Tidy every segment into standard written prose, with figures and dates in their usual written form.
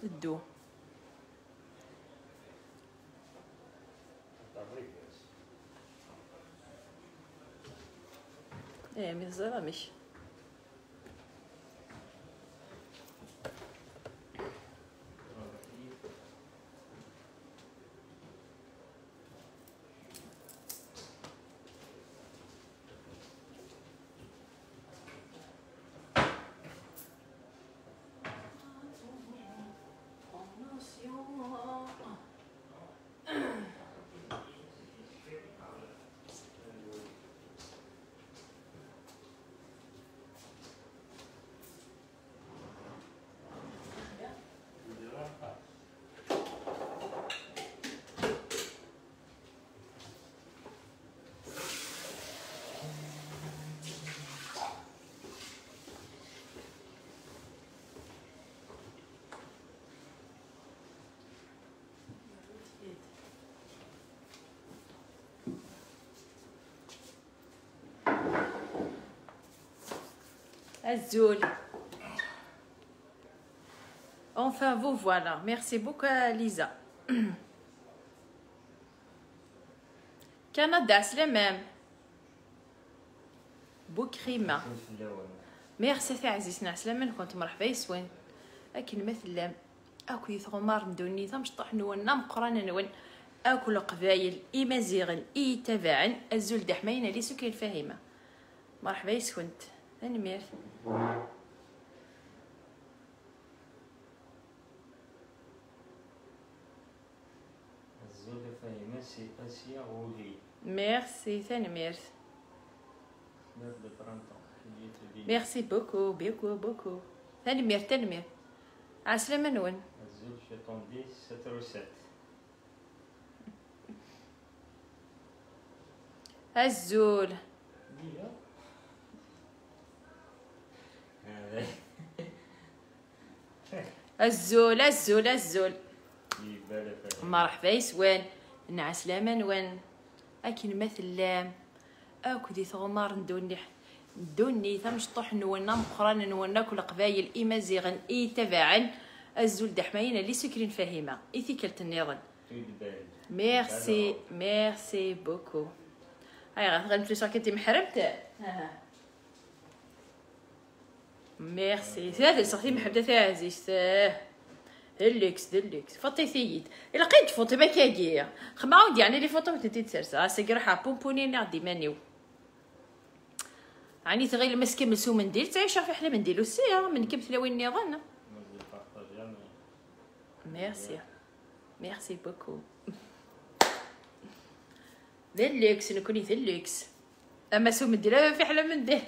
تدو ايه مزرعة مش Azul. Enfin, vous voilà. Merci beaucoup, Lisa. Canada, c'est le même. بوكريمة. ميرسي في عزيزنا عسلامة كنت مرحبا يسوين. أكل مثل أكو يثغمار ندوني ثمشطح نون مقران نون أكل قبايل إمازيغن إي تباعن الزول دحمين لي سكين فاهمة. مرحبا يسوينت. أنا مير. الزول فاهمة سي أسيا غولي. ميرسي ثاني مير. Merci beaucoup, beaucoup, beaucoup. تنمير تنمير. عسلامة نون. الزول شطون 10 7 الزول. الزول الزول الزول. مرحبا يسوان. عسلامة نون. أكل مثل لام. أكو دي ثغمار ندوني ثمشطح نونا مقران نونا كل قبايل إمازيغن إي تباعن الزول دحماينا اللي سكرين فاهمة إيثي كلت النظام. ميرسي ميرسي بوكو. هاي غنفلوس راكي محرمت. ميرسي هذا صاحبي محبتها تاع عزيز دليكس دليكس فطي ثيد الا لقيت فوطي ما كاكيا خما عاود يعني لي فوطو تدي تسرسا سكرحها بومبوني نعدي مانيو يعني تغير المسكين مسو منديل تعيش في حلا منديل وسيا من كبت لوين نظن. ميرسي ميرسي بوكو. دليكس نكوني دليكس اما سو منديل في حلا منديل.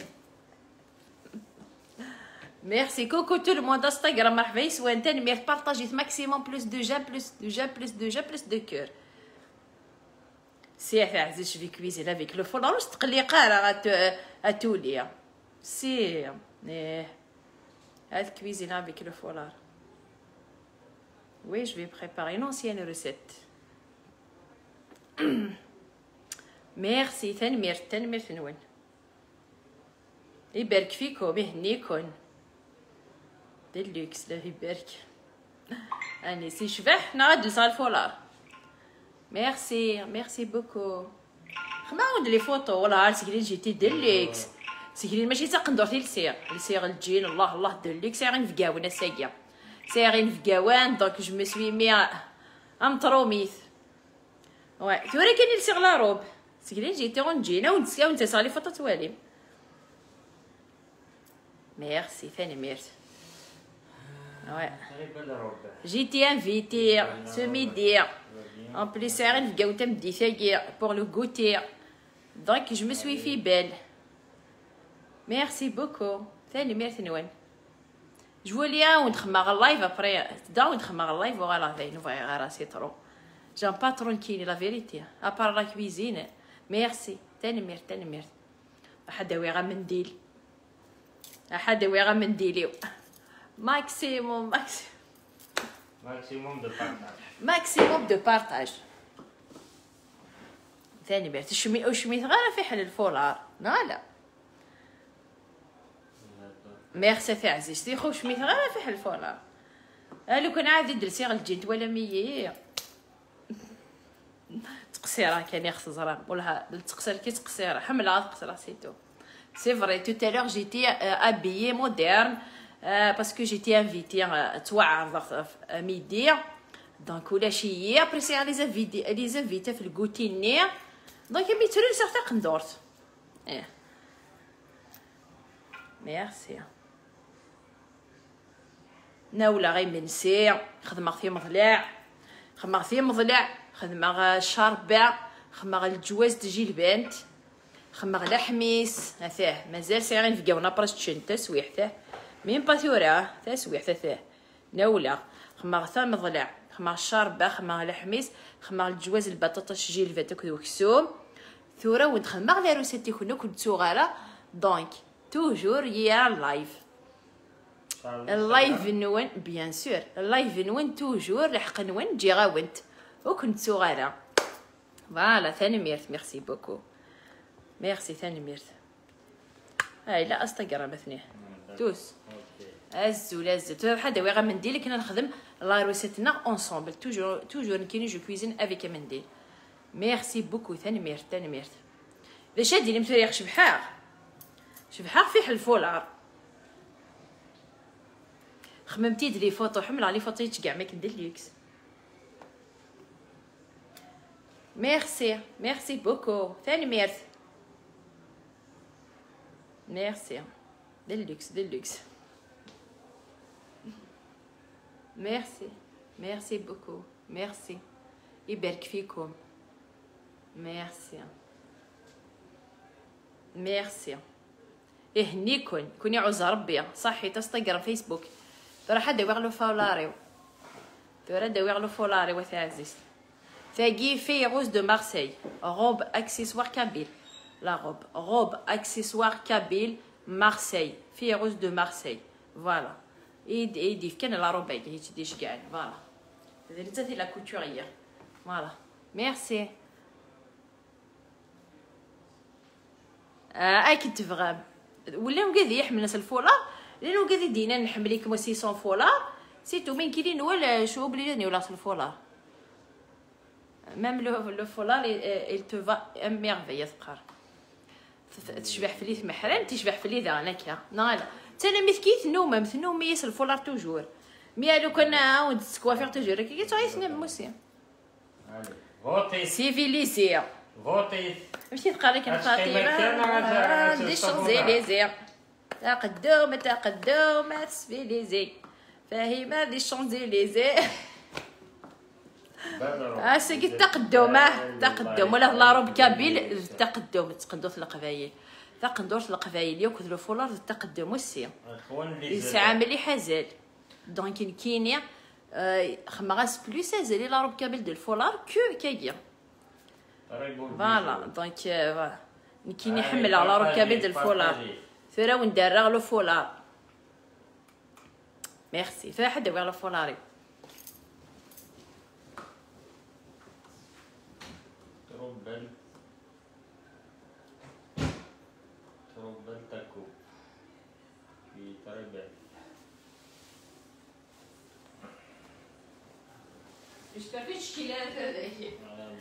ميرسي كوكو تو لو موند انستغرام مرحبا يسوان تاني مير بارطاجيت ماكسيموم بلوس دو جيم بلوس دو جيم بلوس دو جيم بلوس دو كور. سي عزيز في كويزين افيك لو فولار واش تقليقه راه اتوليا سي ايه هاد كويزين افيك لو فولار. وي جو في بريباري اون انسيان ريسيت. ميرسي تنمير تنمير تنون يبارك فيكم يهنيكم دلوكس لا يبارك. اني سي شبح نعد لصال فولار. ميرسي ميرسي بوكو. خما عاود لي فوطو والله سكرين جيتي دلوكس سكرين ماشي تا قندورتي لسيغ الجين الله الله دلوكس غير نفقاون الساقيه سيغي نفقاوان دونك جو مي سوي مي ام تروميث وي ثوري كاين لسيغ لا روب سكرين جيتي غنجينا ونسكاو نتا صالي فوطو توالي. ميرسي ثاني ميرسي. Ouais. J'étais invitée ce midi. En plus, c'est un gâteau pour le goûter. Donc, je me suis fait belle. Merci beaucoup. Salut, merci Noël. Je voulais un live après. Dans un live, voilà, on va y aller, c'est trop. J'aime pas tranquille, la vérité. À part la cuisine. Merci. Salut, merci, salut, merci. أحد ويغا منديل. أحد ويغا منديليو. ماكسيموم ماكسيموم دو بارتاج. ماكسيموم دو بارتاج. ثاني بيرت وشميت غير في حل الفولار لا ميرسي في عزيزتي خو شميت غير في حل الفولار. لو كان عادي درسي غالجنت ولا مية تقصيره كان يخص زرا ولا تقصير كي تقصيره حملها تقصيره سيتو. سي فري tout à l'heure j'étais habillée moderne parce que j'étais invitée توعرض ميدي دونك ولا شي ابري سي لي زانفيتي في الكوتيني دونك ميترو سارتا قندورت ميرسي ناولا غير منسي خدمة في مضلع خدمة شاربة خدمة الجواز تجي البنت خدمة لحميس هثاه مازال ساعين في قاونا برشتشن تسويحته مين باثوراه تسويحته ناولا خدمة ثا مضلع خدمة شاربة خدمة لحميس خدمة الجواز البطاطا تجي البنت وكسوم ثورة وين خدمة لا روسيتي كنت صغيرة دونك توجور يا لايف اللايف نون بيان سور اللايف نون توجور لحق نون جي غاونت وكنت صغيره فوالا ثاني ميرت ميرسي بوكو ميرسي ثاني ميرت هاي لا انستغرام اثنين توس ازو حدا وي غمنديل كنا نخدم لا روسيتنا اونصومبل توجور كيني جو كويزين افيك منديل ميرسي بوكو ثاني ميرت باش ديري متريخ شبحاغ فيه الفولار خممتي لي فوطو حمل لي فوطو كاع ما كندير ليكس ميرسي بوكو ثاني ميرسي ديلوكس ميرسي بوكو ميرسي يبارك فيكم ميرسي يهنيكن كوني عوز ربي صحي تستقر فيسبوك ترى حدا يغلو فولاري وثازيس ثاقي في روز دو مارسيل روب اكسسوار كابيل لا روب اكسسوار كابيل مارسيل في روز دو مارسيل فوالا يدي كان لا روب هي تديش كاع فوالا درت لا كوتوريه فوالا ميرسي كنت فغام ولا وقاذي يحمل ناس الفولار لانه وقاذي دينا نحمل لكم 600 فولار سيتو من كيلين ولا شو بلي ولا الفولار ميم لو فولار il te va merveille ثقار تشبح في لي محرم تشبح في لي ذانك نالا تانا مثكيت نوم يس الفولار توجور مي لو كنا ود سكوافير توجور كي تعيش نم موسي فوتي سيفيليزي فوتي مشيت نقرا كي فاطمه دي شانزيليزي تقدم سيفيليزي فاهمه دي شانزيليزي سيكي تقدم ولا لا روب كابيل تقدم تقندوث القبايل تقندوث القبايل ياكل لو فولار التقدم والسي يسعى مليح هزال دونك كينيا خماغاس بلوس هزالي لا روب كابيل دو الفولار كو كايا فوالا دونك كيني يحمل على روب كابيل دو الفولار ثورا وندرغ لو فولار ميرسي ثورا حدا ويغ لو فولاري تروبل تاكو في تربل اشتريت شكيلات هذاك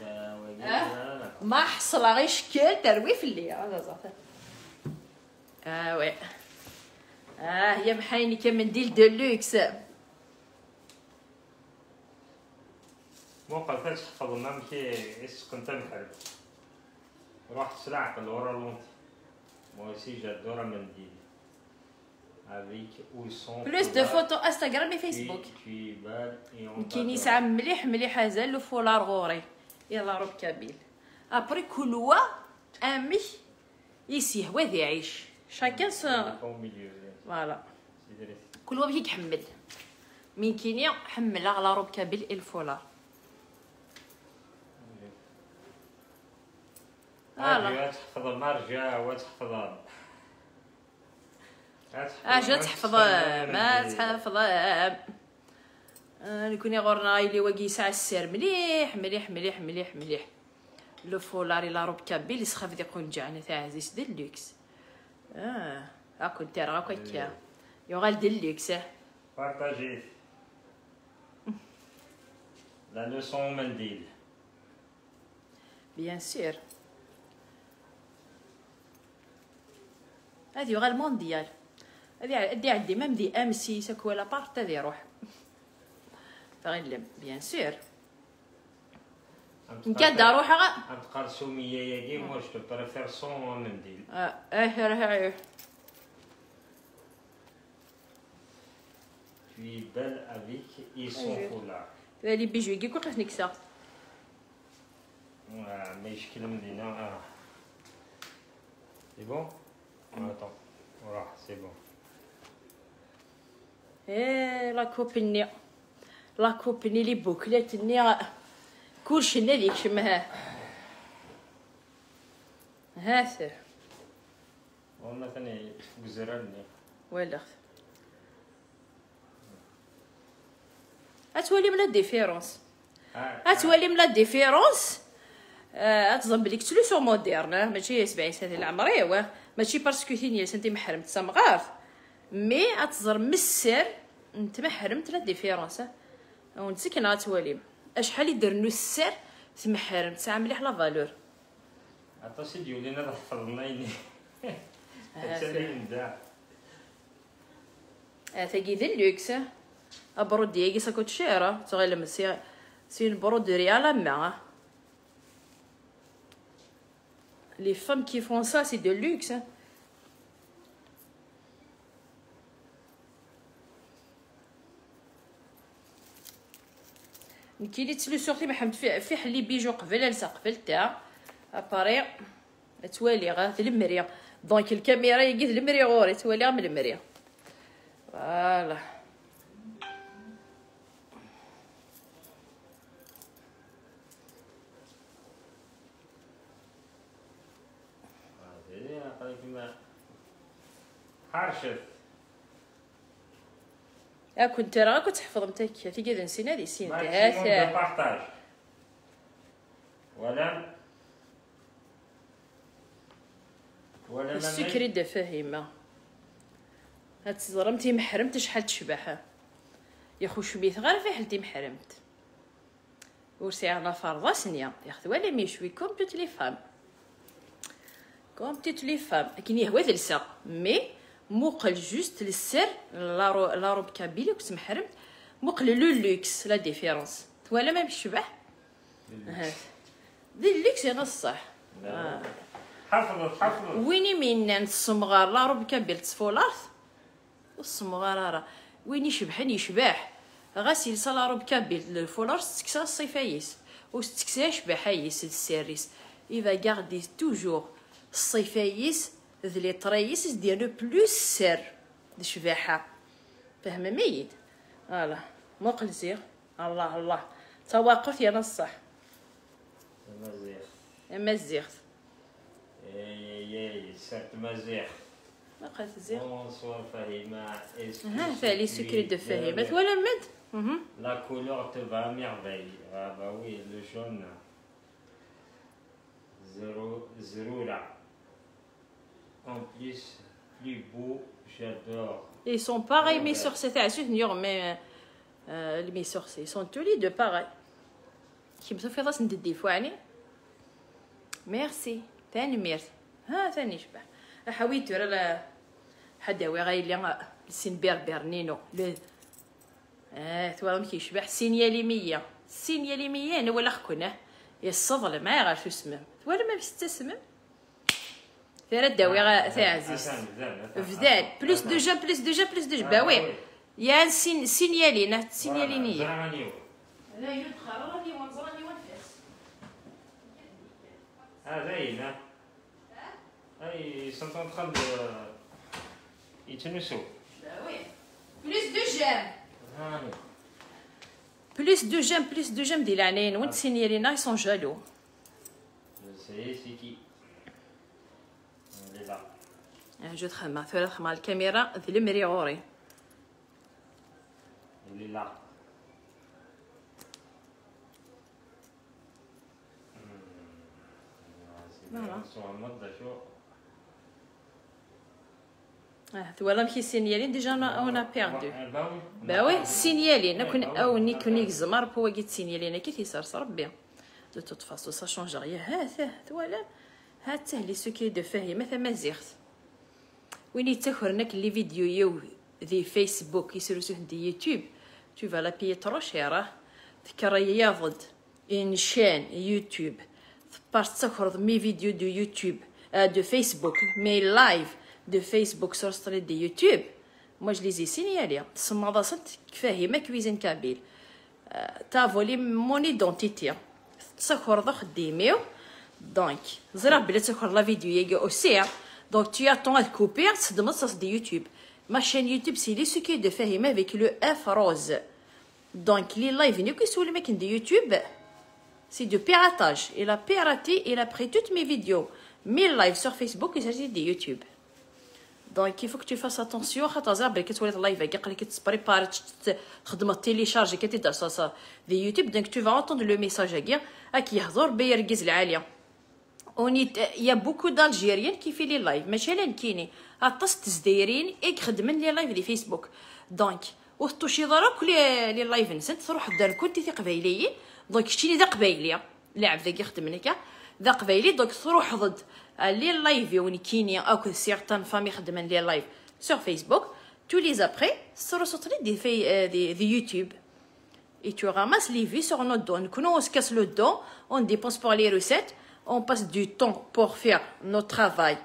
ما حصل غير شكل تروي في الليل هذا زعما وي هي محايني كمنديل دلوكس مو قلتش حفظ مامكي ايش كنت نحب رحت سلعت لورا لونتي moi aussi j'adore منديل avec où ils sont plus de photos Instagram et Facebook كاين يسعى مليح هذا لو فولار غوري يلا روب كابيل ابري كل وا امي يسيه وذي يعيش شاكن فوالا كل وا بيك يحمل من كينيا حمل على روب كابيل الفولار فوالا تحفظ المرجع وتحفظ اجا تحفظ ما تحفظ نكوني غورنا اللي واقي ساعه السير مليح لو فولاري لا روب كابيل يسخف دي قنجعنا تاع عزيز ديلوكس كنت راه هكا يوغال ديلوكس بارطاجي لا لوسون منديل. بيان سور. هذه غير المونديال، هذه عندي ميم دي امسي سكوا لابارت هذه يروح فغنلم بيان سور. نكاد اروح عند قرصوميه ياكي مو جو بريفير سون منديل. في بال افيك اي سون فولار. لي بيجو يجي كل قف نكسا ما يشكل مدينه. سي بون اتون راح سي بون. لا كوبيني، لا كوبيني لي بوكلات ني كلشي ناديك شمها هاثر والله ثاني تفكزرني ولا اتولي من لا ديفيرونس، اتولي من لا ديفيرونس. اتظن بليك سوليسيون موديرن ماشي 70 سنه العمر ماشي باسكو ثاني سنتي محرمت سمغار مي اتظر مسر انت محرمت لا ديفيرونس ونتسكن غتولي اشحال يدرنو السر تمحرم تسعى مليح لا فالور. عطاسي ديولينا راه حفظنا يني تسالي ندا تاكي ديلوكس برود ديالي ساكوت شيرا تغير مسي سي une broderie à la main. Les femmes qui font ça c'est de luxe. كي تسلو سورتي محمد في حلي بيجو قبل لسا قبل تاع اباري توالي غا المريا دونك الكاميرا يقيد المريا غوري توالي من المريا فوالا. حرشف كنت راه كنت تحفظ متاك تيقاد نسينا هذه سين هذا بارطاج ولا السكري دا فاهمه هاد زرمتي محرمت شحال تشبح يا خو شبيث غير في حالتي محرمت ورسي على فرضه سنيه ياخذ ولا ميشوي كوم توت لي فام كوم توت لي فام لكن يهوى ذلسا مي موقل جوست للسر لا روب كابيلي كنت محرمت موقل لو لوكس لا ديفيرونس ولا ما بالشبح دي اللوكس انا الصح. حفظ ويني من الصمغار لا روب كابيل تصفولارث والصمغار راه وين يشبح غاسيل صلا روب كابيل الفولار تكسا الصيفايس وستكسا يشبحايس السيريس ايفا غاردي توجور الصيفايس ذلي طريس ديالو بلوس سر دشباحه فاهمه ميت فوالا موقل زيغ الله الله توقف يا نصح مزيغ ياي سرت مزيغ ما قالت زيغ بونسوار فهيمه ها ثالي سكري دو فهيمه ولا مد لا كولور te va à merveille. Ah bah oui, le jaune. Zéro là. En plus beau, j'adore. Ils sont pareils mais sur cette assurance mais les sorciers ils sont tous les deux pareils. Qui me fait ça des fois يعني. ميرسي ثاني ميرسي ها ثاني شبح حويت ولا حدا وغاي لي السين بربر نينو ثوالم كيشبح سينيالي 100 سينيالي 100 انا ولا خكونه يا الصفل ما يعرف شو اسمه ولا ما بيستسمم ثلاث دواوي تاع عزيز فدان بلوس دو جام بلوس دو جام بلوس دو جام باوي يا سينيالي نحت سينيالي نيه لا يدخل راني ونزراني ونفاس زينا اي sont en train de يتنسوا باوي بلوس دو جام بلوس دو جام ديال العنين وانت سينيالينا يسون جالو سي كي لا جو تخمم ثلاث خمال الكاميرا ذي المري غوري لا voilà مكي سينيالين ديجا انا بيردو با وي سينيالين نكون او نيكونيك زمر بو قيت سينيالين كي تيصرص ربي دو توت فاسو سا شونج ريا ولا هاته لي سوكي دو فاهي مثلا زيغت وين يتخرنك لي فيديو يو دي فيسبوك يسرسوه دي يوتيوب tu vas la payer trop cher تذكر ياضد ان شان يوتيوب تبارتخرج مي فيديو دو يوتيوب دو فيسبوك مي لايف دو فيسبوك sur ستريت دي يوتيوب moi je les ai signalés تسمى ضاصت كفاهمه كويزين كابيل تا فولي مون ايدونتيتي تسخر خديميو دونك زرا بلا تسخر لا فيديو يجي اوسي دونك tu attends à couper تصدم تص دي يوتيوب ما chaîne YouTube c'est les ce qui de فاهمه avec le F rose donc les lives ni que sur le mec de YouTube c'est du piratage il a piraté il a pris toutes mes vidéos mes lives sur Facebook il s'agit de YouTube donc il faut que tu fasses attention خاطر زعما كي تولي اللايف قال لك تبريباري تخدم التيليشارجي كي تدير صا دي يوتيوب donc tu vas entendre le message كي يهضر بيرقز العاليه ونيت يا بوكو دالجيريان كيفي لي لايف ماشي لا كيني عطس تزدايرين خدمن لي لايف دي فيسبوك دونك وطوشي ضرك لي لايف نسنت تروح دار كنتي في قبايليين دونك شتيني ذا قبايليه لاعب ذاك يخدم لك ذا قبايلي دونك تروح ضد لي لايف وني كيني او سيغتان فامي خدمن لي لايف سور فيسبوك تو لي ابري سورو سوتري دي يوتيوب et tu ramasses les vues sur notre dos. Nous on se casse le dos, on dépense pour les recettes, on passe du temps pour faire notre travail.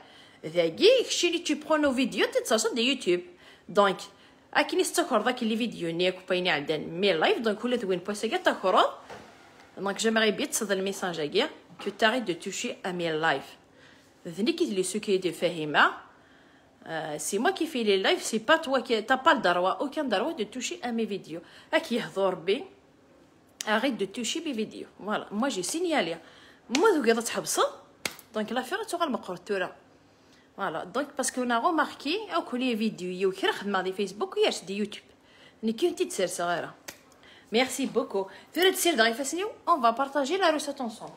Tu prends nos vidéos, tu te sors de YouTube. Donc, à qui n'est-ce que les vidéos n'est pas une adène, mais live, donc vous l'êtes pas c'est que donc j'aimerais bien te le message à dire que tu arrêtes de toucher à mes lives. Venez qui les ceux qui de Fahima. C'est moi qui fais les lives, c'est pas toi qui t'as pas le droit, aucun droit de toucher à mes vidéos. À qui يهضر arrête de toucher mes vidéos. Voilà, moi j'ai signalé. Moi je regarde تحبسه. Donc l'affaire تغال مقرطوره. Voilà, donc parce qu'on a remarqué que les vidéos qui خدمه دي فيسبوك وياش دي يوتيوب. ني كنتي تسير صغيره. Merci beaucoup. Faites تسير dans les on va partager la recette ensemble.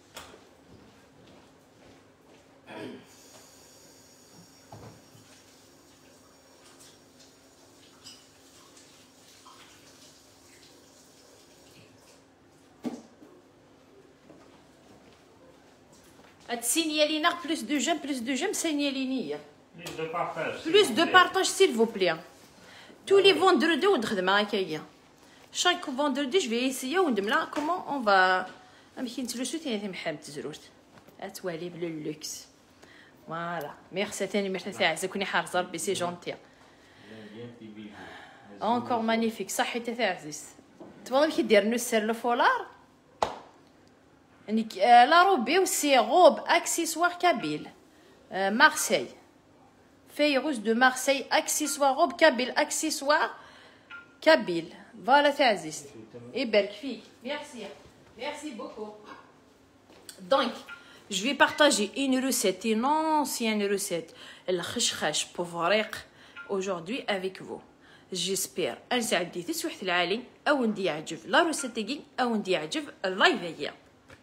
Signalez plus de j'aime, signalez. Plus de partage, s'il vous plaît. Tous les vendredis, on va chaque vendredi, je vais essayer comment on va. Je suis le luxe. Voilà. Merci, c'est gentil. Encore magnifique. Ça, tu vois, qui nous sert le foulard. La robe c'est robe accessoire kabyle Marseille Fayrouz de Marseille accessoire robe kabyle accessoire kabyle voilà Aziz et Berkfi merci beaucoup donc je vais partager une recette une ancienne recette el khashkhash povrek aujourd'hui avec vous j'espère ان ساعدتي تسوحت العالي او ندي يعجب لا روسيتي او ندي يعجب اللايف هي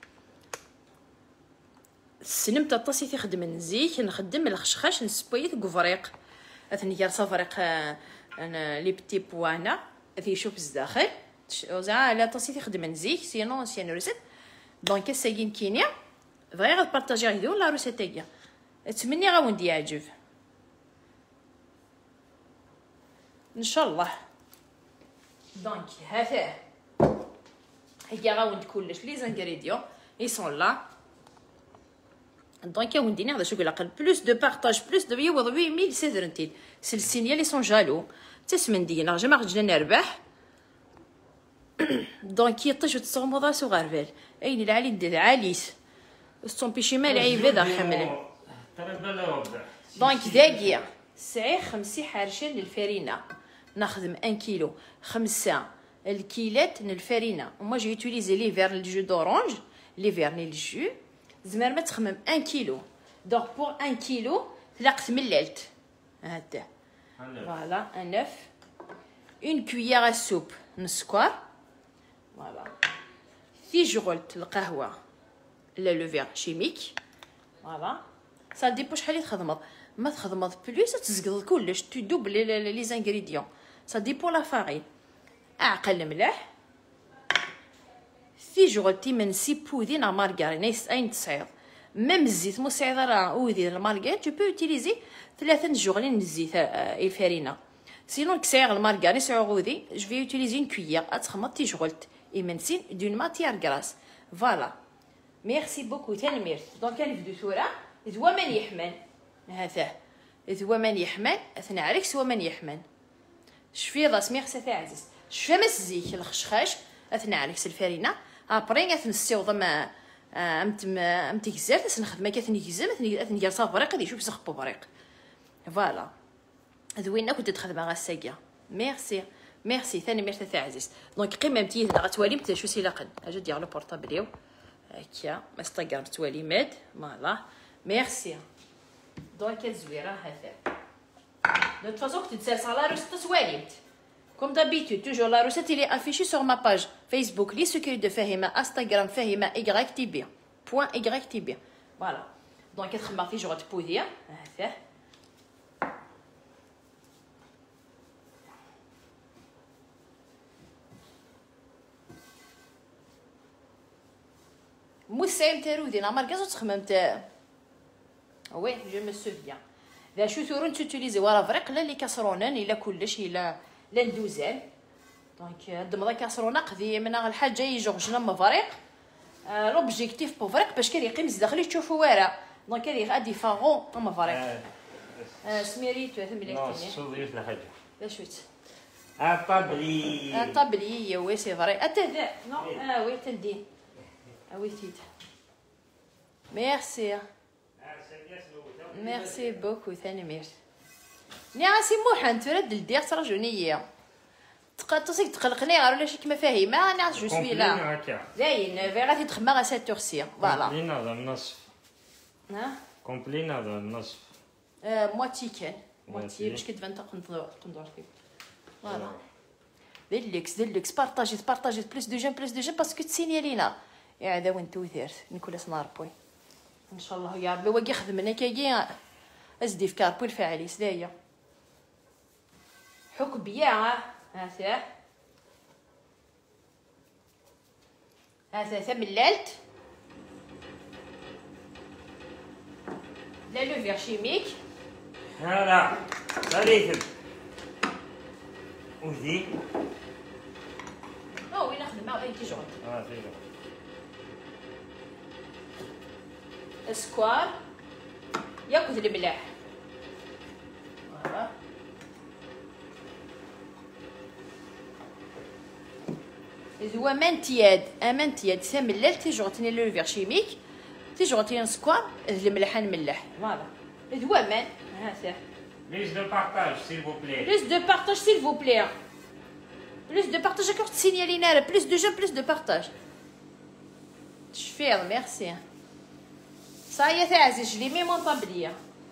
سنمت الطاسي تخدم نزيك نخدم الخشخاش نسبويت كفريق اثني يا صفريق انا لي بتي بوانا في شوف الداخل زعما لا طاسي تخدم نزيك سينو سيان روسيت دونك ساكين كينيا فغي غتبارطاجي غيدو لا روسيت هي اتمنى غاوندي يعجب ان شاء الله دونك هذا هي غاوند كلش لي زانغريديون اي سون لا Donc, on dit plus de partage, plus de vie, 8000 c'est c'est le signal, ils sont jaloux. C'est ce que je dis, j'ai marre de nerveux. Donc, il y a toujours des choses sur la ville. Et il y a des alices. Son péché mal est élevé dans le hamel. Donc, d'ailleurs, c'est 5 حرشين للفرينة. ناخذ 1 كيلو 5 الكيلات من الفرينة. Moi, j'ai utilisé les verres de jus d'orange, les verres de jus. زمر ما تخمم 1 كيلو دونك بور 1 كيلو تلاقت مللت هذا فوالا ان œuf اون كويير سوب من السكر فوالا فيجغولت القهوه لا لو فير شيميك فوالا سا ديبو شحال تخدمض ما تخدمض بلوس تزقد كلش تدوب لي زانغريديون سا ديبو لا فارين. اعقل ملاح في جوغلتي من سي بودين ا مارغارين اين تصعيد ميم الزيت مو صعيد راه ودي المارغارين تو بو يوتيليزي 3 جوغلين من الزيت الفارينه. سينون كسير المارغارين سعودي جو في يوتيليزي اون كويير اتخمط تي جوغلت يمنسين دون ماتيير غراس. فوالا ميرسي بوكو تنمير. دونك كنبدو ثورة ذو من يحمل هذا ذو من يحمل اثنا عليك سوا من يحمل شفي راس ميرسي تاع عزيز شفا مسزيك الخشخاش اثنا عليك الفارينه ابري غتنسيوض ما امتي كزاف نخدم كاثني كزاف اثني جالسه بريق غادي يشوف سخبو بريق. فوالا ذوينا كنت تخدم غاساكيا. ميرسي ميرسي ثاني ميرسي تاع عزيز. دونك قيمتي غتوالي متى شو سيلاقن اجا ديال لو بورطابليو هكا انستغرام توالي ماد. فوالا ميرسي. دونك الزويره هذا دو فازون كنت تسال على روسيت تواليت كوم دابيتود توجور لا روسيت اللي افيشي سور ما باج فيسبوك لي سكري دو فهيمه انستغرام فهيمه ايغريك تي بي بوين ايغريك تي بي. فوالا دونك تخمر في جوغ تبوذيا هذا موسى تارودي لا ماركازو تخممت وي جو مو سوفيان ذا شو ثورون تيليزي ورا فريق لا لي كاسرونان الا كلش الا لا ندوزان. دونك دمضا كاسرونه قضيه من الحاجه يجوجنا من فريق لوبجيكتيف بو فريق باش كان يقيم داخلي تشوفوا ورا. دونك كان غادي فاغون من فريق سميريتو ثم لي صوديت الحاجه لا شوت طابلي طابلي وي سي فري اتا ذا نو وي تندين وي تيت. ميرسي ميرسي بوكو ثاني ميرسي. ني سي موحن ترد لدير ترجوني تقطسك تقلقني غير ولا شي كما فاهمه انا جو سوي لا زين في غادي تخمم غا 7 سي. فوالا كومبلينا هذا النصف ها كومبلينا هذا النصف مواتي كان مواتي باش كتبان تقندور فيك. فوالا ديلوكس بارطاجي بلوس دو جيم باسكو تسينيالينا يا هذا وين توثير نكون سناربوي ان شاء الله يا ربي واقي خدمنا كاين ازدي في كاربو الفاعلي سدايا حك بيا هذا ثمللت لا لو فير شيميك لا صريف وذي وين نخدم غير تيجون فيها سكوار ياكل الملاح. فوالا زوا امانتياد ساملال تيجوتني لو فير شيميك تيجوتني سكوار الملحان ملح. فوالا زوا مان ها بليز دو بارطاج سيل فو بلي بليس دو بارطاج سيل فو بلي بليس دو بارطاج كور تسينيالينا بليس دو جيم بليس دو بارطاج شفير ميرسي. صايا تاع عزيز لي مي مونطابليه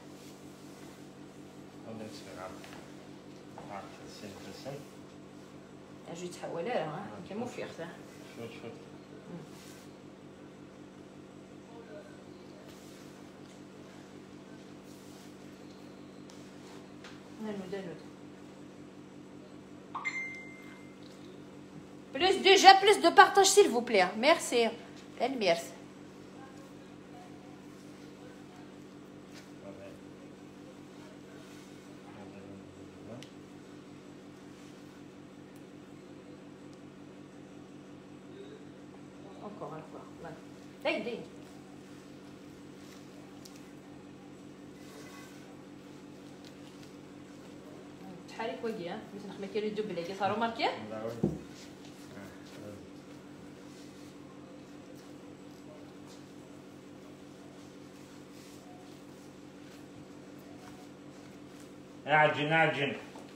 اجي تحول لها كيما فيغتا شوت نود بلوس دو جا بلوس دو بارطاج سيل فو بلي ميرسي الميرسي. encore une fois voilà داي تحرك وجهي مثل نخمه كيلو دوبل هكا صاروا ماركين اعجن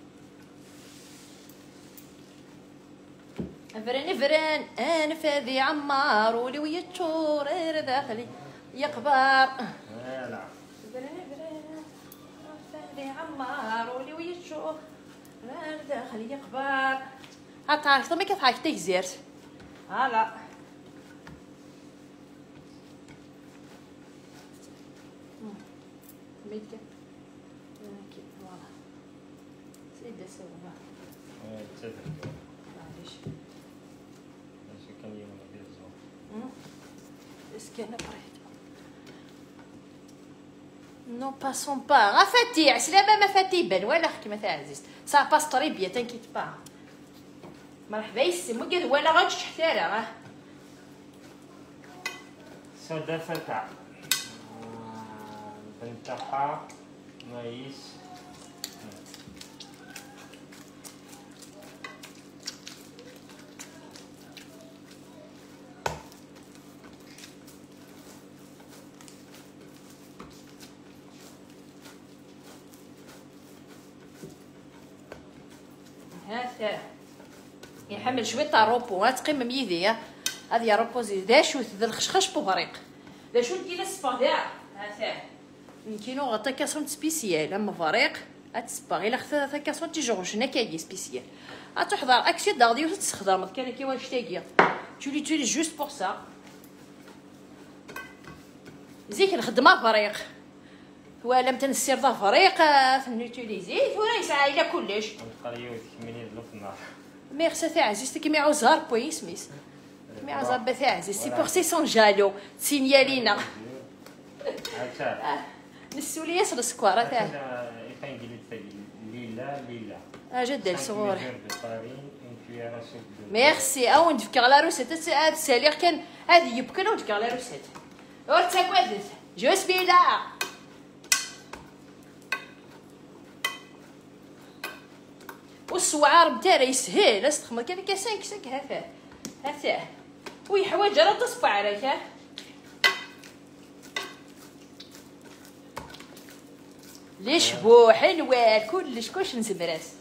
فرن انا فادي عمار ولي ويتشور داخلي يقبر لا فرن فادي عمار ولي ويتشور داخلي يقبر هتعرف ما كيف حاجتك زيرت لا ميتك معليش اسكي انا بريت نو باسون با غافاتي عسلامه ما فاتي بان ولا كيما تاع عزيز سا باس طري بيا تنكيت با مرحبا يسمو قال ولا غاديش حتى راه سودا فتح بنتقى مايس هذا يحمل شويه تاع روبو تقيم يدي هذه يا روبوزي دا شو ذا الخشخش بوغريق دا شو ديال السباغيا هذا كينو غطا كاسون سبيسيال اما فريق اتسباغي لا خذا كاسون تي جوج هنا كاين سبيسيال تحضر اكسي داغدي وتستخدم كان كي واش تاقيا تولي جوست بور سا زيك الخدمه فريق ولا متنسير ذا فريق نوتيليزي ولا يسعى الى كلش نقريو تكملي ضلو في النار ميرسي تاع عزيزتك كيما عوزار بوي سميس كيما عوزار تاع عزيز سي بور سي سون جالو سينيالينا نسولي ياسر السكوار تاع ليلا جد صغوري ميرسي او نفكر على روسيت تسالي كان هذه يمكن نفكر على روسيت ورتا كوادث جوس بيلا والسوعار بتاعي يسهل استخدم كان كاسين كسك هذا وي حوايج راه تصبع عليك ليش بو حلوه كلش نزمراس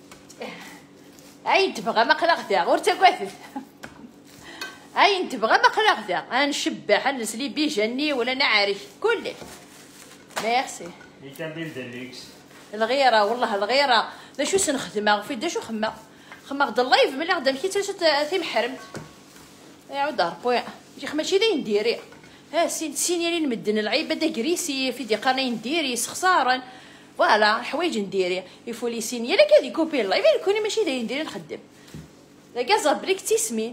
اي تبغى مقلق ذا ورتا كوافف اي تبغى مقلق ذا نشبح نسلي بيجني ولا نعرف كلش ميرسي لي كابيل ديلوكس الغيره والله الغيره دا شو سنخدم في دا شو خما غدا اللايف ملي غدا مشيت تي محرمت يعاود ربي يجي ماشي دا نديري ها سينيالي نمدن العيبه دا كريسي في دي قرنين نديري سخسارا فوالا حوايج نديري يفولي سينيالي كادي كوبي اللايف يكوني ماشي دا نديري نخدم لا كازا بريك تيسمين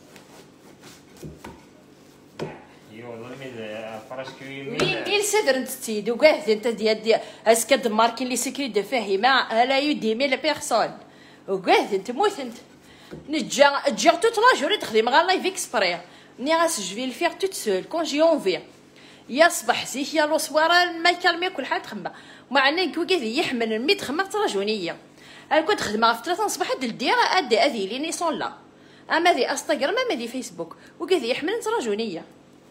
وين صدر انت تيد وقاعد انت ديال اسكاد ماركين لي سيكري دو فاهمه لا يديمي لا بيرسون وقاعد انت موت انت نجا توت لا جوري تخدم غير لايف اكسبري ني غاس جو في الفير توت سول كون جي اونفي يا صباح زيك يا لو سوار ما يكلمي كل حاجه تخمم مع انك وقاعد يحمل المي تخمم تراجونيه انا كنت خدمه في 3 صباح الديره ادي هذه لي نيسون لا اما ذي انستغرام اما ذي فيسبوك وقاعد يحمل تراجونيه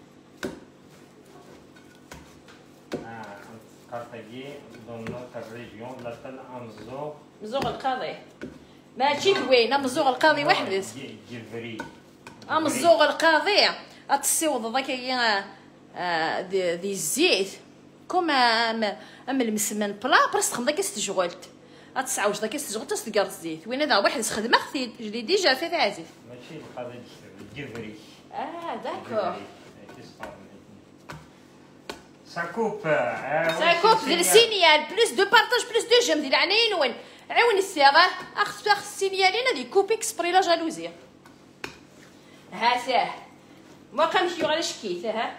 قرطاجي ضمن الريجيون لا مزوغ القاضي ماشي دوينه مزوغ القاضي واحد بس جفري مزوغ القاضي اتسيوض ذاك ذي الزيت كوم ام المسمن بلا برس تخدم داك استجغلت اتسعوج داك استجغلت تسقر الزيت وين هذا واحد خدم اختي جلي ديجا في عزيز ماشي القاضي جفري داكور Ça coupe. Ça coupe le signal. Plus de partage, plus de j'aime. دي العنين وين عاون الساغه اخ السينيالين هذه كوب اكسبري لا جالوزي ها ساه ما قامش على شكيت ها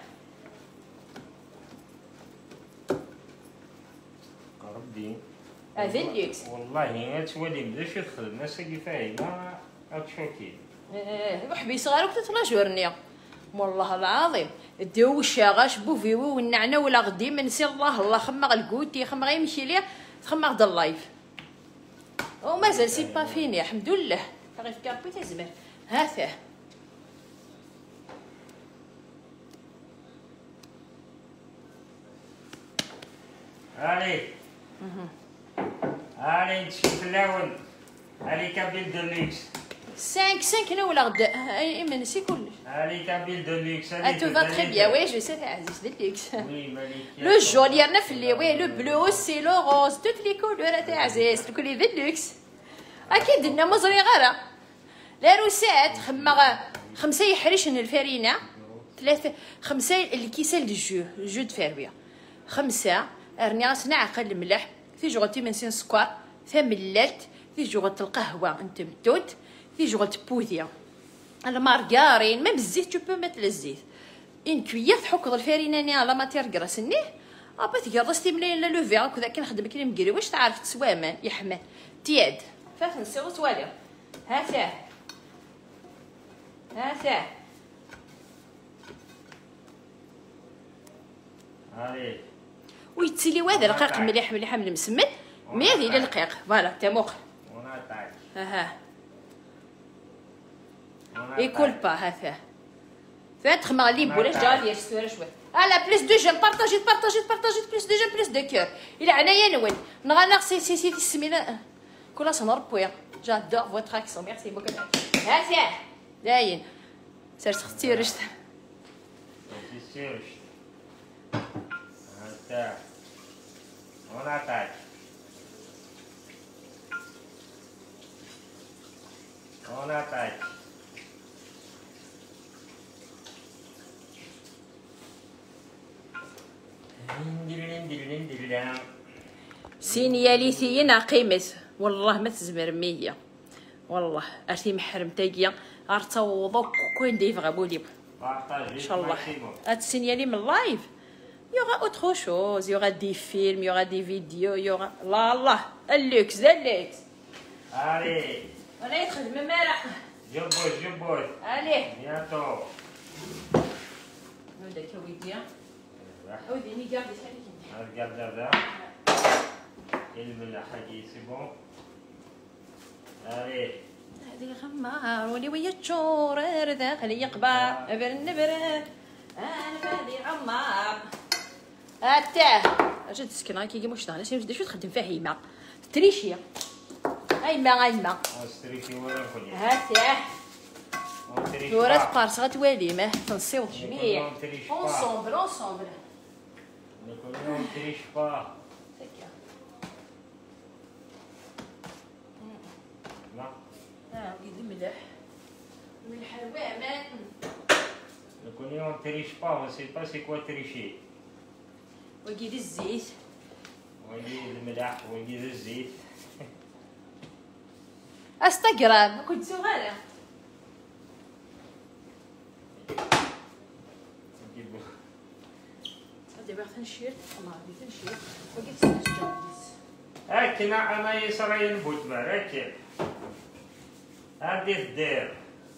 ربي هذا الليكس والله ما تولي بدا شي تخدم ساكي فاهمه اتشوكي وحبي صغار وكنت لا جورني والله العظيم الدوشه غاش بوفيوي والنعناع ولا غدي من سي الله خمغ الكوتي خمغ يمشي ليه خمغ د اللايف ومازال سي با فيني الحمد لله غير في كاربي تزمر هاثاه علي نشوف اللون علي كابيل دوليكس 5 كيلو ولا غدا من سي كلش علي كابيل دوليكس تو فا تري بيان وي جو سي عزيز دوليكس لو جون يرنا في اللي وي لو بلو سي لو روز توت لي كولور تاع عزيز الكل دوليكس اكيد لنا مزري غير لا روسات خمسه يحرشن الفرينه 5 الكيسه الجو دو فيرويا 5 راني غاس نعقل الملح في جوغتي من سين سكر ثمللت في شغل القهوه انت متوت في شغل تبوذيا المارغارين ميم الزيت تو بو ميت الزيت ان كويير تحكض الفاريناني على ماتير كراس نيه ابا تقرص تملي لا لو فيغ كذا كنخدم كي مقري واش تعرف تسوامان يحمى تياد فاش نسيو توالي هاتا هاي ويتسيلي وهذا رقيق مليح مليح من المسمن مي هذه اللي رقيق فوالا تا موق ها يكول با هذا فات خما لي بولاش جا ديال السوره شويه على بليس دو جيم بارطاجيت بليس دو جيم بليس دو كور الى عنايا نون نغا سي السمينه كل سنربويا جادور فوتر اكسون ميرسي بوكو هاتا داين سير اختي رشت هاتا ونعطيك سينياليثيين قيمة والله ما تزمر مية والله ارتي محرم تاقيا ارتوضو كوين ديف غابولي ان شاء الله هتسينيالي من اللايف يوغا اوترو شوز يوغا دي فيلم يوغا دي فيديو يوغا الله اللوكس ذا اللوكس علي انا يدخل من مرق جبوس عليه بيانتو نبدا كويديا وديني قاعد regarde là-bas. Il me l'a dit, c'est bon. Allez. هذه غمار ولي ويا تشورر داخل يقبع برن برن انا فادي عمار هاتاه اجي تسكن هاكي كيما واش داخل شنو تخدم فيها هيما تريشيه هايما استريكي ولا نخلي هاتاه ورات قارصه غتوالي ما تنصيوط جميع اونسومبل Ne triche pas. Non. قد ملح الوامان. Le connaît on triche pas, on sait pas c'est quoi tricher. وقيد الزيت. وقيد الملح وقيد الزيت. انستغرام كنت صغيرة. دابا تنشير طماطم تنشير وقلت نجاوز هاك انا يسرى ينبت هاك هادي الدير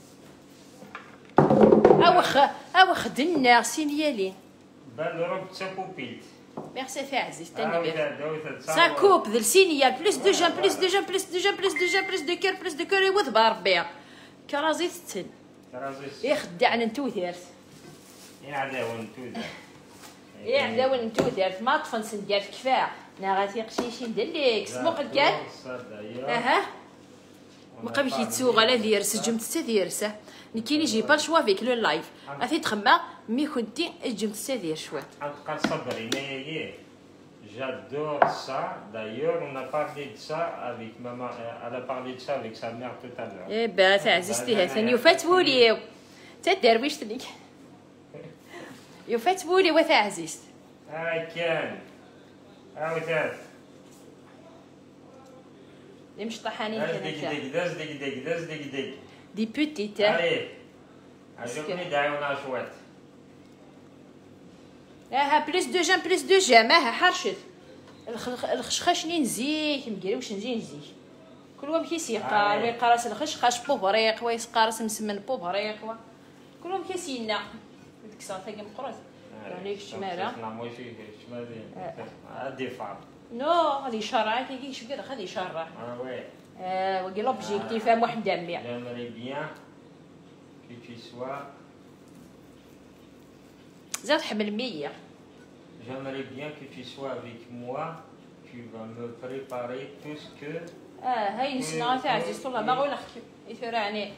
اوخ دنا سينيالي بالروب تسابوبيت ميرسي في عزيز تاني بيه سا كوب ذا السينيال بليس دو جام بليس دو جام بليس دو جام بليس دو جام بليس دو كير بليس دو كير يوذ بربي كرازيت التن يخدعنا نتوثيرت يعداو نتوثيرت يعداو نتوثيرت ما طفنس ندير كفاع ناغاتي قشيشي ندليك سموق الكال اها مقابلش يتسوق على ديرس جمت حتى ديرسه نكيني جي با شوا فيك لو لايف غادي تخمى مي كنتي جمت حتى دير شويه تبقى صبري نايي j'adore ça d'ailleurs on a parlé de ça avec maman elle a parlé de ça avec sa mère tout à l'heure ايه بات عزيزتي ثاني وفاتبولي تا درويشتني يفاتبولي وتا عزيزت كان عاودت لي مش طحانين داز ديك دي بوتيت علي عجبني دايونا شويت بليس دو جام حرشت الخشخشني نزيك مقريوش نزيك كل واحد كيسيقار ويقارس الخشخاش بوبريق ويسقارس مسمن بوبريق كل واحد كيسينا ديك الساعه تاقي مقروز يعني الشماله الدفاع نو هذه شرع كي شبير هذه شرع وي وقال لوبجيكتيف ام واحد دامي j'aimerais bien que tu sois زاد حمل 100 j'aimerais bien que tu sois avec moi tu vas me préparer tout ce que هاي نسنا تاع عزيز والله ما غير نحكي يفرعني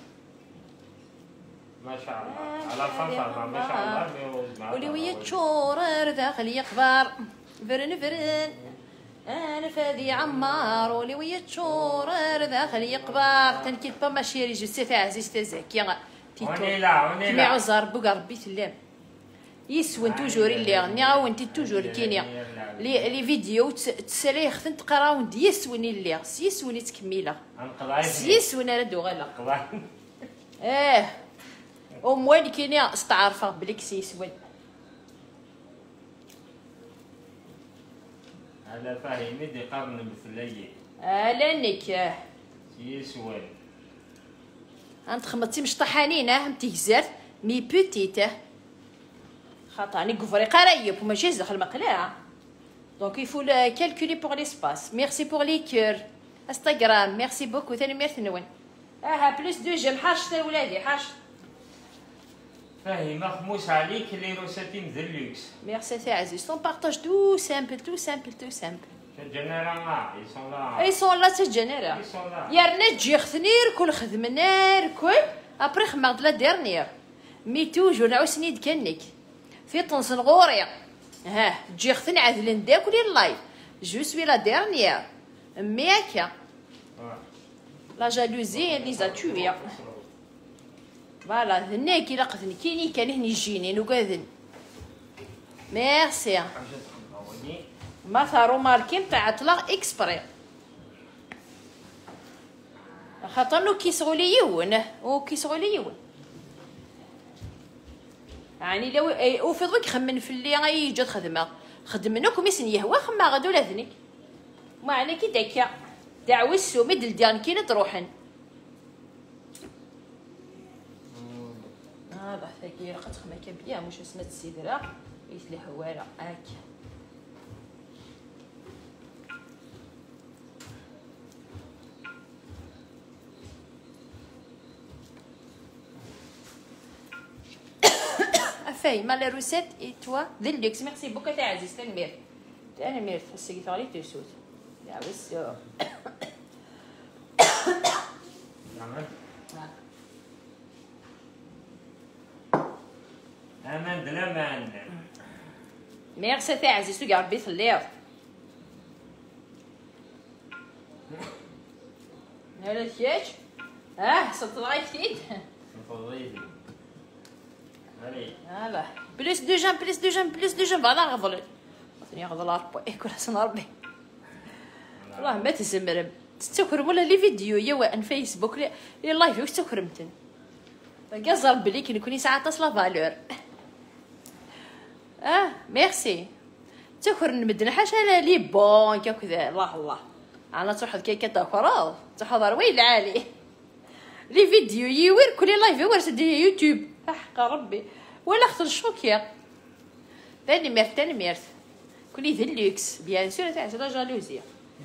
ما شاء الله على فنفا ما شاء الله ولي ويا تشورر داخل يقبر فرن انا فادي عمار ولي ويا تشورر داخل يقبر تنكيت با ماشي ريجي سي تاع عزيز تزكي كيما عزار بوكا ربي تلام يسون توجوري اللي غني وانت توجور كينيا لي فيديو تسالي خفن تقراون ديسوني اللي سيسوني تكميله سيسوني راه دوغالا وموالي كاينه استعرفه بليك سيسون على فاهمي دي قرن مثلي لانك سيسون انت خمطتي مش طحانينه انت هزات مي بوتيت خاطرني كفري قرايب وماشي زخل مقلاع دونك يفو كالكولي بور ليسباس ميرسي بور لي كور انستغرام ميرسي بوكو ثاني ميرسي نون بلوس دو جيم حاش ولادي حاش فاهمه خموس عليك لي روساتي مدلوكس ميرسي سي عزيز سون بارطاج تو سامبل تو سامبل تو سامبل الجنرال اي سون لا تجنرال يارنا تجي خثنير كل خدمنار كل ابري خمغد لا ديرنيير مي توجور نعاوسني دكنك في طنس غوري تجي خثني عذلن داكلي اللايف جو سوي لا ديرنيير مي هكا لا جالوزي لي زا توي فوالا هناك الا قثني كيني كان هني يجيني نوكاذن ميرسي ما ثارو ماركين تاع طلاق اكسبري خاطر نو كيسغوا لي يون وكيسغوا لي يون يعني لو وفي ضوك خمن في اللي غاي جات خدمناكم يسن يهوى خما غادو لاذنك ما على كي داكا دعوي السومي دل ديال كاين تروحن ضحكي راه قد خما بيا مش اسمها السيدره يسلي حواله هاكا فاهمه لا روسيت اي توا ديلوكس ميرسي بوكو تاع عزيز تنمير تنمير تحسي ثاني تسوت يا وسو امان دلامان ميرسي تاع عزيز تو ربي يخليك هلا كياش صوت لايف تيت هلا بليس دو جام بليس دو جام بليس دو جام بعدا غضل ثاني غضل ربي كل سنه ربي والله ما تزمرم تستكرم ولا لي فيديو يا ان فيسبوك لي لايف واش تكرمتن قصر بلي كي نكوني ساعات تصلا فالور ميرسي تكر نمدنا حاشا لي بونك كذا الله الله انا تروح كيكه تاكل تحضر وين العالي لي فيديو يوير كل لايف يوير سدي يوتيوب حق ربي ولا اختر الشوكيا ثاني ميرت ثاني ميرت كلي ديلوكس بيان سور تاع لا جالوزيا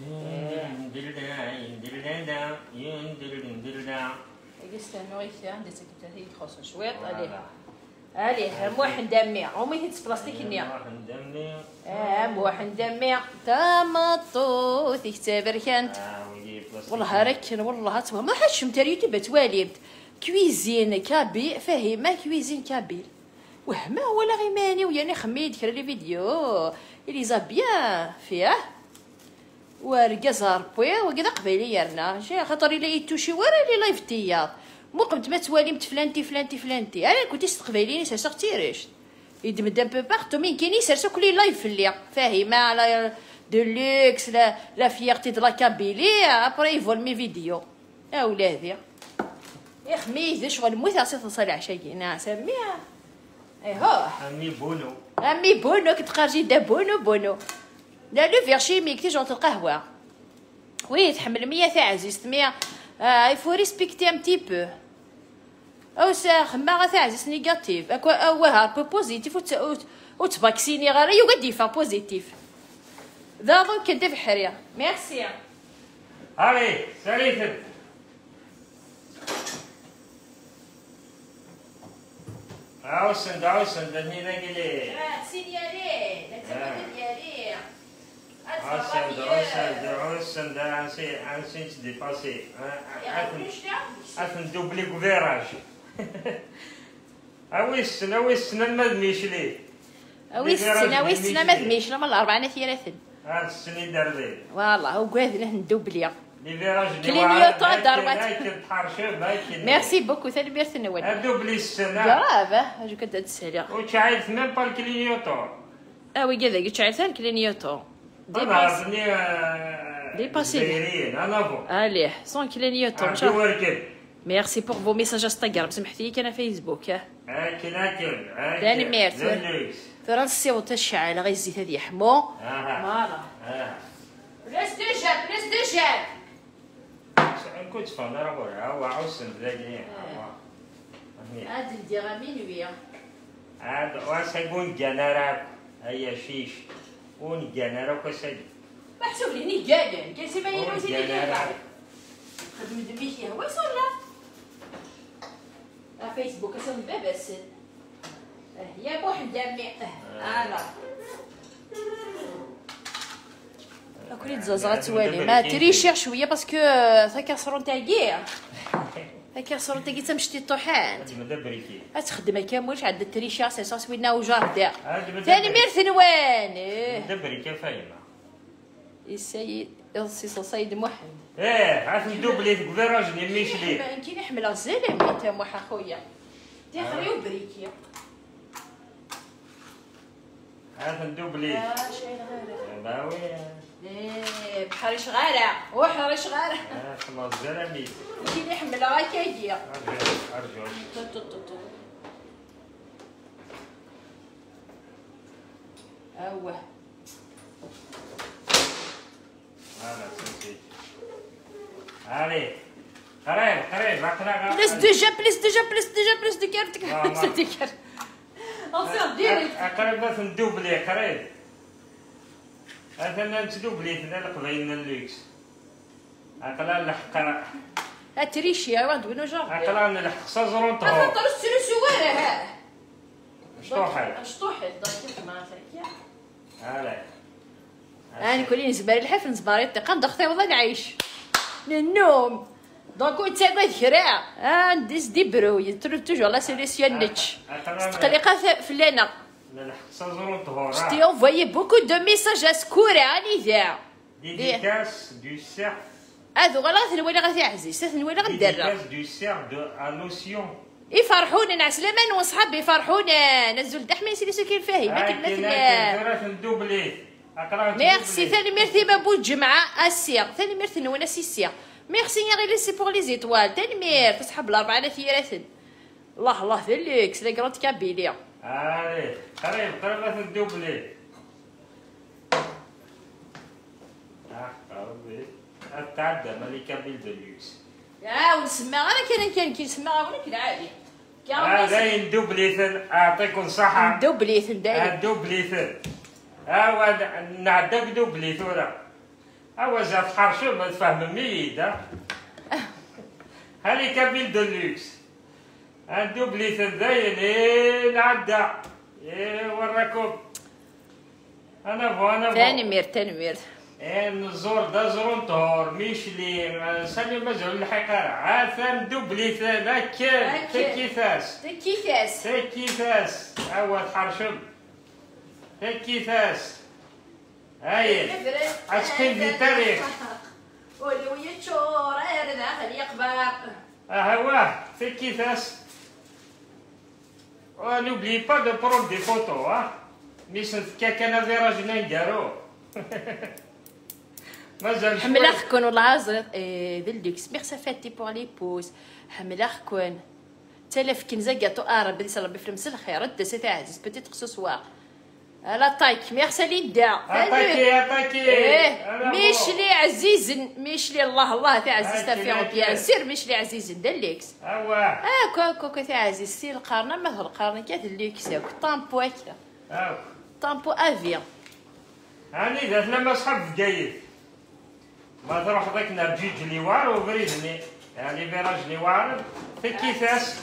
استنوا دي سكرتاري خاص شويط عليه موحد دمي عمي هيت بلاستيك النيا موحد دمي تمطو تختبر كانت والله ركن والله تما ما حدش متريتي بتواليد كويزين كابي فاهمه كويزين كابيل وهما ولا غيماني وياني خميد كرا لي فيديو اللي زا بيان فيه ورقصار بويا وكذا قبيلي يرنا شي خاطر الا يتوشي ورا لي لايف تياض مو قمت ما تواليمت فلانتي انا كنت تقبيليني ساسا تيريش يدمد ان بو بارتو مين كاينين ساسا كل لايف في اللي فاهمه على دولوكس لا فيارتي دو لا كابيلي ابري يفول مي فيديو اولادي يا خميس شغل موت عصيت تصلي عشاكي سميها ايوا امي بونو كتقارجي دا بونو لا لو فيغ شيميك تي جونت القهوه وي تحمل 100 تاع عزيز 100 يفو ريسبكتي ان تي بو او سا خما تاع عزيز نيجاتيف او هار بوزيتيف وتفاكسيني غير يقعد يفا بوزيتيف ذا دونك كنت في حريه ميرسي هاي ساليت عاوسن دني نقلي سينيالي لا تسينيالي عاوسن دا انسي ديباسي عفن دوبلي كوفيراج اويسن المدميش لي اويسن مدميش لما الاربعه ثلاثه هاد السني دارلي والله هو قاعد ندوبليا كلينيوتو ضربت ميرسي بوكو ثاني ميرسي نوال ادوبلي السنه جرافه اجو كنت تسالي وتعايد ميم با الكلينيوتو وي كذا قلت شعر ثاني كلينيوتون ديباسي انا فو اليه 100 كلينيوتون ميرسي بور فو ميساج انستغرام سمحتي لي انا فيسبوك كناكل داني ميرسي فرنسي وتشعل غير الزيت هذه يحمو فوالا بلاش دو جاب كنت فانا راه هو عوسن بلاقي هاد نديرها مينوي عاد واسيقون جنرا هيا شيش ون جنرا كسي محسوب لي ني قالن كيسي باين وزيد خدم دميتي هو يصور فيسبوك اسم بابا السن يا بوحد دمي انا كولي تزازغا توالي ما تريشيغ شويه باسكو ثاكاسرون تاعي ثاكاسرون تاعي تمشتي الطحان تخدم كاملش عاد التريشيغ سي صاص وينا وجاردا ثاني مير ثنوان دبري كيف فايمه السيد السي سيد محمد عاد ندوبلي في كفيراجني ميشلي كي نحمل الزلمه تا موح اخويا تيخري وبريكي عاد ندوبلي باوي بحر شغاله وحر شغاله خلاص زلمي كي نحمل راه كيجي ارجع اوه allez قريب راكنا بليس دو كارتك اصير ديريكت قريب باش ندوبلي قريب انا ندوبلي في القبيله اللوكس عقلا الحق هاتريشي يا ولد وين جاب عقلا الحق صزرون طهو خاطر السلو سواره ها شطوحي ضايق ما ساكيه هلا انا كلين زبال الحفل زباريت قد اختي والله نعيش النوم دونك وانت قاعد خرا نديس ديبرو يترو توجور لا سوليسيون نيتش تقليقه فلانه صزرون طهو جتي انفويي بوكو دو ميساج اسكورا اني ذا ديديكاس دو سيرف هذو غلا ثنويله غادي عزيز ثنويله غدير ديديكاس دو سيرف دو انوسيون يفرحونا ناع سلامان وصحابي يفرحونا نزل دحمي سيدي سكين فاهم ما كنا ندوبلي ميرسي ثاني ميرسي بابو الجمعه السير ثاني ميرسي وانا سي ميرسي يا غير ليسي بور لي زيتوال ثاني مير تصحاب الاربعه ثيرات الله ذليكس لا كروت كابيليا قريب ندوبلي قربي تعدى ملكه بيل دلوكس ونسمع انا كان كيسمع ولا كالعادي هذا ندوبليثن اعطيكم صحه ندوبليثن دايما ندوبليثن نعداو دوبليثونا زاد حرشو ما تفهم ميد هالي كابيل دلوكس ندوبليثن داين نعدى وراكم انا ثاني مير نزور دا زرونتور ميشلي سالي مازال الحقيقه عاد ثان دوبليثن هكا تكيثاس اول حرشم تكيثاس هاي عسكين في التاريخ ولو يتشور ارنا خلي يقبر هواه تكيثاس n'oublie pas de prendre des photos مش كان فيراجنا ندارو حمل اخكن والله عازر دلوكس ميرسي فاتي بور لي بوز حمل اخكن تلف كنزه قاطو ارب بدي صلى بفلمس الخير رد سي عزيز بتيت خصوص لا طايك ميرسي ليدا اتاكي مش لي عزيز مش لي الله تاع عزيز تاع بيان سير مش لي عزيز دلوكس كوكو تاع عزيز سير القرنه مثل القرن كاع دلوكس طامبو هكا طامبو افيون هاني ذاتنا ما صحاب جايد ما تروح ضيك نرجيج ليوار وبريدني يعني فيراج ليوار في كيساس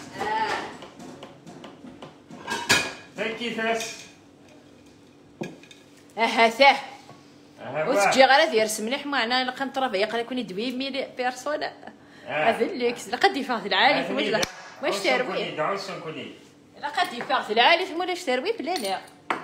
هاثاه وتجي غير يرسم مليح معنا لقى نطرف يقرا يكون يدوي 100 بيرسون هذليكس لقد يفاغ العالي ثم واش تروي لقد يفاغ العالي ثم واش تروي بلا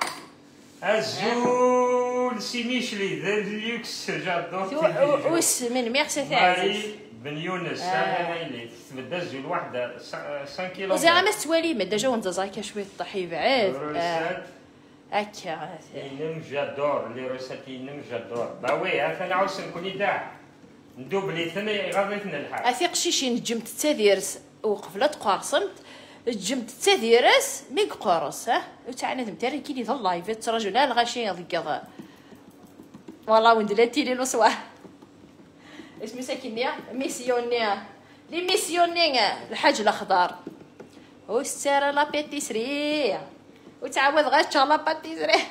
الزول سي ميشلي ذا اللوكس جادور وس من ميرسي تاع بن يونس هذا اللي تبدا الزول وحده 5 كيلو زعما ما تسوالي ما ديجا ونزا زاكا شويه طحي بعاد هكا ينم جادور لي روسات ينم جادور با وي هاك انا عاوز نكون داع ندوبلي ثاني غاديتنا الحال اثيق شيشين جمت تاديرس وقفلت قارصمت جمت تاديرس مي قارص ها وتاعنا تمتاري كي لي اللايف تراجعنا الغاشي ضيق والله وندلاتي لي الوصواه اسمي ساكنيا ميسيونيا لي ميسيونيا الحاج الاخضر والساره لا بيتيسري وتعاود غير لا بيتيسري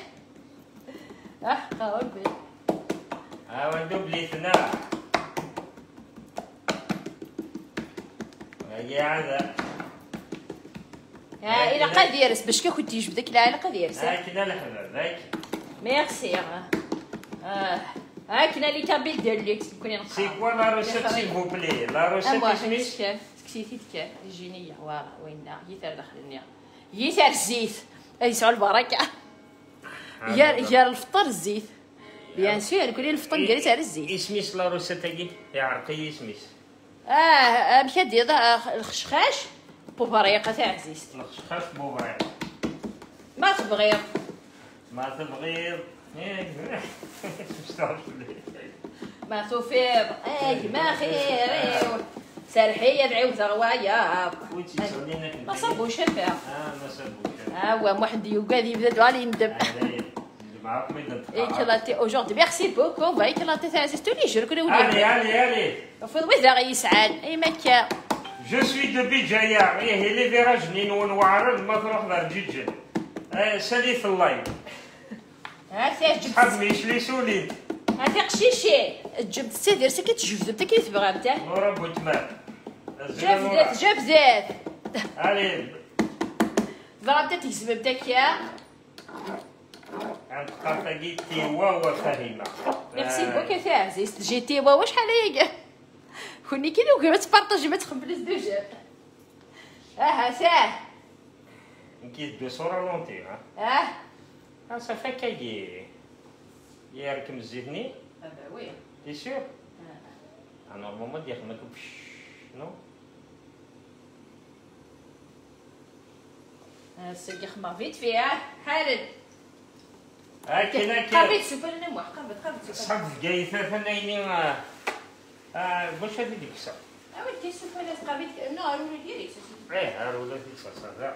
قولي ها ندوبلي ثنا هي هذا الى قديرس باش كي كنتي جبدك العلاقه ديرس هاكنا الحباب هاك ميرسي هاكنا لي كابيل ديالك كوني نقرا سي كوا لا روسيت سيل فو بلي لا روسيت اسميس سكسيتي تكا الجينيه فوالا وين يثار داخلني يثار الزيت يسعوا البركه يا الفطر الزيت بيان سور كولي الفطر قالت على الزيت اسميس لا روسيت هاكي يا عرقي اسميس مشى ديال الخشخاش بوبريقه تاع عزيز الخشخاش بوبريق ما تبغي ما تبغي ما توفيض ما خير سرحيه دعيو ثروايا ما صبوش الفا ما صبوش هو واحد يوقاد يبدا على يندب éclaté aujourd'hui merci beaucoup va éclater تاع عزيز تولي جرك ولا allez في الوذا غيسعد اي مكه جو سوي دو بيجايا هي لي فيرا جنين ونوعرض ما تروح دار جيجن سالي في اللايف هاك شحال ميشلي سولين هاك قشيشي جبت السيدير سكت جبت كي تبغى انت نورا بوتمان جاب زيت علي تبغى انت تكسب بداك يا عند قرطاقي تيوا وفهيمه ميرسي بوك يا عزيز جي تيوا واش حاليا كوني كي دوك ما تبارطاجي ما تخبلس دو جاب ساه نكيد دو صوره لونتي ها صافي كاي ياركم الزيتني وي تي سور نورمالمون ديال ما كبش نو سيدي خما فيت فيها حارد كاين قربت سوبر انا موح قربت سوبر صحاب جاي ثانيين واش هذه ديك الساعه ولدي سوبر قربت نو رولي ديالك ها ولا ديك الساعه صافا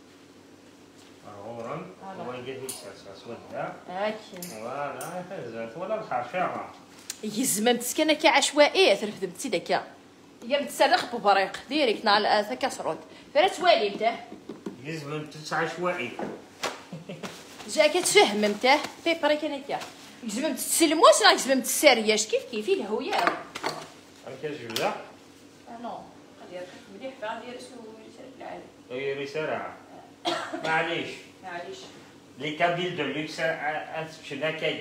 غورن وين قال ديك الساعه سودا فوالا هزات ولا الخرشاغه يزمم تسكن كي عشوائيه ترفد بتسيدك يا متسرخ ببريق ديريكت نال كاسرود فرات والي انت يزمم عشوائي جا كتفهم انت بيبري كانت يزمم تسلموش راه يزمم تسارياش كيف الهويه راك جبده نو غادي يركب مليح غادي يرسلو رساله العالم اي رساله معليش لي كابيل دو لوكس شدا كاي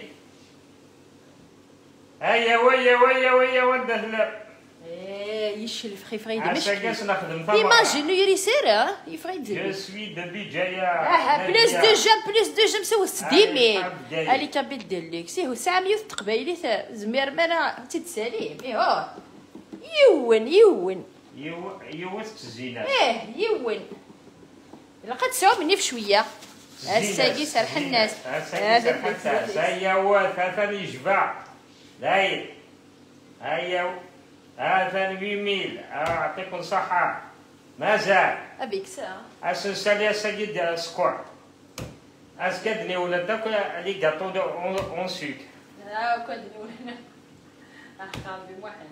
هيا ويا ودهلا يشل في خيفريد ماشي كاش نخدم ايماجينو يري سير يفريد جو سوي دو بيجايا بليس دو جام سوا 60000 الي كابيل ديليكس هو 900 تقبايلي زمير مانا تتساليم هو يون الزينات يون لقد ساو مني في شويه الساقي سرح الناس هيا هو ثاني يجبع لايل هيا ثاني 8000 يعطيكم صحة مازال ابيك ساعة اسنسالي الساقي ديال السكوع اسكدني ولدك لي كاطو اون سوك كدني ولدنا اخا بموحن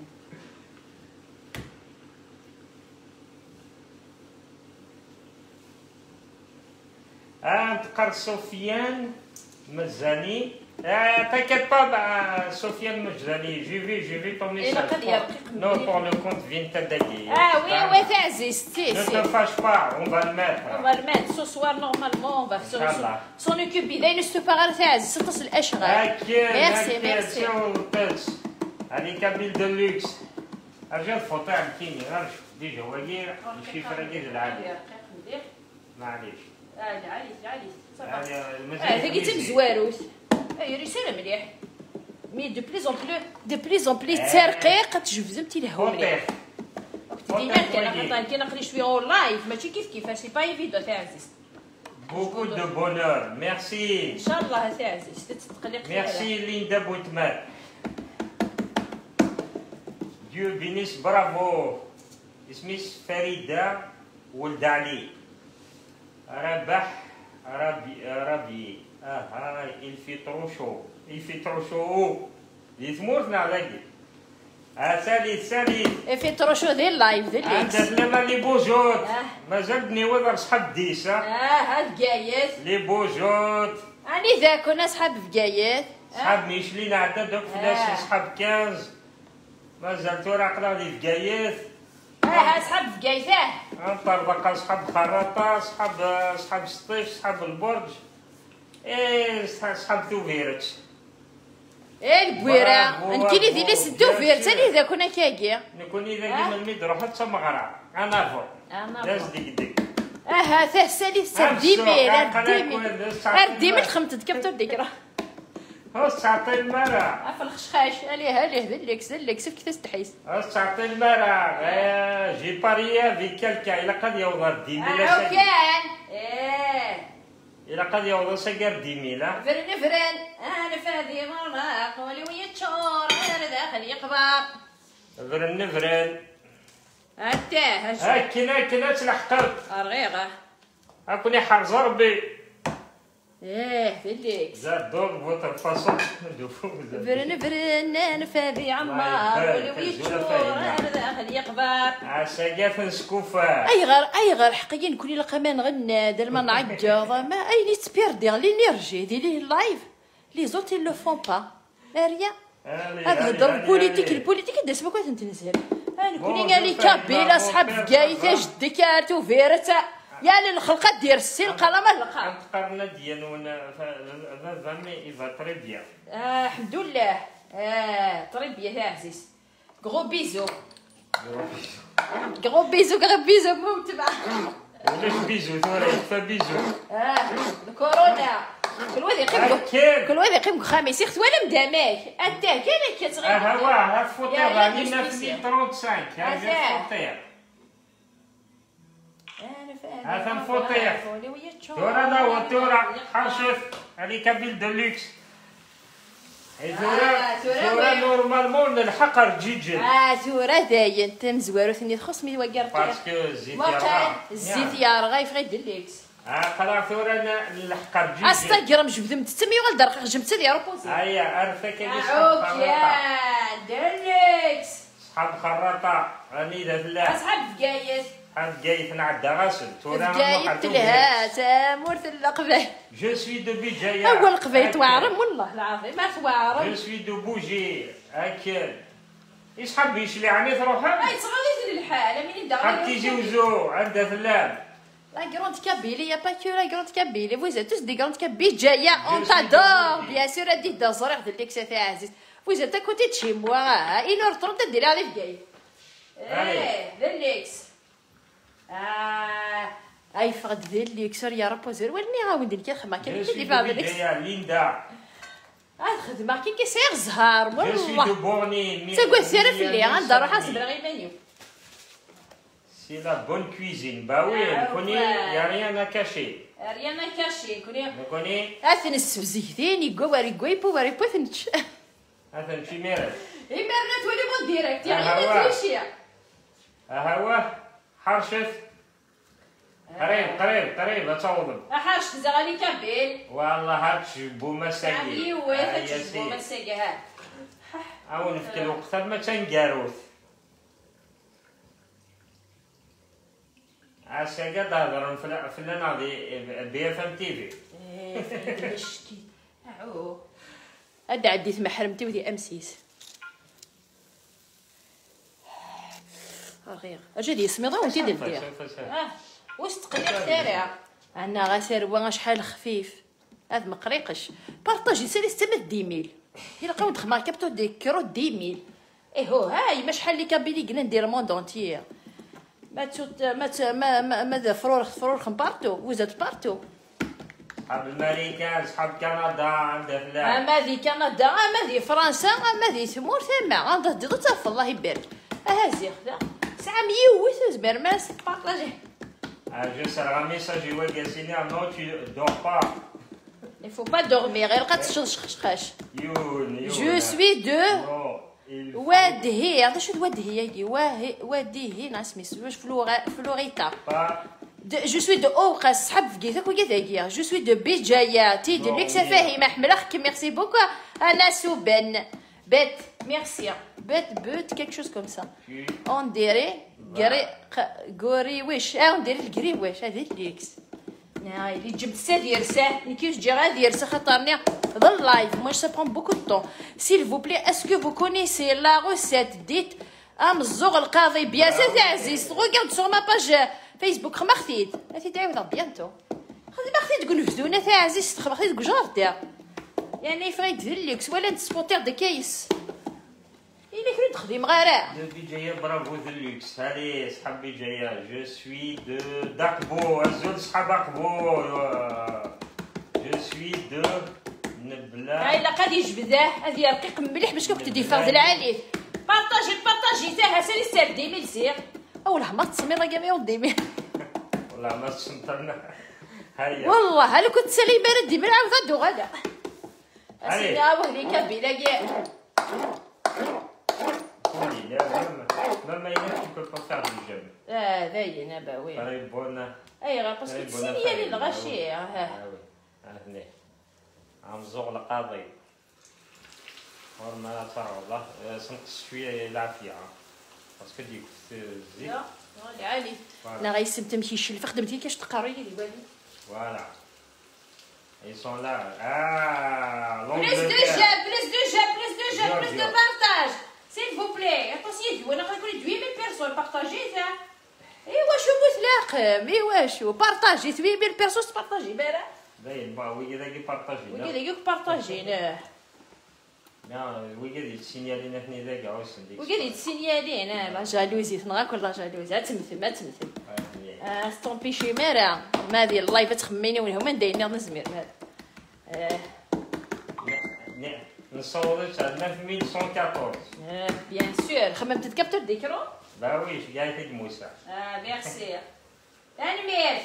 تقر سفيان مزاني t'inquiète pas Sofiane Mjani j'ai vu ton message non pour le compte Vintadagi oui t'as assisté ne te fâche pas on va le mettre ce soir normalement on va s'en occuper إذا نستفاد تعز تصل الأشغال merci allez Kabyle de luxe أرجع الفوطة عمتيني غير ديجا وقير ماشي فرقيز العادي معليش عالي هذا قلت مزواروس رسالة مليح مي دو بليز اون بليس ترقيق تجبزمتي لهو مليح وقت ديما كان كي نقري شويه اون لايف ماشي كيف سي با ايفيدون تاع عزيز بوكو دو بونور. ميرسي ان شاء الله سي عزيز تتقلق. ميرسي ليندا بوتمان. ديو بينيس برافو. اسمي فريدة ولد علي. ربح ربي الفيتروشو يثمورنا عليك. سالي في تروشو ديال اللايف ديال عندك ليكس. لما لي بوجوت مازال بنيوض صحاب ديسا. هاد قايد لي بوجوت راني ذا كنا صحاب في قايد. صحاب ميشلين عندنا دوك فلاش صحاب 15 مازال توراقنا لي في قايث. صحاب في قايد. نطربق صحاب خراطة صحاب سطيف صحاب البرج. صحاب ثوفيرت. البويرة نكيني ديالي سدو فيرت اللي ذا كنا كاكي. نكون اذا كيما الميد روح حتى مغرى انا فوق داز ديك ثا سالي سرديميل ارديميل خمتت كيف تديك هو تعطي المرا في الخشخاش عليه ذليكس كيف تستحيس. تعطي المرا جي باريا في كالكا الى قد يوضر 10,000 كان الى قد يوضر سكر 10,000 فرن انا فادي مرة قولي ويا تشور انا داخل يقبر فرن انت كنا تلحقت رغيغه اكوني حرز ربي فيليكس زاد دور فوتر فاصون فرن انا فادي عمار قولي ويا تشور انا داخل يقبر عساقات نسكوفا اي غير حقيقي كوني لقمان غنى دير ما نعجض ما اي ني تبيردي لينيرجي ديالي اللايف لي زوت لو فون با ريان. هذا هضر البوليتيك دا سما كنت نتنزل انا كوني قال لي كابيلا صحاب فكايته جدك ارتو فيرتا يا للخلقه دير السي القلمه اللقا نقارنا ديالنا فامي ايفا تري بيان. الحمد لله طري بيان يا عزيز. غرو بيزو موت تبع ولاش بيزو ثورة يكفى بيزو. الكورونا كل واحد يقيم خميس يخت ولا مداماك انت كاين كتغير. ها فوتير راني نفسي 35 هذا فوتير. هذا فوتير تورا لا تورا حرشف عليك بالدلوكس. تورا نورمالمون نلحق رجيجل. تورا داين تم زوارو ثني تخص مي وقرتي باسكو الزيت يارغا يفغي دليكس. خلاص ثورا نلحق رجيجل. استغرم جبدم تسمي والدرق جبت ديال روبوزي. عرفت كاين صحاب خراطه دليكس صحاب خراطه راني ذا لا اصحاب فقايت جاي نعدى غاسل تورا فقايت لها مورث القبايل. جو سوي دو بيجايا اول قبايل توارم والله العظيم ما توارم. جو سوي دو بوجي اكل يسحب يشلي عني تروح اي صغير الحال من يدغ حتى يجوزو عندها فلان. La grande Kabylie, il n'y a pas que la grande Kabylie. Vous êtes tous des grandes Kabyles. Jaya, on t'adore. Bien sûr, elle dit dans un de l'excès Aziz. Vous êtes à côté de chez moi. Il est en train de dire allez, vieille. De l'ex. il faut de l'ex. Il y a reposé. Oui, mais on dit qu'il y a marqué. Je suis de Linda. خد marqué que c'est زهر Je suis de Borny. C'est quoi c'est refilé hein دارو حسب الغيمانيو. C'est la bonne cuisine. Bah oui, on connaît, il n'y a rien à cacher. Rien à cacher, on connaît. أثن السبزيتين يقوى ريقوي بوى ريقوي ثنش. أثن شي ميرت. إيه ميرت ولي مو ديريكت يعني ما تمشي. هوا حرشف. قريب أتصوضن. حرشف زغالي كابيل. والله هاتش بوما ساقي. عمي وثش بوما ساقي ها. أو نفكر وقت ما تنقاروث. عساقا تهضرون في الناضي بي اف ام تي في. ايه مشكي اعو هدا عديت مع حرمتي ودي امسيس رغيغ اجا دي سميضه وانتي دير واش تقليق تاعها انا غاسر وانا شحال خفيف هذا مقريقش بارطاجي سالي استمد 10,000 الا قاود خمار كابتو دي كرو 10,000 ايه هو هاي ما شحال لي كابيلي قلنا ندير موند اونتيير ما فرور خمبارتو وزاد بارتو. صحاب الماريكان صحاب كندا عندها فلان. ما ذي كندا ما ذي فرنسا ما ذي ثمور ثما عندها ديضو تاف الله يبارك. هازي خدا ساعة ميوت زبر ما بارطاجي. Je serai un message ouais Gassini non tu dors pas. Il faut pas dormir. Je suis de وادهي. هذا شو وادهي وادهي ناس ميسوش فلوريتا. Je suis de أوقس صحاب فقيتك وقيتك. Je suis de بجاية تي de luxe فاهمة حملك. Merci beaucoup أنا سوبن بيت. Merci بيت quelque chose comme ça. On dirait غوري ويش. on dirait القري ويش هذا الليكس. اللي جبت ساديرسه اللي كيفاش تجي غادي يرسى خاطرني ظل لايف. moi ça prend beaucoup de temps. s'il vous plaît est-ce que vous connaissez la recette dite مزوغ القاضي بيان سي عزيز. regarde sur ma page Facebook. خما خديت تعاود بيانتو خدي ما خديت تقول فدونا تاع عزيز خما خديت جارتها يعني فريد ديليكس ولا نسبوتير دي كايس إلا كنت تخدم غير بجاية برافو ديليكس. هذه صحاب بجاية. جو سوي دو داكبو الزول صحاب اكبو. جو سوي دو نبلا. هاي لا قادي يجبداه هذه رقيق مليح باش كنت تديفاض عليه. بارطاجي تاعها سالي سابدي ميلسير والله ما تصمي راه كامي وديمي والله ما تسنطرنا. هيا والله هل كنت سالي بارد ديما عاود غدو غدا اسيدي وهلي كبيله كاع. ماما ينام كل بافار دو جيم. باين باوي. قريبونا. اي غير باسكو تسيني لي الغاشي. هنا عم زوغ القاضي. ما صار والله سنقص شويه العافيه باسكو ديك الزيت. لا عالي انا غيسم تمشي الشلفه خدمتي كاش تقاري لي والي. فوالا ils sont là. plus de partage s'il vous plaît. attention وانا غنقول 8000 personnes partager ça. ايوا شو متلاقم ايوا شو بارطاجي 8000 personnes تبارطاجي بارا باين با وي كذا كي بارطاجي. وي كذا بارطاجي لا وي كذا تسينيالينا هنا ذاك عاوز نديك. وي كذا تسينيالينا لا جالوزي تنغا كل جالوزي تمثل ستومبيشي مارا ما هذه اللايف تخميني وين هما دايرين نزمير هذا. نصورت على 9114. بيان سور خممت تكابتور ديكرو. با وي قاعد موسى. ميرسي تنمير.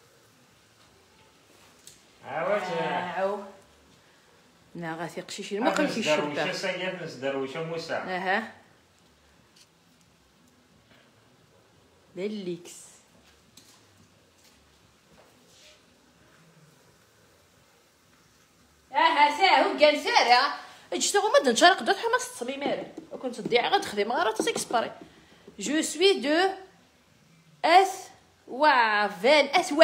عاود لا غاثي قشيشي ما قلتي الشباب. واش ساير نسدروش موسى. بالليكس ساهو كان سارة اجتغو مدن شارق دوت حماس تصمي ماري وكنت تضيع غد خدمة غير تسيكسباري. جو سوي دو وعفان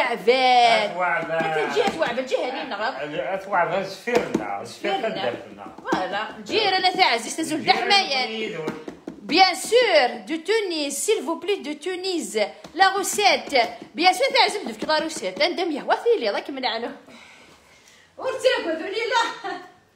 انت جهة وعفان جهة لي نغاب وعفان سفيرنا فوالا جيراننا تاع عزيز تزول دحمايان. Bien sûr, de Tunis, s'il vous plaît, de Tunis. La recette. Bien sûr, تعزم دفك la recette. عندهم يهوثي لي ضاك من عنه. ورتاكو ذولي لا.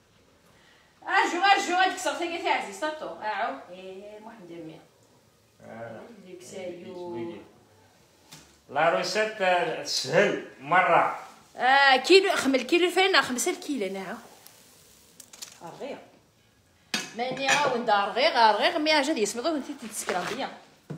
اجو هاديك صرتي تاع عزيز طاطو. محمد امين. ديك سايو. لا روسيت سهل مرة. كيلو خمل كيلو الفرينة 5 كيلو نعم. رغيق. ماني عاود دار غير مي اجا يسمي دوك انت تسكران بيا.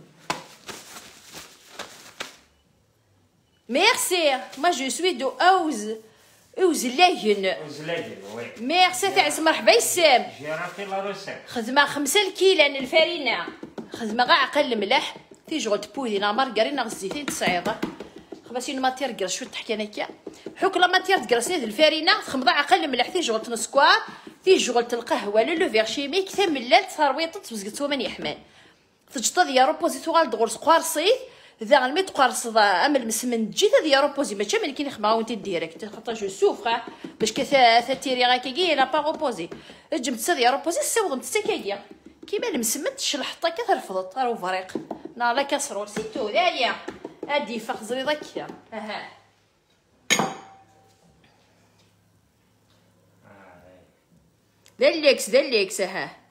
ميرسي ما جو سوي دو اوزلاين وي. ميرسي تاع مرحبا يسام. جيراتي لا روسيت. خدمة 5 كيلو الفرينة. خدمة غا عقل ملح في شغل تبوذي لا مارغرينا غزيتين تصعيضه. خباسي الماتير كرا شو تحكي انا كيا. حوك لا ماتير تكرسي الفرينة تخمض عقل ملح في شغل تنسكوار. في شغل القهوه لو فيغ شيميك تملال ترويط تبزقت ومن يحمل تجطى ديال روبوزي توغال دغور سقوارصي ذا غلمي تقارص امل مسمن تجي ديال روبوزي ماشي من كي نخمع وانت ديريكت خاطر جو سوفر باش كثا تيري غاكي لا با روبوزي جبت ديال روبوزي سوضم تسكاكيا كيما المسمن تشلحطا كترفضت راه فريق نا لا كسرول سيتو دايا ادي فخزري ضكيا دليكس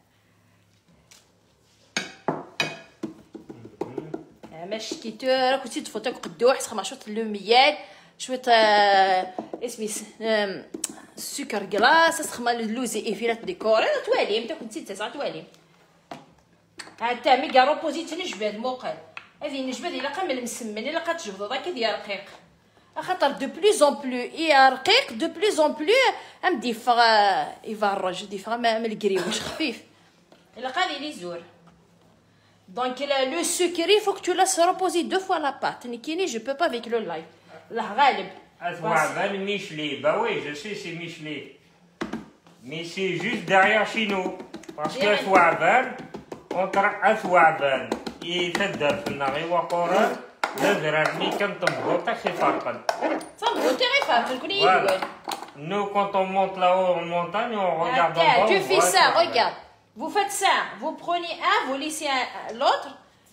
ماشي كيتور كنتي تفوتك قدوح سخما شوط لوميال شويه اسمي سكر كلاص سخما اللوزي ايفيلات ديكوري تواليم تا كنتي تسعه تواليم هانتا ميغا روبوزي تنجبد موقل هذه نجبد الا قام المسمن الا قد تجبدو هكا ديال رقيق خاطر دو بلوز اون بلو يا رقيق دو بلوز اون بلو ام ديفغ يفرج ديفغ ما الكريوش خفيف الا قال لي زور دونك لو سكري فوك تو لاس ريبوزي دو فوا لا بات نكيني جو بو با افيك لو لايف الله غالب Athouaban Michelet, bah oui, je sais, c'est Michelet. Mais c'est juste derrière chez nous. Parce que Athouaban, entre Athouaban et Fedder, Fennari Wakora, le mí quand on vote, c'est farfan. Ça me vote, c'est farfan, connais voilà. Nous, quand on monte là-haut en montagne, on regarde en bas. Tu fais ça, regarde. Vous faites ça, vous prenez un, vous laissez l'autre.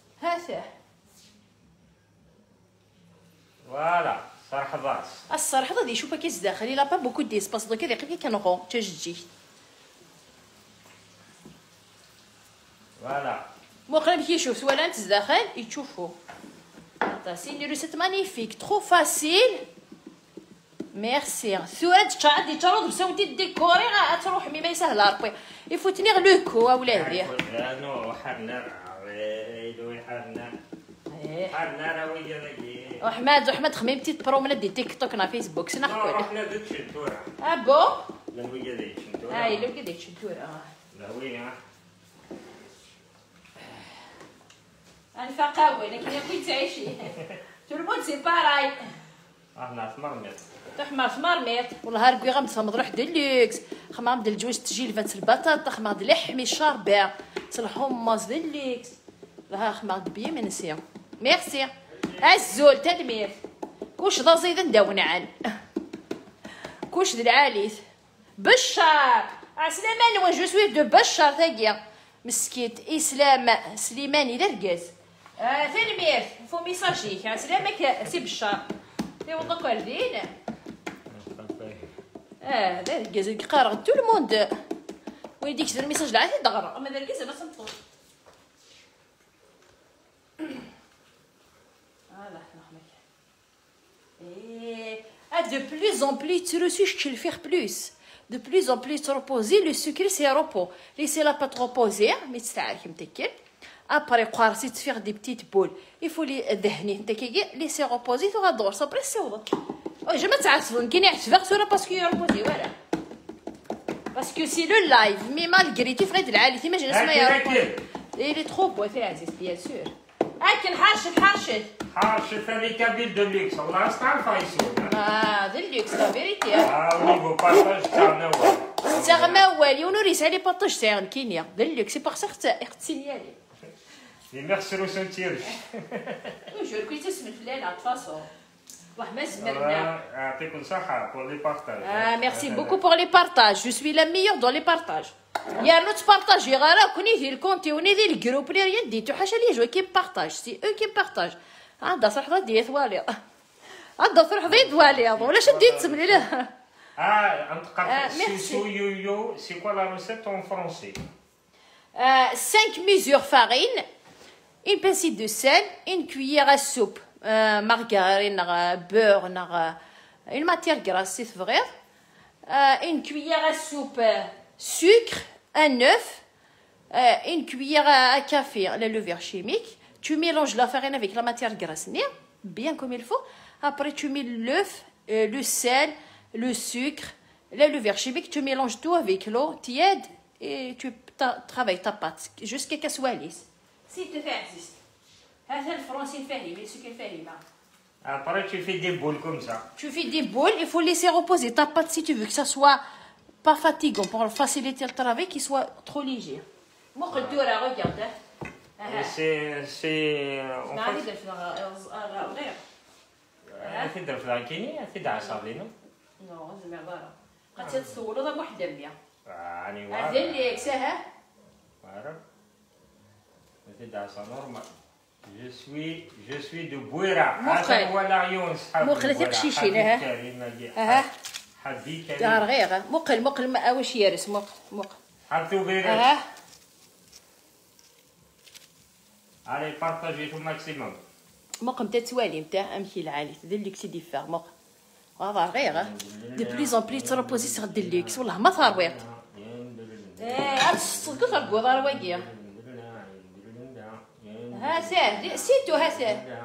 Voilà. الصراحه غادي يشوفها كيس داخل الا با بوكو دي سباس دوك هذيك غير كنغو تجي فوالا مقرب كيشوف ولا انت داخل يشوفوا سي نديرو سيت مانيفيك ترو فاسيل ميرسي ثورات تشعدي ترد بساوتي ديكوري غتروح مي ما يسهل ربي يفوتني غير لو كو اولادي نو حرنا حرنا حرنا ويا احمد خميم تيت برومنات دي تيك توك نا فيسبوك سنا نقول احنا دوك شنتورا ابو لا ويا ديك شنتورا هاي لو كديك شنتورا لا وين انا فقاوي لكن يا كنت تعيشي تو الموند سي باراي احنا في مرميت تحمر في مرميت والله هاركوي غمض مضروح ديلوكس خمام د الجوج تجي لفات البطاطا خمام د لحمي شاربه الحمص ديلوكس لا خمام بيا منسيا ميرسي الزول تدمير كوش ضا زيد نداون عن كوش د العاليث بشار سليمان وين جو سوي دو بشار تاكيا مسكيت اسلام سليماني دركاز تدمير فو ميساجيك سلامك سي بشار تي والله كاردين دركاز قارغ تو الموند وين ديك الميساج العادي دغرا اما دركاز ما سمطوش De plus en plus, tu reçus, je le faire plus. De plus en plus, tu reposer. Le sucre, c'est repos. Laissez la pâte reposer, mais c'est ça, après, tu vas faire des petites boules. Il faut les dehner. Laissez reposer, tu vas dormir. Après, c'est bon. Je me t'assois, qui n'est pas sûr parce qu'il est reposé, voilà. Parce que c'est le live, mais malgré tout, Fred, t'imagines, il est trop beau, bien sûr. اكل حاشد ثاني كابيل دلوكس الله يستعرف يسوي دلوكس لا فيريتي ونيفو بارطاج تاعنا تاع والي ونوريس علي بارطاج تاع كينيا دلوكس سي باغ سا اختسيالي ميرسي لو سنتيرش توجور كي تسمى الفلانه تفاصو والله ما زمرنا يعطيكم الصحه بور لي بارطاج ميرسي بوكو بور لي بارطاج جو سوي لا ميور دون لي بارطاج يا نو تبارطاجي غير كوني ديال الكونتي وني ديال الجروب لي ريان ديتو حاشا لي جوي كي بارطاج سي او كي بارطاج عندها صح ضدي ثوالي عندها صح ضد والي ولا شديت تسملي له انت سو يو يو سي كوا لا ريسيت اون فرونسي 5 mesures farine une pincée de sel une cuillère à soupe margarine beurre une matière grasse c'est vrai une cuillère à soupe sucre, un œuf, une cuillère à café, la levure chimique. Tu mélanges la farine avec la matière grasse, bien comme il faut. Après, tu mets l'œuf, le sel, le sucre, la levure chimique. Tu mélanges tout avec l'eau tiède et tu travailles ta pâte jusqu'à qu'elle soit lisse. Si tu fais existe. C'est le français fahim, ce qu'il fait là. Après, tu fais des boules comme ça. Tu fais des boules, il faut laisser reposer ta pâte si tu veux que ça soit pas fatigant pour faciliter le travail, qu'il soit trop léger. Moi, regarde. C'est. تقدر في الكينيا في دعسة لينو؟ نو زعما برا قد تتصور هذا وحده مية يعني واعر هذا اللي يكساها واعر في دعسة نورمال جو سوي دو بويرة هذا هو العيون صحاب مخلة تقشيشي لها حبي كريم دار غير مقل ما واش يارس مقل حطو بيرس علي بارطاجي تو ماكسيموم مقم تتوالي نتاع امشي العالي دليكس دي فار مق هذا غير دي بليز اون بليز تروبوزي سيغ دليكس والله ما ثرويط هاد الصدق تربو دار واقيه ها ساهل سيتو ها ساهل.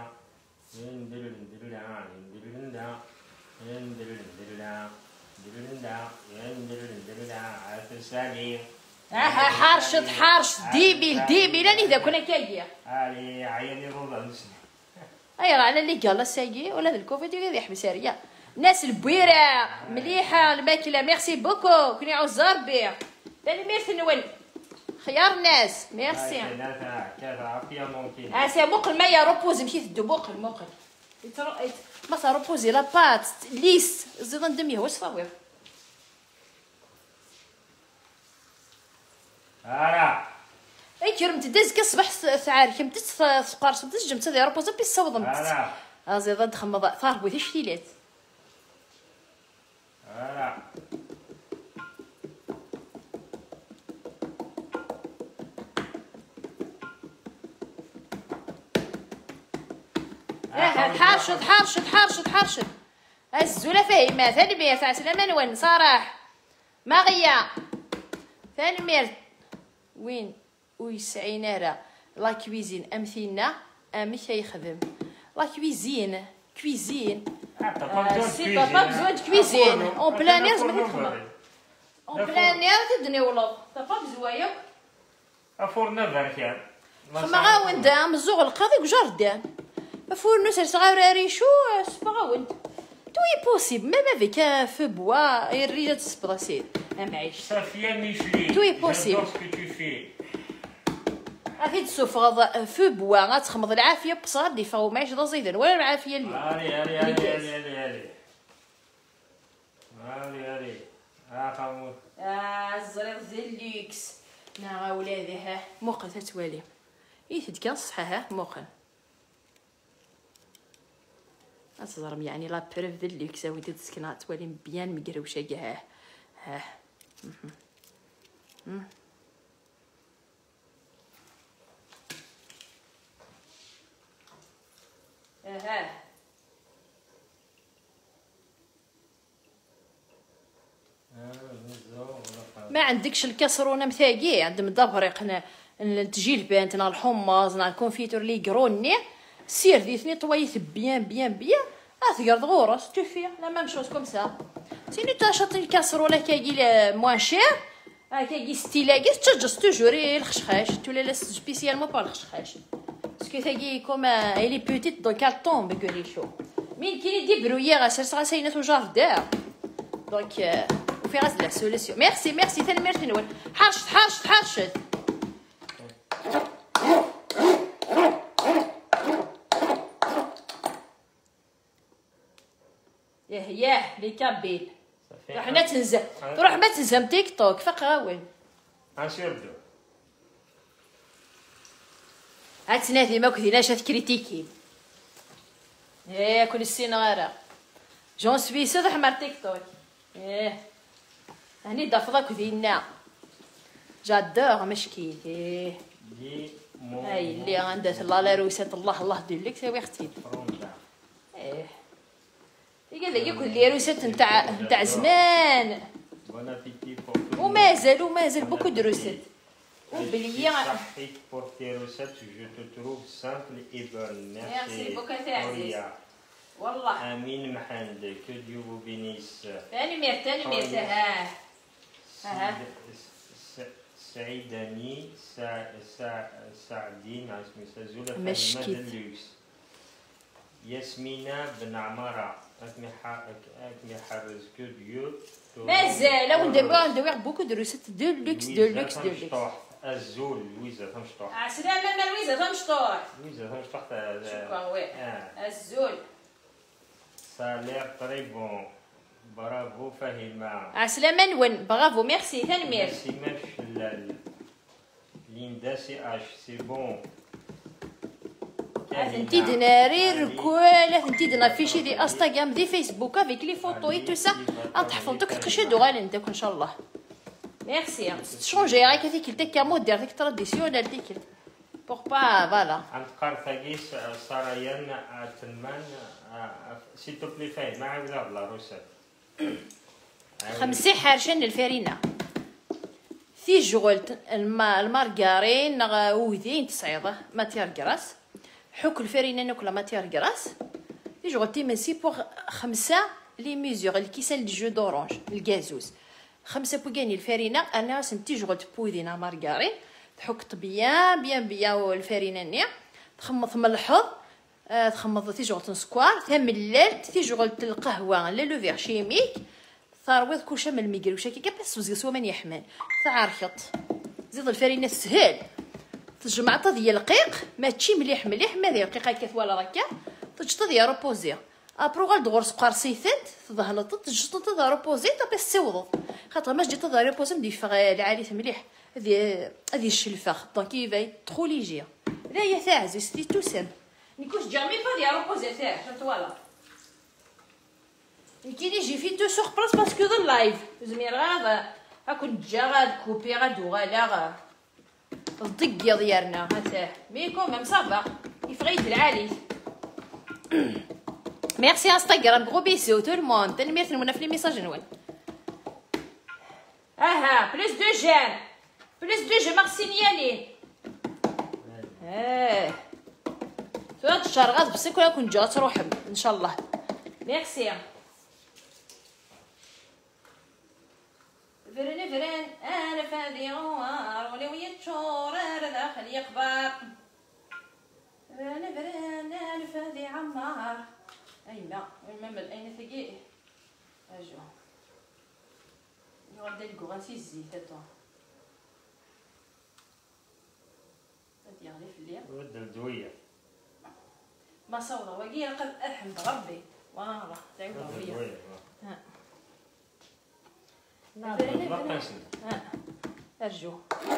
حارش ديبيل راني ذا كنا كايا عيالي روضه نسمع. اي راه على اللي قال سايي ولا الكوفيد اللي يحبس ريا ناس البويره مليحه الماكله. ميرسي بوكو كوني عاوز ربي ثاني ميرسي نول خيار الناس ميرسي. سي موقل ما يا روبوزي مشيت تدو موقل ما صار روبوزي لا بات ليس زيد ندميه واش صاوي اي كرمت داز كصبح ساعه كمت تقارص تجمت هذه روبوزي بي صوضمت زيد تخمض ثار بوث شتيلات حارشد الزوله فاهمه ثاني مير تاع سلامه وين صراح ما غيا ثاني مير وين ويسعينا راه لا كويزين امثيلنا مش يخدم لا كويزين سي با بزوان دو كويزين اون بلانير زعما نخدم اون بلانير تدني ولو تا با بزوايا افورنا بركان ما غاوند مزوغ القاضي وجردان فور نسر صغار ريشو سبغاوند توي بوسيبل ميم افيك ان فو بوا الرجال تسبراسيد معيش صافيه ميشلي توي بوسيبل اكيد سوفغ فو بوا غتخمض العافيه بصغر دي فاو معيش ضزيدن ولا العافيه اللي علي خمود الزرير زيليكس نا ولادي ها موقل تتوالي يثد كان صحه ها موقل أصدرم يعني لا بروف ديال لوكس ودي تسكن توالي بيان مقروشه كاع ها ما عندكش الكسرونه مثاقي عند مدبرق تجي البنت نا الحمص نا الكونفيتور لي قروني سير ديتني طويت بيان تقرض غورس توفي لا ميم شوز كوم سا سينو تاشط الكسرونه كاكي موان شير كاكي ستيلاكي تجس توجوري الخشخاش تولا لا سبيسيالمون با الخشخاش باسكو ثاكي كوم الي بوتيت دونك كال طومب كوري شو مين كاين دي برويي غاسر غاسينات وجاردار دونك وفي غاز لا سوليسيون ميرسي ثاني ميرسي نول حرشت ياه لي كابيل روح ما تنزم تيك توك فقاوين انسيردو هاتنادي ما كثيناش تكريتيكي كل السين غيره جون سويس حمر تيك توك هاني دافضا كثينا جادور مشكيل هاي اللي عندها الله لا رويسات الله دير لك ساوي اختي قال لي كل اللي روسات نتاع زمان ومازال بوكو دو روسات وبليا صحيت بور تي روسات جو تو تروف سامبل اي بون ميرسي بوكو عزيز والله امين محمد كو ديو بو بينيس ثاني مير ها سعيداني سعدين اسمي زولا مشكيت ياسمينة بن عمارة أكمي حرز كوديو مازال وندوي بوكو دو روسات دو لوكس الزول لويزا تمشطوح سلامة لويزا تمشطوح شكرا وي الزول سالير طري بون برافو فهيمة عسلامة نون برافو ميرسي ثاني مير ميرسي ماش ليندا سي اش سي بون انتي دناري ركوله انتي دنافيشي دي انستغرام دي فيسبوك افيك لي فوتو اي تو سا تحفظ دوك تقشي دوغال انتك ان شاء الله ميرسي تشونجي راك هذيك تاك مود دير ديك تراديسيونال ديك بور با فوالا عند قرطاكيس سرايان تلمان سي تو بلي فاي ما عاود لا روسات خمسي حارشين الفرينه في جغل المارغارين وذين تصعيده ماتير كراس حك الفرينه ناكل ماتير كراس في جغل تيمسي بوغ 5 لي ميزور الكيسان دي جو دورانج الكازوز 5 بوغاني الفرينه انا سنتي جغل تبوذينا مارغارين تحك بيان الفرينه نيا تخمط ملحظ تخمض تي جغل سكوار تملال تي جغل القهوه لا لو فيغ شيميك ثروت كلشي من الميكرو شاكي كاباس وزغسوا من يحمل تعرخط زيد الفرينه سهل تجمع طدي القيق ماشي مليح ما داير القيق هكا ولا ركا تجطد يا روبوزي ابرو غال دغور سكر سيثنت تظهلط تجطد تظهر روبوزي طابا سيوض خاطر ما جيت تظهر روبوزي ندير العالي مليح هذه الشلفه دونك يفاي ترو ليجي لا يا تاعزي سيتي تو سام نيكوش جامي فادي يا روبوزي تاع فهمت ولا كي يجي في تو سوغ بلاص باسكو ذا اللايف زمير غاد هاكو نجا غاد كوبي غاد وغالا الضقي ديالنا هاتاه ميكو ميم صافا يفغيت العالي ميرسي انستغرام غرو بيسو تو الموند تنميرت نمونا في لي ميساج نوال اها بلوس دو جان ماغ سينيالي ثلاث الشهر غاد بصي كون كون جات روحهم ان شاء الله ميرسي فرن انا فادي غوار ولو يتشور داخل يقبر فرن انا فادي عمار اين الممل اين ثقيل اجو يغدا الكوغاسي الزيت هاتو هادي يغلي في الليل ود الدويه ما صوره وقيل قد الحمد ربي والله تعيب ربي ارجو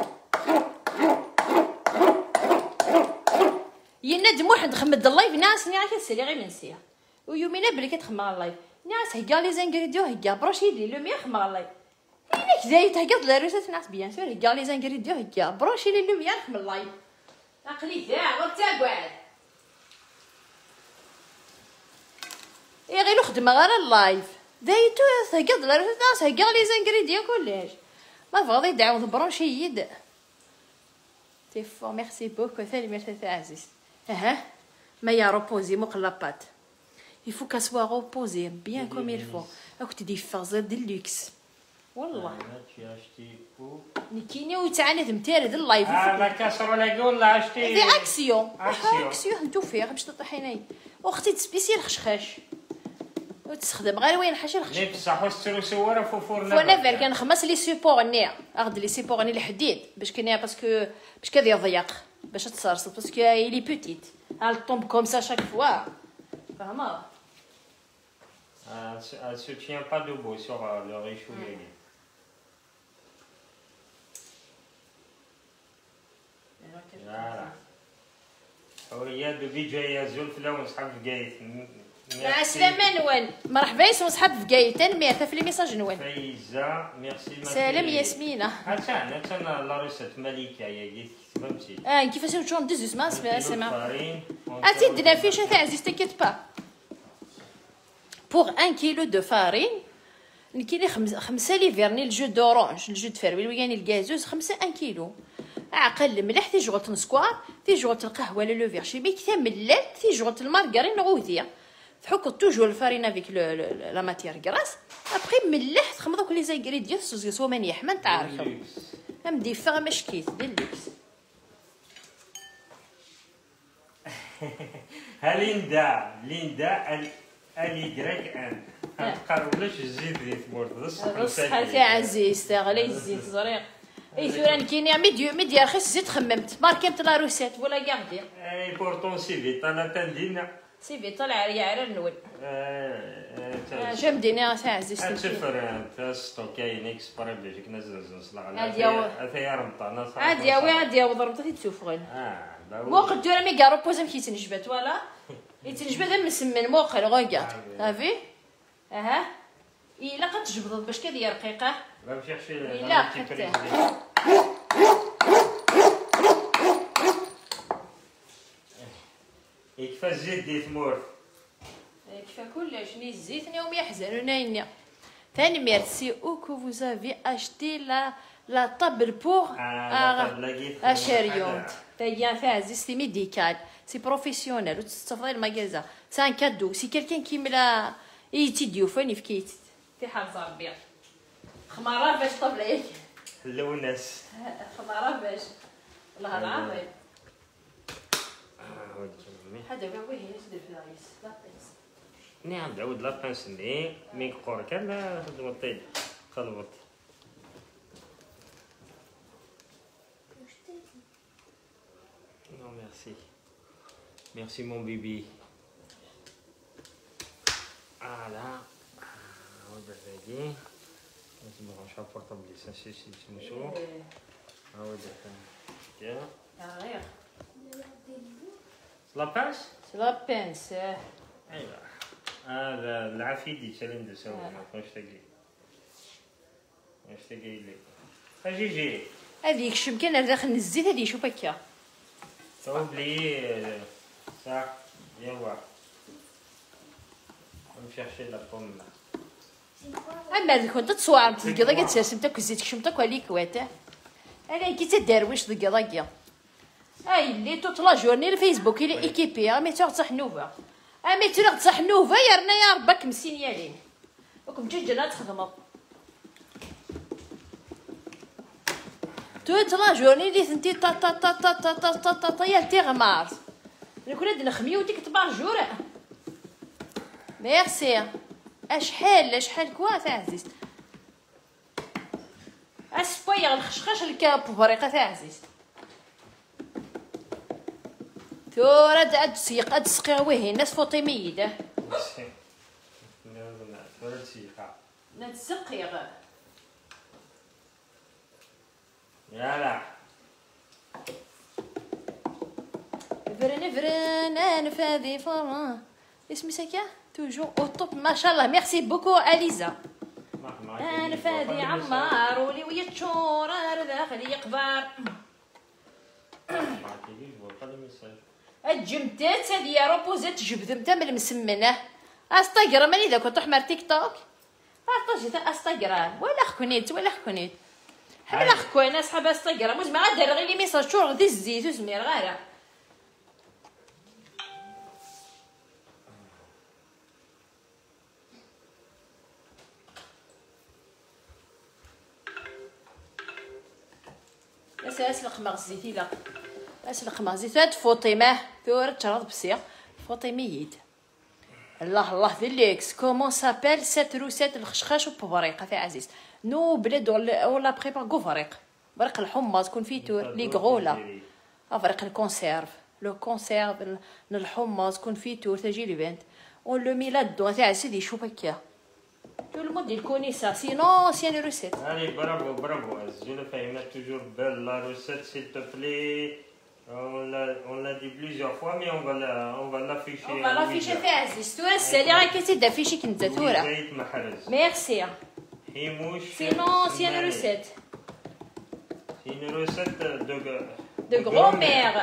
ينادم واحد خمد اللايف ناس ني عايشه سيري غير منسيه ويومينا بلي كتخمم على اللايف ناس هكا لي زانغريديو هكا بروش يدي لو مي خمم على اللايف انك زاي تهكا لا روسات ناس بيان سور هكا لي زانغريديو هكا بروش لي لو مي خمم اللايف عقلي تاع وتاقعد غير خدمه غير اللايف دايتو هكا لا روسات ناس هكا لي زانغريديو كلش ما فغادي يدعوض برونشي يد تي فو ميرسي بوكو ثاني ميرسي عزيز ما يا روبوزي مو قلابات يفو كاسوا روبوزي بيان كوم يلفو راك تدي فازر دي لوكس والله نكيني وتعاني تمتارد اللايف لا كاسرو ولا عشتي دي اكسيون انتو فيها باش تطيحيني اختي سبيسيال خشخاش وتستخدم غير وين حاشي الخشب لي بصح واش سواره فوفور فونافير كنخمس لي سيبور نيا اخذ لي سيبور ني الحديد باش كاين باسكو باش كذا يضيق باش تصرص باسكو لي بوتيت elle tombe comme ça chaque fois vraiment elle se tient pas debout sur le réchaud voilà حوريه دوبي جايه زلفله ونصحاب فقايت عسلامة نوال مرحبا يسون صحاب فقايت تنمير في لي ميساج نوال فايزه ميرسي سلام ياسمينه انا لا ريسيت ملكه يا فهمتي كيفاش نمشيو ندوزو سما تدنا فيش تاع عزيز تكيت با بوغ 1 كيلو دو فارين كاين 5 لي فيرني الجو دورانج الجو دو فيربي ويعني الكازوز 5 1 كيلو عقل ملح تي جوغت نسكوار تي جوغت القهوه لو فيغ شيميك تي ملال تي جوغت المارغرين غوذيه تحك توجور الفارين افيك لا ماتيير غراس ابخي ملح تخمض كل لي زانغريديون سو من يحمل تعرف ام دي فا مشكيت ديلوكس ليندا اليغريك ان تقربلاش الزيت ديال الصحه تاع عزيز تاغلي الزيت زريق اي ثوران كاين ميدي رخيص زيت خممت ماركيمت لا روسيت ولا كاردي اي بورطون سي فيت انا تندينا سي فيت طلع يا عرا نول جام دينا تاع عزيز تفر تاستو كاين اكسبري بلي جيك نزل على هذا رمضان عادي يا وضربت تسوفغن موقع دورا مي كارو بوزم كي تنجبت ولا يتنجبت ذا مسمن موقع غوكا صافي الا قد تجبد باش كذا رقيقه ما مشيخش لا حتى يكفى الزيت ديال ثمور يكفى كلش ني الزيت يوم يحزنون ناينيا ثاني ميرسي او كو فوز افي اشتي لا طابل بوغ اشاريون تايا فازي سي ميديكال سي بروفيسيونيل وتستفضي المغازا سي ان كادو سي كالكين كيملا يتيديو فاني فكيت في حال ربي خمارة باش طبل عليك حلو الناس خمارة باش والله العظيم هذا هو وين يدير في العيس لا بيس نعم داود لا بانس ني ميك قور كان دوطي قلبت non merci merci mon bébé voilà ودي لازم نرجع بورطابل سي نشوف هاو داك غير لا بانس لا بينس ايوا هذا العفيدي تاع اللي ندسو ما كنتش تاقي واش تاقي لي اجي جي هذيك شمكان داخل الزيت هذه شوف هكا صوب لي صح يوا نمشي لا بوم اما هذيك كنت تصوار تلقى ذاك تساسم تاك زيتك شمتك عليك واتا انا كي تدارويش دقا ذاك اي اللي توت لا جورني الفيسبوك اللي ايكيبي امي تصح نوفا امي تصح نوفا يا رنا يا ربك مسينيالين وكم تجي تخدموا توت لا جورني اللي ثنتي تا تا تا تا تا تا تا تا تا يا تيغمار نكون نخميو ديك تبار جوره ميرسي اشحال كوا تاع عزيز اسبويا الخشخاش الكاب فريقه تاع عزيز تورا اد تسيق اد تسقي ويه الناس فاطميه نتسقي يلا فرن انا فادي فرن اسمي ساكا توجور او توب ما شاء الله ميرسي بوكو اليزا انا فادي عمار ولي ويا تشورار داخل يقبر الجمتات هذه يا روبوزات جبدم تم المسمنه انستغرام ماني ذاك تحمر تيك توك بارطاجي تاع انستغرام ولا خكونيت حبل خكون اصحاب انستغرام واش ما غادير غير لي ميساج شور غدي الزيت وزمير غير اسلق مغزيتي لا اسلق مغزيتات فاطمه ثور تشرد بسيق فاطمييد الله فيليكس كومون سابيل سيت روسيت الخشخاش وبفريقه في عزيز نو بلاد ولا بريبا كوفريق بريق الحمص كونفيتور لي غولا فريق الكونسيرف لو كونسيرف الحمص كونفيتور تجي لي بنت ولو ميلاد دو تاع سيدي شوف هكا tout le monde il connaît ça sinon c'est une recette allez bravo je le fais mais toujours belle la recette s'il te plaît on l'a dit plusieurs fois mais on va l'afficher في عزيز تورا السالي راك تدافيشي كنت تورا ميرسي حيموش sinon c'est une recette c'est une recette de grand-mère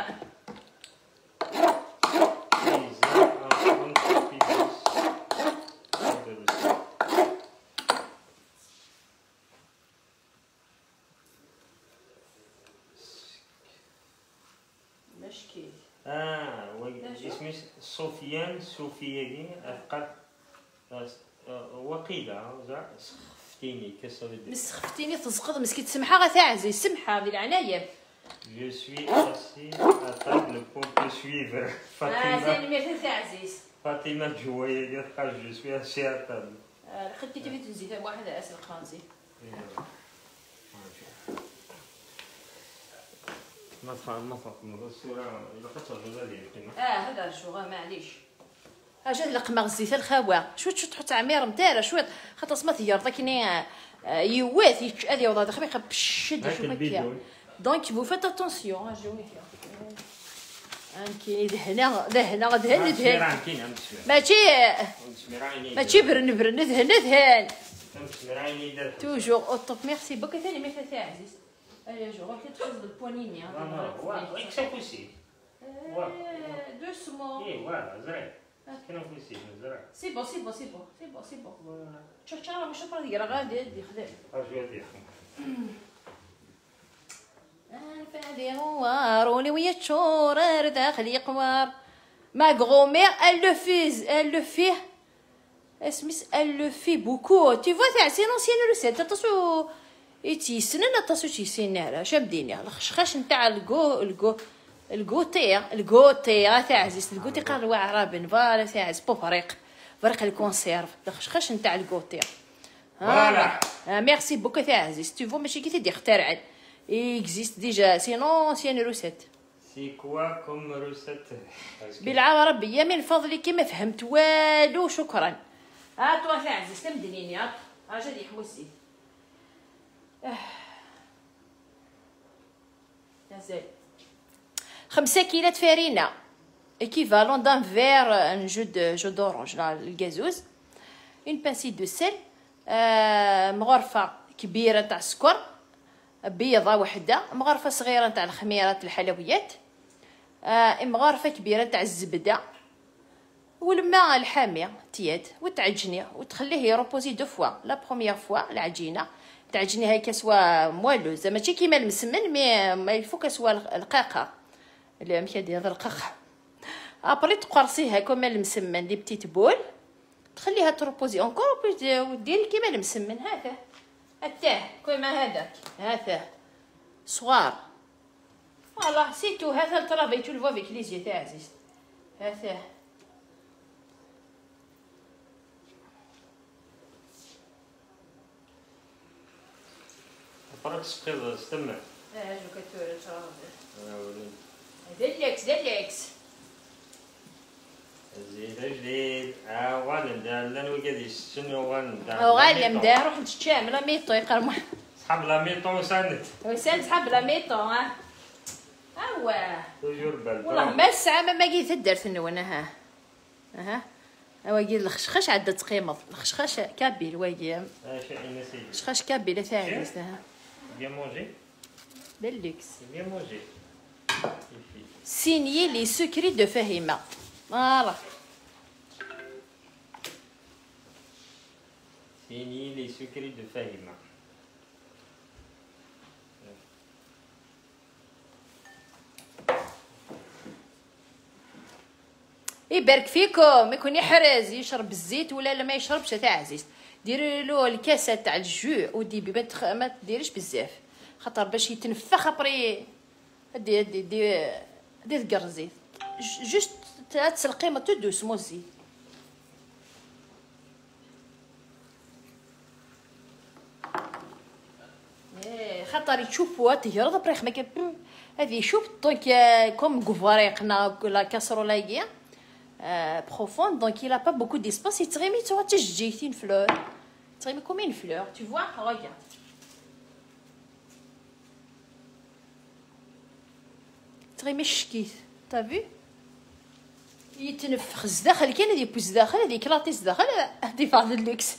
اسمي صوفيا أفقد وقيلة سخفتيني كسر مسخفتيني تسقط مسكي تسمحها غا تاع عزيز سمحها بالعناية Je suis assis à table pour te suivre. Fatima. زين ميرسي تاع عزيز. Fatima جوية قال je suis assis à table. خدتي تبي تنزيد واحد اسد الخانزي. ما تفهم الصورة إذا قصر جزالي. هذا الشغل معليش. اجا لقمه غزيت الخوا شو تحط عمير نتاعها شويه خاطر سمات يرضى كني يوات هذه وضع دخل بشد شو هكا دونك بو فات اتونسيون اجوني فيها كاين دهن ماشي برن دهن توجور او توب ميرسي بوك ثاني ميرسي تاع عزيز ايا جو راكي تحفظ البوانيني doucement. كانوا فلوسي مزرعة. سي بون. شوف شرا مش طرا ديال غادي خدام. اجي فادي غوار ولي ويا تشورر داخل يقوار. ما غرومير elle le fait اسميس elle le fait beaucoup tu vois تاع سي لونسيان روسيت تصو يتيسنن تصو تيسنن شابديني الخشخاش نتاع الكوتي تاع عزيز الكوتي قال واعرابن فوالا تاع عزيز بوفريق فريق الكونسيرف الخشخاش نتاع الكوتي فوالا ميرسي بوكو تاع عزيز تو فو ماشي كي تدي اخترعن اكزيست ديجا سينون سيان روسيت سي كوا كوم روسيت بالعربيه من فضلك ما فهمت والو شكرا هاتوا تاع عزيز تمدنيني ها جا حموسي يا زين 5 كيلات فرينه équivalent d'un verre un jus d'orange الجازوز une pincée de sel مغرفه كبيره تاع السكر بيضه وحده مغرفه صغيره تاع الخميرات الحلويات مغرفه كبيره تاع الزبده والماء الحامي تياد وتعجنيه وتخليه يروبوزي دو فوا لا بروميير فوا العجينه تعجنيها كسوا موالو زعما ماشي كيما المسمن مي الفو كسوا القاقه اللي مشى ديال الرقاقه ابري تقرصيها كما المسمن دي بتيت بول تخليها تروبوزي اونكور وديري كيما المسمن هذا التاه كيما هذاك هذا صغار فوالا سيتو هذا الطرافي تو لفوا فيك ليزي تاع عزيز هذا فرق سقيض استمع جو كتور ديليكس زيد جديد غالم دار لنا وقديش شنو غندار غالم دار روح نتشام لا ميطو يقرم صحاب لا ميطو ساند صحاب لا ميطو ها اوا توجور بال والله ما الساعه ما قيت درت نونا ها واقي الخشخاش عاد تقيمض الخشخاش كابيل واقي الخشخاش كابيل تاع عزيزها bien manger ديليكس bien manger signer les secrets de Fahima voilà signer les secrets de Fahima يبارك فيكم يكون يحرز يشرب الزيت ولا ما يشربش تاع عزيز ديري له الكاسه تاع الجو ودي ما تديريش بزاف خاطر باش يتنفخ ابري دير الزيت جوست تسلقي ما تدوس مو الزيت خاطر يشوفوا تهرد ابري خمك هذه شوف دونك كوم غوفاريقنا لا كاسرولايكيا profonde donc il a pas beaucoup d'espace il trémit tu vois تجي une fleur trémit comme une fleur tu vois regarde trémit شكيت t'as vu يتنفخ الزداخل كاين هذه بوز داخل هذه كلاطيس داخل هذه بعض اللوكس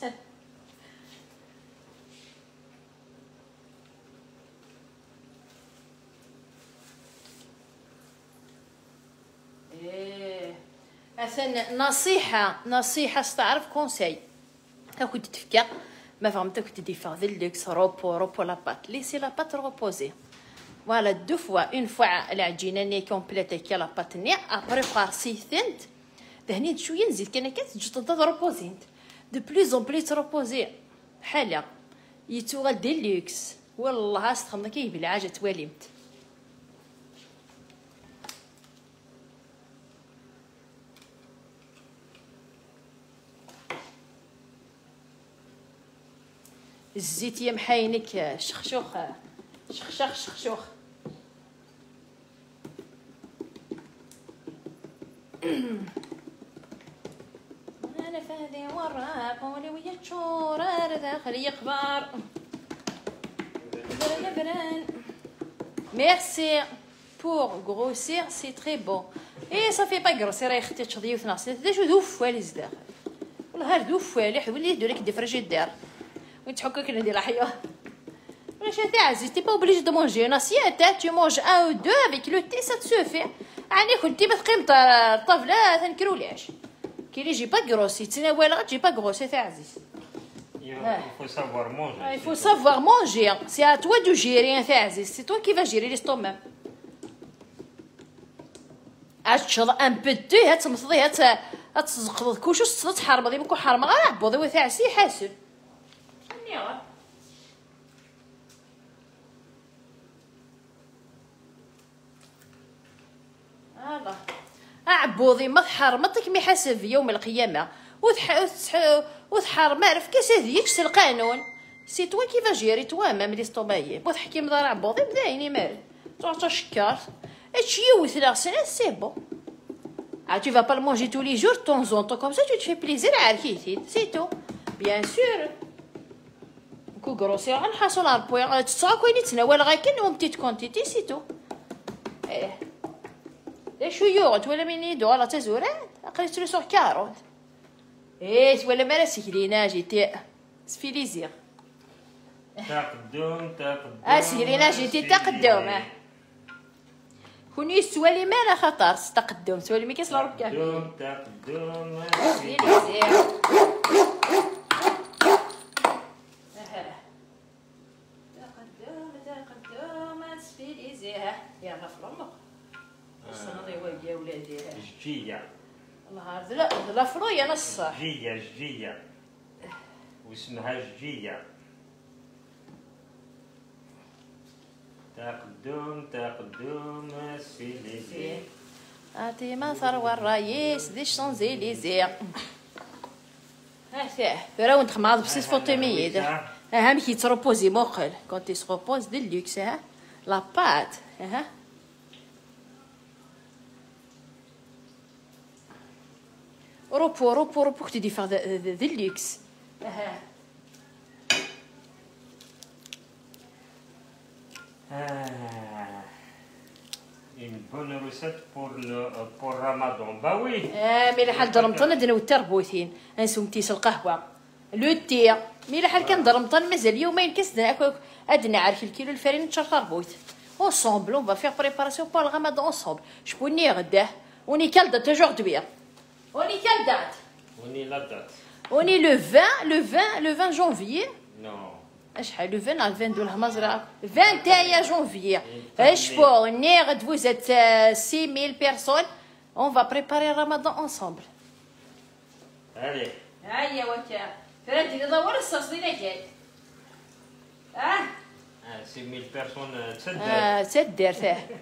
مثلا نصيحه استعرف كونساي كنت تفكر ما فهمت كنت دي فار اللوكس روبو لا بات ليسي لا بات روبوزي فوالا دو فوا اون فوا العجينه ني كومبليت كي لا بات ني ابري قارسي ثنت دهني شويه نزيد كان كتجي روبوزينت دو بليز اون بليس روبوزي حاله يتوغال ديلوكس والله استخدم كي بالعاجه تواليمت الزيت يا محاينك شخشوخ شخشوخ انا فهدي وراق ولي ويا تشورر داخل يخبار بران ميرسي pour grossir c'est très bon et ça fait pas grossir يا اختي تشضي وتناصي دا شو ذوف والي زداخل والله هاد ذوف والي حولي يدير لك دي فريجيدير وتحكك ندير الحيوان واش تاع عزيز تي با اوبليجي دو مونجي اون اسيات tu manges un ou deux avec le thé ça te suffit يعني كنتي ما تقيم الطفله تنكرو العيش كي لي جي با غروسي تناول غتجي با غروسي تاع عزيز Il faut savoir manger. Il faut savoir manger. C'est à toi de gérer, hein, Aziz. C'est toi qui vas gérer l'estomac. تشرب ان بو هتمصدي هتزقض كلشي تحرمضي بكون حرمه غير عبوضي وتاعسي حاسن نيغا الله عبوضي ما تحرمتك مي حاسب في يوم القيامه وتحرم عرف كاش هذيك شت القانون سي توا كيفا جيري توا مام ليستومايي وتحكي مدار عبوضي بدايني مال تعطى شكار هادشي يوث لا سنه سي بون tu vas pas le manger tous les jours de temps en temps comme ça tu te fais plaisir c'est tout bien sûr كو غروسي غنحصل على البويغ تساكو نتناول غير كنهم بتيت كونتيتي سي تو شويوغ ولا من يدو على تزورات قريت لو سور 40 ولا ما راسك لينا جيتي سفيليزير تقدم سيرينا جيتي تقدم كوني يسوالي مالا خطر تقدم سوالي مي كيصلا ربك تقدم سفيليزير يلا في العمق الصنادي ويا ولادي جية الله لا فرويا نص جية واسمها جية تقدم سفيليزي أعطي ما ثروة الرئيس دي الشانزيليزي فرا ونتخماض بسيط فاطمية أهم كي تروبوزي موقل كون تي سروبوز دي اللوكس لا بات روبو كتي دي فار دي اللوكس Une bonne recette pour Ramadan. Bah oui. مي لحال درمطن دنا والتربوتين انسومتيس القهوه لو تي مي لحال كان درمطن مازال يومين كسدنا ادنا عارف الكيلو الفرين تشر تربوت ensemble on va faire préparation pour le Ramadan ensemble شكوني غدا وني كال دات aujourd'hui وني كال دات وني لا دات وني le 20 janvier non شحال لو 20 على 22 المزرعه 21 janvier اشبو ني غد vous êtes 6000 personnes on va préparer Ramadan ensemble allez هيا وكا فرانتي دور الصوص دينا جات 6000 personnes تسدر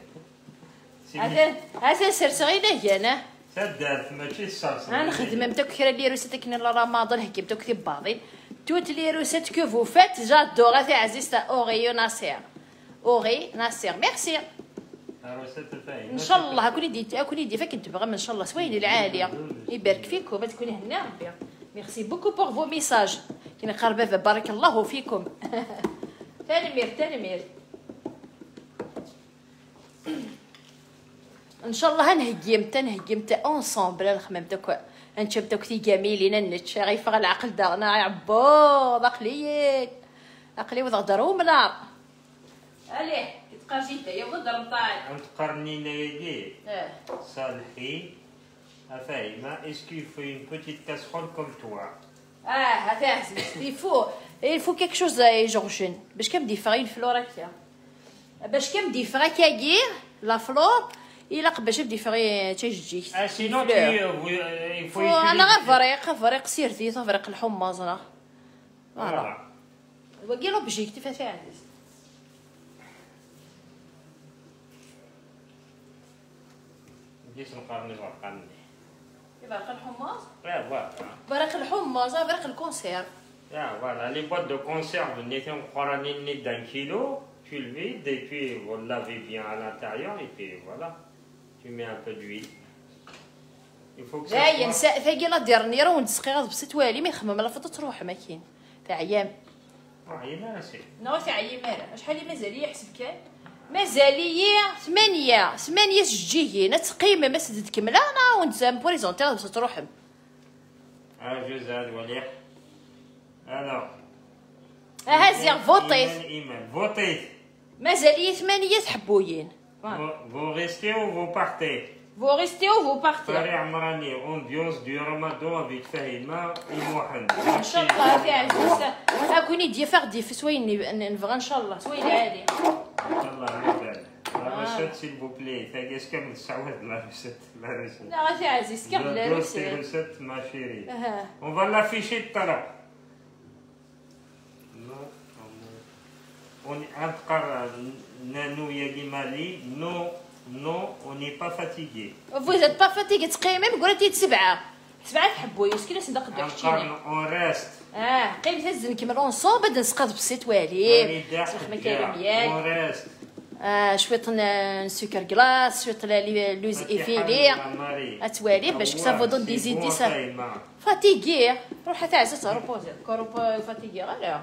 هذا سرسغينا هنا تسدر ماشي الصوص نخدم متاك كرا لي روسيتك نلا رمضان هكي متاك في بعضين toutes les recettes que vous faites j'adore هذا عزيزة أوري ناصر merci ان شاء الله كوني دي فاك تبغى ان شاء الله سوين العاليه يبارك فيكم تكوني هنا ربي ميرسي بوكو بور فو ميساج كاين قربه بارك الله فيكم تنمير ان شاء الله هنهجم تا اونصومبل الخمام تاك انت بتاكتي جميلين النتش غيفغ العقل داغنا عبوض عقلي وضغدرو منار عليه كتقاجيتا يا ضرب طايح انت قرنينا يدي صالحي فاهمه اسكو faut une petite casserole comme toi هذا il faut quelque chose genre jeune باش كم ديفري الفلور هكا باش كم ديفري كاكير لا فلور إلا باش ديفري تجيك سينو il faut انا غفريق سيرتي تفريق الحمص انا فوالا وكي لوبجيكتيف تاع عزيز جيت نقارني ورقاني برق الحمص فوالا برق الحمص برق الكونسير voilà les boîtes de conserve n'étaient قراني d'un kilo tu le vides et puis vous le lavez bien à l'intérieur et puis voilà tu mets un peu d'huile il faut que ça لا ينسى ثقي لا ديرني راه ونسقي غير بسيط والي ما يخمم لا فضه تروح ما كاين تاع ايام ناسي نو تاع ايام شحال مازال يحسب كان مازالية 8 جيجين تقيمة ما سدد كملة أنا ونتزام بوريزونتير باش تروحم جوزاد وليح ألو هازيغ فوطيت مازالية 8 حبويين Vous restez ou vous partez Vous restez ou vous partez? فري عمراني امبيونس دو رمضان افيك فهيمه ومحمد. ان شاء الله في عزيزة. اكوني دي فاغ دي في سويني نفغى ان شاء الله سويني عادي. ان شاء الله نبان. لا ريسيت سيل فو بلي فاكاس كامل تسعود لا ريسيت لا ريسيت. لا غير عزيز كامل لا ريسيت ما شيري. اون فا لافيشي الطرق. On Nano Yagimali, non, on n'est pas fatigué. Vous n'êtes pas fatigué, تقيمي قولتي 7 تحبوا يسكن صدق داكشي. On reste. قيم تهزن كيما لونسون بدا نسقط بسيت والي. سخمه كالمياك. On reste. شويه السكر كلاص شويه لوز ايفيلي اتوالي باش كسافو دون دي زيدي سا فاتيغي روح تعزت روبوزي كوروب فاتيغي لا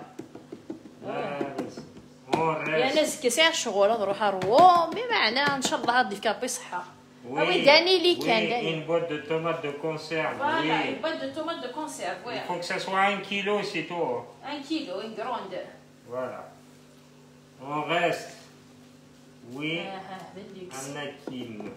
يا ناس كسير شغل نروح نروح بمعنى ان شاء الله غادي في كابي صحه وي داني لي كان داني une boîte de tomates de conserve oui une boîte de tomates de conserve oui il faut que ça soit 1 kilo c'est tout 1 kilo une grande voilà on reste oui Anakim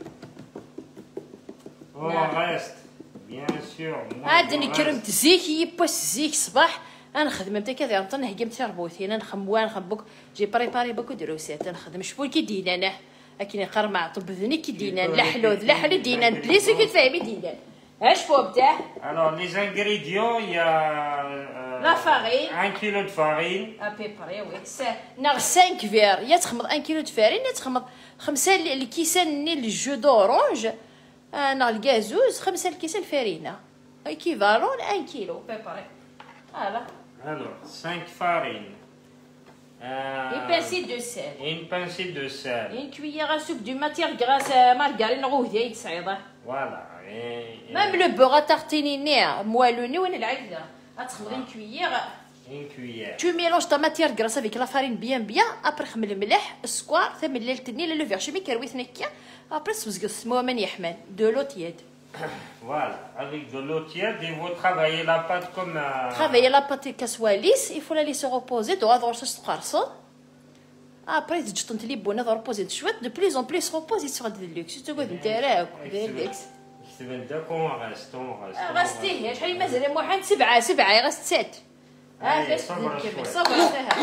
on reste bien sûr عاد نكرم تزيك يباس زيك صباح انا خدمه نتا كثير تنهجم تربوتي انا نخموان نخبوك جي بريباري بوكو دروسات نخدم شبون كي دينا انا اكيني قرمع طب ذني كي دينا لا حلوذ لا حلو دينا دليس كي تفهمي دينا اش فو بتاع alors les ingrédients il y a la farine 1 kilo de farine à peu près oui ناغ 5 فير يا تخمض 1 كيلو د فارين يا تخمض 5 الكيسان ني الجو دورانج ناغ الكازوز 5 الكيسان الفارينه ايكيفالون 1 كيلو بريباري فوالا alors 5 farines une pincée de sel une pincée de sel une cuillère à soupe de matière grasse margarine غوديه تصعيده voilà même le beurre à tartiner moellonné وين العيده غتخمر une cuillère tu mélanges ta matière grasse avec la farine bien après خمل الملح السكر ثم الليلتني لو فيرشيمي كرويث نكيا après سوزق السموه من يحمل de l'eau tiède. Voilà, avec de l'eau tiède et vous travaillez la pâte comme... Travaillez la pâte qu'elle soit lisse, il faut la laisser reposer, doit avoir ce squarso. Après, tu te dis bonne à reposer de chouette, de plus en plus reposer sur des luxe. Tu te dis intérêt ou des luxe. On reste, on reste. Restez, je vais mettre moi un 7 il reste 7. Allez, صبر شوي. صبر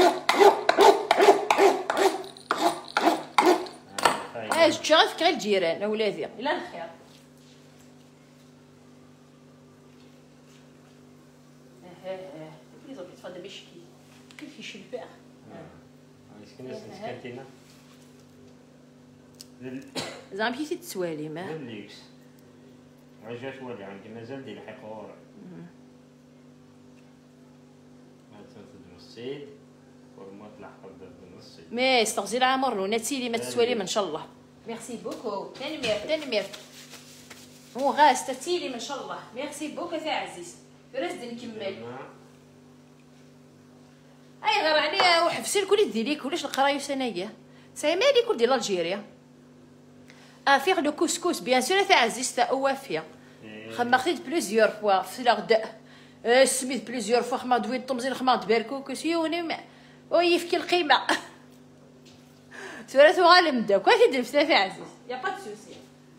ايش تعرف كغير الجيران اولادي الى الخير. تفضل تفضل بشكي كيف يشبع زعما كي تسوالي ما الليكس عجا شوالي عندي مازال ديال الحقور ما تنفذ الصيد فورمات لحق بالنص مي استغزي العمر ونتيلي ما تسوالي ان شاء الله ميرسي بوكو تاني مير مو غاس تتيلي ما شاء الله ميرسي بوكو يا عزيز رزد نكمل اي غير عليا وحفسي كل ديري كلش القرايه سنيه ساي مالي كل ديال الجيريا افيغ لو كوسكوس بيان سور تاع عزيز تاع اوافيه خما خديت بليزيور فوا في الغداء سميت بليزيور فوا خما دويت طمزين خما تباركو كسيوني ويفكي القيمه سورة غالم دا كويس تدير في عزيز يا با دو سوسي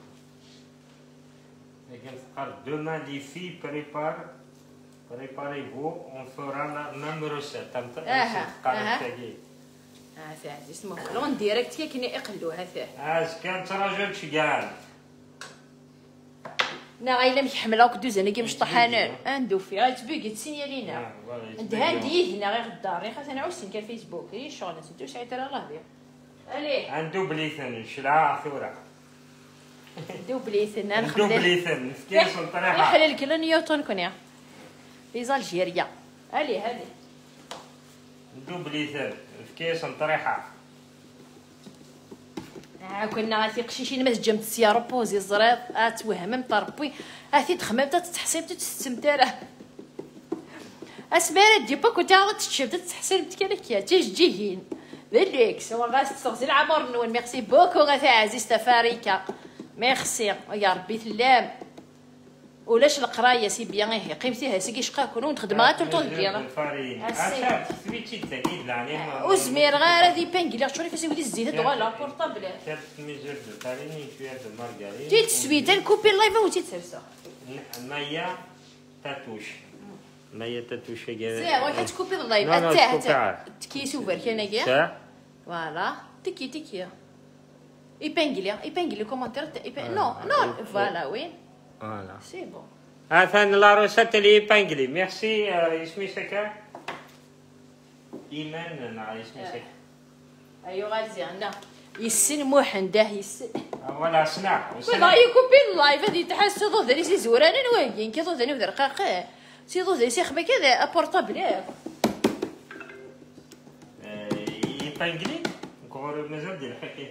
demain les filles préparez-vous on fera la même recette سي عزيز اسمه لون ديريكت كي يقلوها فيه كانت راجل شقال نا غايلا محمله وكدوز انا كي مش طحانان ندو في غتبوكي تسيني لينا ندها نديه هنا غير الدار غير خاصنا نعوسين كان فيسبوك هي الشغل نسيتو ساعه ترى الله بيه عليه ندو بليثن شلعه ثوره ندو بليثن ندو بليثن في كاس طريحه حلال كلا نيوتن كونيا في الجيريا عليه هذه ندو بليثن في كاس طريحه كنا غاتي قشيشين ما تجمت السياره بوزي الزريط توهمم طربي هاتي تخمم تتحسب تستمتره اسمارة دي با كنت عاود تشوف تتحسب تكلكيا تيجيهين ذليكس هو غاس تستغزي العمر نون ميرسي بوكو غاتا عزيز تفاريكا ميرسي يا ربي تلام ولاش القرايه سي بيان هي قيمتيها سي كيشقاكون ونخدمها طول طول ديالها الفارين عشان تثبيتي التاكيد يعني وزمير غير هذه بانكيلير شوفي فاش يولي الزيت دوغالا بورطابل كانت ميزور دو الفارين شويه د المارغرين تي تسويت نكوبي اللايف و تيتسرسا مايا تاتوش مايا تاتوش كاع سي هو كتكوبي اللايف حتى تكيسو برك انا كاع فوالا تيكي يبانكيلي كومونتير نو فوالا وين فوالا سي بون ثاني لا روسيت اللي بانجلي ميرسي اسمي سكا ايمان نعم اسمي سكا ايوا غازي عندنا يسن محنده يسن ولا صنع ولا يكوبي اللايف هذه تحس ضد سي زوران نواقين كي ضد ودر قاقه سي ضد سي خبا كذا بورطابل بانجلي نكور مازال ديال الحكايه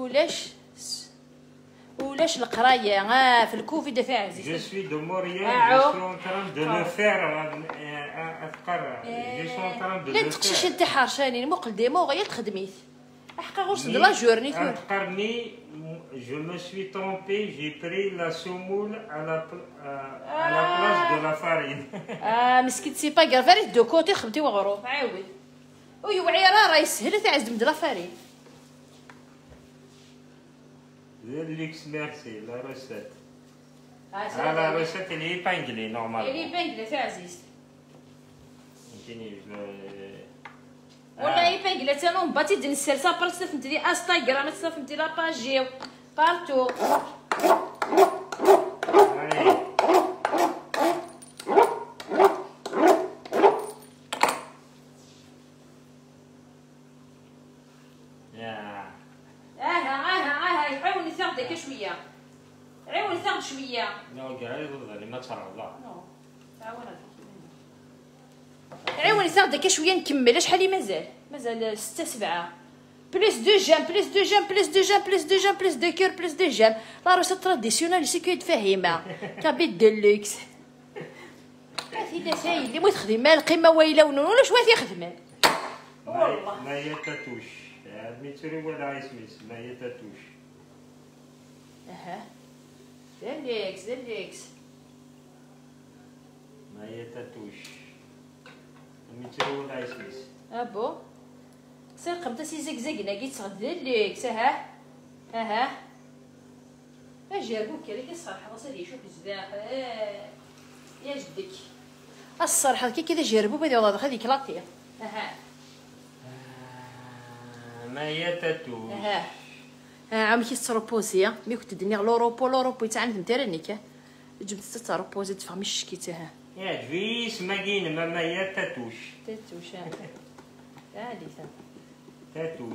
ولاش القرايه في الكوفيد تاع عزيز جو سوي دو موريال جو سوي اون تران دو لو فير اذكر جو سوي اون تران دو لا تقشيش انت حرشاني المقل ديمو غير تخدميت حقا غوش د لا جورني اذكرني جو مو سوي ترومبي جي بري لا سومول على بلاص دو لا فارين مسكين سي با غير فاريت دو كوتي خدمتي وغروف عاود ويوعي راه يسهل تاع عزم د لا فارين ليكس ميرسي لا روسيت لا روسيت اللي هي بانجلي نورمال اللي بانجلي تاع عزيز فهمتيني ولا هي بانجلي تا نون باتي دين السلسله برا تفهمتي لي انستغرام تفهمتي لا باجي بارتو شويه عاون ثاغ شويه نو قراي ضد ما ترى لا نو عاون ثاغ داك شويه نكمل شحال مازال 6 7 بليس دو جام بليس دو جام بليس دو جام بليس دو جام بليس دو كور بليس دو جام لا روسيت تراديسيونال سي كو تفهمها كابيت ديلوكس هذه ساي اللي بغيت تخدم القيمه وايله ولا شويه يخدم والله ما هي تاتوش ميتري ولا اسميس ما هي تاتوش ديليكس ما هي تاتوش ميتري ولا اسميس ابو سير قمت سي زقزق ناقي تصغد ديليكس اجابوك كي الصراحه وصل يشوف الزداخل يا جدك الصراحه كي كذا جربوا بدي والله هذيك لاطيه ما هي تاتوش عم كي تروبوزي مي كنت دنيا لوروبو تاع نتا رانيك جبت تروبوزي تفهمي الشكيته يا جويس ما كاين ما هي تاتوش تاتوش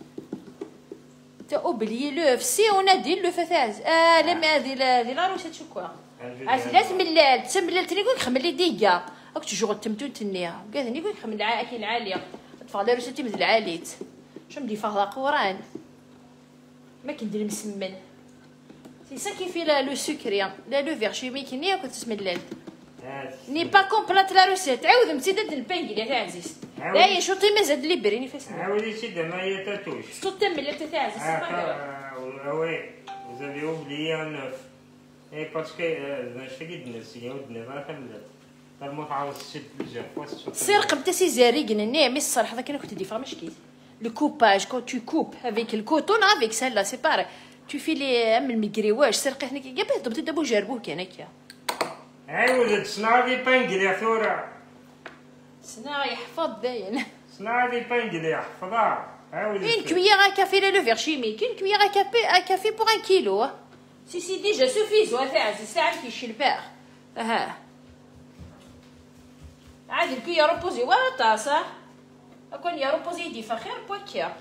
تا اوبلي لوف سي اونادي لو فتاز لا ما هذه لا روسيت شكوا لا تملال تمللتني كون خملي ديكا راك تجوغ تمتوتنيا قالني كون خمل العاكي العاليه تفضل روسيتي من العاليت شو مدي فهلا قوران ما كندير مسمن سي سا كي في لو سكريا لا لو فيغ شيميك ني كنت تسملل ني با كومبلات لا روسيت عاود متيدد البانكيلي تاع عزيز لا يا شوطي مازال لي بريني فاسمي عاودي سيدي ما هي تاتوش صوت تملل تاع عزيز وي وزافي اوبليي ان اي باسكو شتي دنسي ودني راه كملت الموت عاود سيت بليزيور فوا سير قبت سي زاريقن ني مي الصراحه ذاك انا كنت ديفا مشكيت le coupage quand tu coupes avec le coton avec celle-là c'est pareil tu fais les من المقريواش سرقي هناك قبل ضبط دابا جربوه كانك عاود تصنع لي بانكلي ثورة صنع يحفظ داين صنع لي بانكلي يحفظها عاود une cuillère à café le verre chimique une cuillère à café pour 1 kilo si déjà suffisant تاع ساعه كيشي الباغ عادي الكويا روبوزي ولا طاسه أكون يا روبوزي دي فخير بوكيا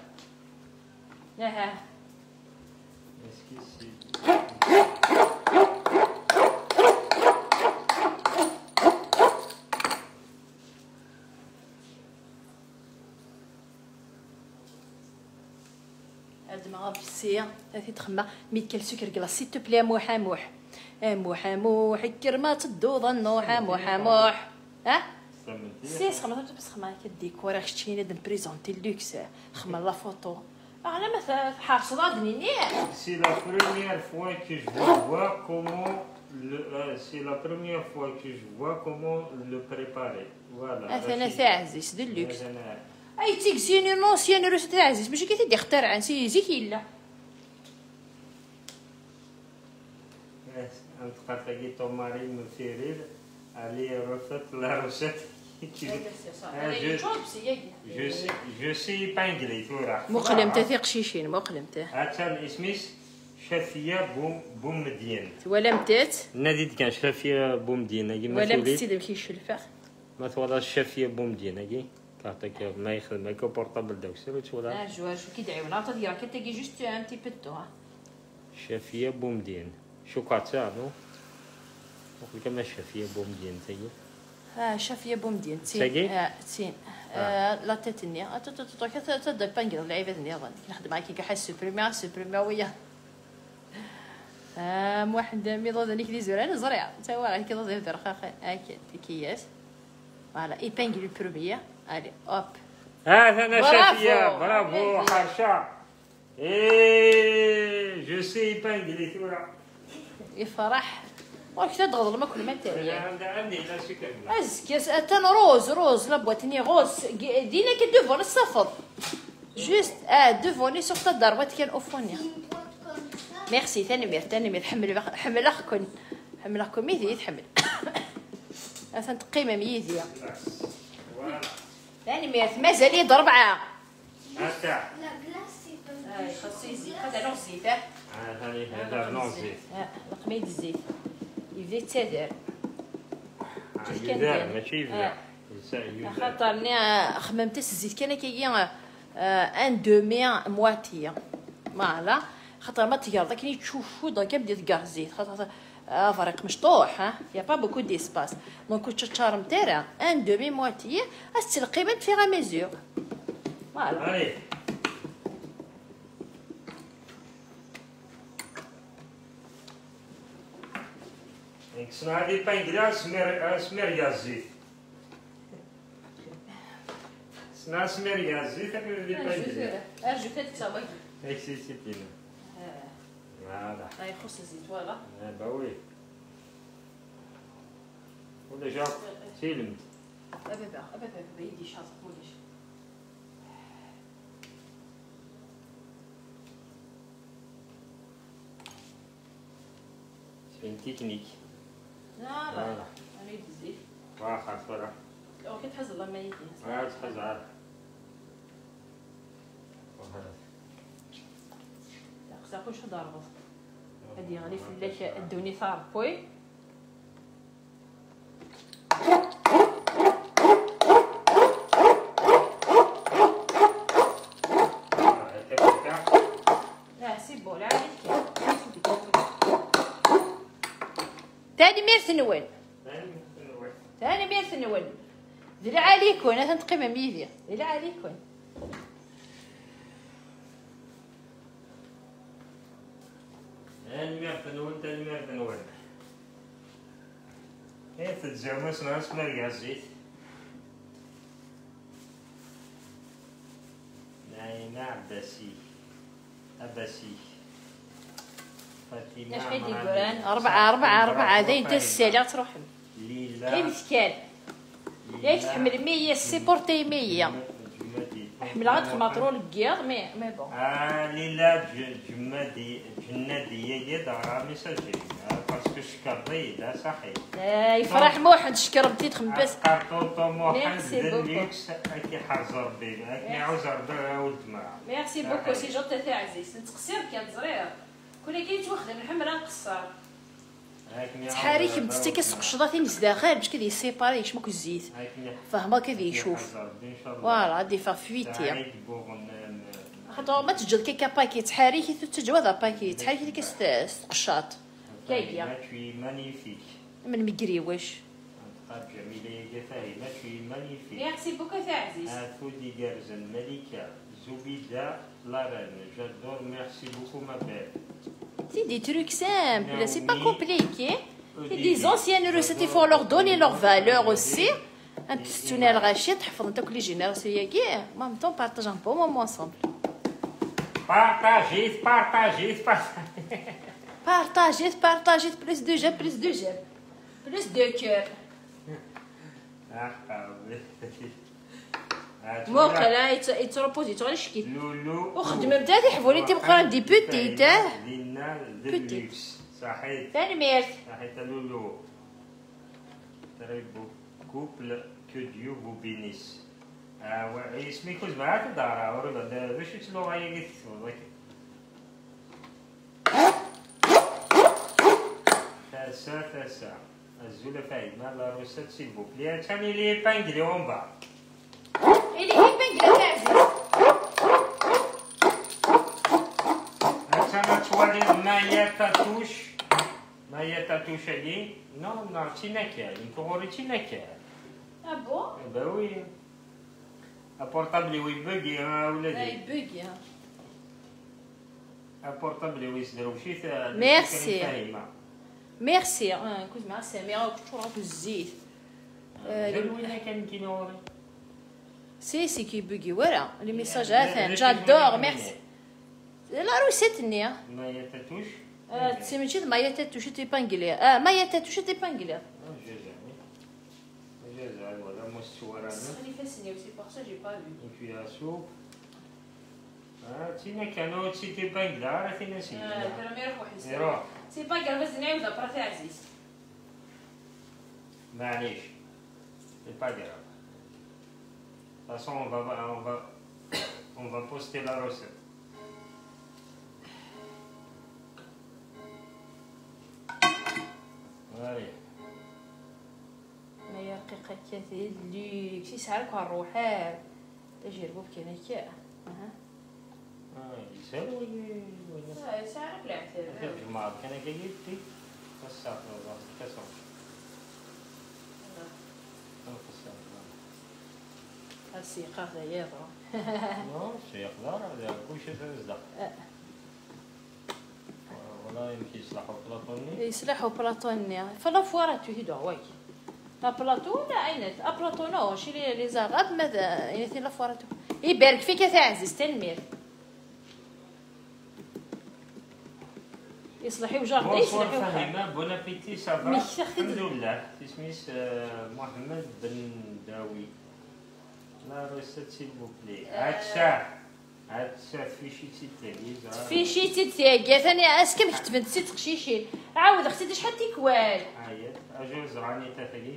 هاد ما بسي هذه تخمى ميت كل سكر كلاص سي تو بلي موح الكرمات الدوض النوح موح سي خما بس خما كديكور خشتيني د بريزونتي اللوكس خما لا فوتو انا مثلا حافظه دني سي لا بريمير فوا كي جو فوا كومون c'est la première fois que je vois comment le préparer. Voilà. انا تاع عزيز دلوكس اي تيكزيني نونسيان روس تاع عزيز ماشي كي تدي اخترع سي زيك الا انت قالت ton mari me fait rire. Allez, refaites la recette. Je sais pas anglais تورا. مقلمته ثيق شيشين مقلمته. هاتان اسميس شافيه بومدين. ولا متات. ناديت كان شافيه بومدين كيما ولا متسيد كيشلفخ. ما توالا شافيه بومدين كي كارتك ما يخدم هكا بورطابل داك سير توالا. جوار شو كيدعيو نعطي ديالك كتاكي جوست ان تي بو دو. شافيه بومدين. شوكاتا نو. وقت كما شافيه بومدين تاهي. شافيه بومدين تين تين لا تيتني تدي بانغير العيبات نيضان نخدم معاكي كحال سوبريمي ويا واحد ميضو ذلك لي زران زريعه تا هو غير كيض يدير خاخ هاكا كياس فوالا اي بانغير البروميير الي اوب انا شافيه برافو حرشه اي جو سي بانغير تورا يفرح واش تضغط ما كل ما تاعي عندي لا شكل اسكيس اتن روز لا بواتني روز دينا كي دوفون الصفر جوست دوفوني سوق الضربات كان اوفوني ميرسي ثاني مير حمل اخكم ميدي يتحمل اثن تقيمه ميدي ثاني مير مازال يضرب هكا لا بلاصي خاصو يزيد هذا نوع الزيت هذا نوع الزيت القميد الزيت يبدا يتسادر يدار ماشي يبدا خاطرني خممت الزيت كان كيجي ان دومي مواتي فوالا خاطر ما تيرضى كي تشوفو دونك بدا تكار الزيت خاطر فريق مشطوح يا با بوكو ديسباس دونك تشارم تاعها ان دومي مواتي استلقيمه في ميزور فوالا صنع لي بانغلا سمير الزيت صنع سمير الزيت لي بانغلا ارجو كتك صاوي اكسي سيتينا هذا هاي يخص الزيت فوالا با وي ولا جا سيلمت ابا بيدي شاط كلش سي تكنيك لا انا يدي الزيت واخا صراحه لو كتحز الله ما يدي تحز عارف خصها كلشي ضاربه هادي غادي فلاك ادوني ثار بوي لا سي بول عادي تاني مير ثنون تاني مير ثنون دير عليكم انا تنتقيم ميديا دير عليكم تاني مير ثنون هي تتجمس ناس مرقع الزيت نايمة عباسي فاطمة اش غادي يقولان أربعة ذي انت السالة تروحهم كيف كان ياك تحمل 100 سيبورتي 100 حمل غاد خماطرو الكياض مي بون ليلى جنادي هي دارها مسجل باسكو شكري لا صحيح يفرح موحد شكر بديت خمبس كارطو موحد دليكس كي حرز ربي كي عاوز ربي ولد معاه ميرسي بوكو سي جوطي تاع عزيز انت قصير كان صغير كل كي توخدم الحمل نقصر تحاريك بديتي كتسوق الشطاطين داخل باش كدي سيباري شموك الزيت فهما كدي يشوف فوالا غادي فا فويتي خاطر ما تجد كي باكي تحاريكي تجواد باكي تحاريكي كتقشاط كايا من مكري واش ميرسي بوكو تاع عزيز فودي جارزن ملكه زبيده لارن جادور ميرسي بوكو ما بيل C'est des trucs simples, c'est pas compliqué. C'est des anciennes recettes, il faut leur donner leur valeur aussi. Un petit tunnel rachid, حفظنا كل جينيراسيون ياكي، en même temps partage un bon moment ensemble. Partagez. بارطاجيت بلوس دو جيم بلوس دو كور. موقلا يتروبوزي على شكيت وخدم بدا تحفولي تبقى دي بوتيت دينا ديلوكس صحيت تنمير صحيت لولو تري كوبل كو ديو بو بينيس اسمي كوز معاك دارا ولا باش تلو غاية قلت والله تاسا الزولة فايدة لا روسات سيلفو بلي تاني لي بانجلي اون با اللي هي بنقلة تعزيز أنا توالي مايا تاتوش هادي نو تيناكا ينكوري تيناكا ابو با وي ابورطابلي وي بوغي ولادي بوغي ابورطابلي وي سدروشي ميرسي كنت مع سميرة كنت راك الزيت وين كان كينوري سي كي بوغي ورا لي ميساج هاثان جادور ميرسي لا روسيتني مايا تاتوش تسميتي مايا تاتوش تي بانغلي مايا تاتوش تي بانغلي جزائر ولا مستوى رانا خلي فاسني وسي بور سا جي با et puis la soupe تينا كانوا تي بانغلا راه فينا سي ترى ما يروح واحد يروح سي بانغلا بس نعاود برا عزيز معليش c'est pas grave de toute façon on va poster la recette allez ما يرقيق كثير اللي شي ساعه كون نروحها تجربوا بكينا كاع يساوي ساعه بلا عثر جماعه كان كيدي الصافي كسر السيقه هذايا نو شي خضار هذا كلشي تزدق والله يمكن يصلحوا بلاطوني يصلحوا بلاطوني فلا فوارات هيدو واي لا بلاطو لا عينت بلاطو نو شي لي زاغاب ماذا يعني لا فوارات يبارك فيك يا عزيز تنمير يصلحي وجار يصلحي فهيمه بون ابيتي صافا الحمد لله تسميس محمد بن داوي لا روسيت سيل بو بلي عاد فيشيتي تاعي فيشيتي تاعي ثاني اسكم كتبت سي تقشيشي عاود اختي شحال تيكوال عيط اجوز راني تاثقي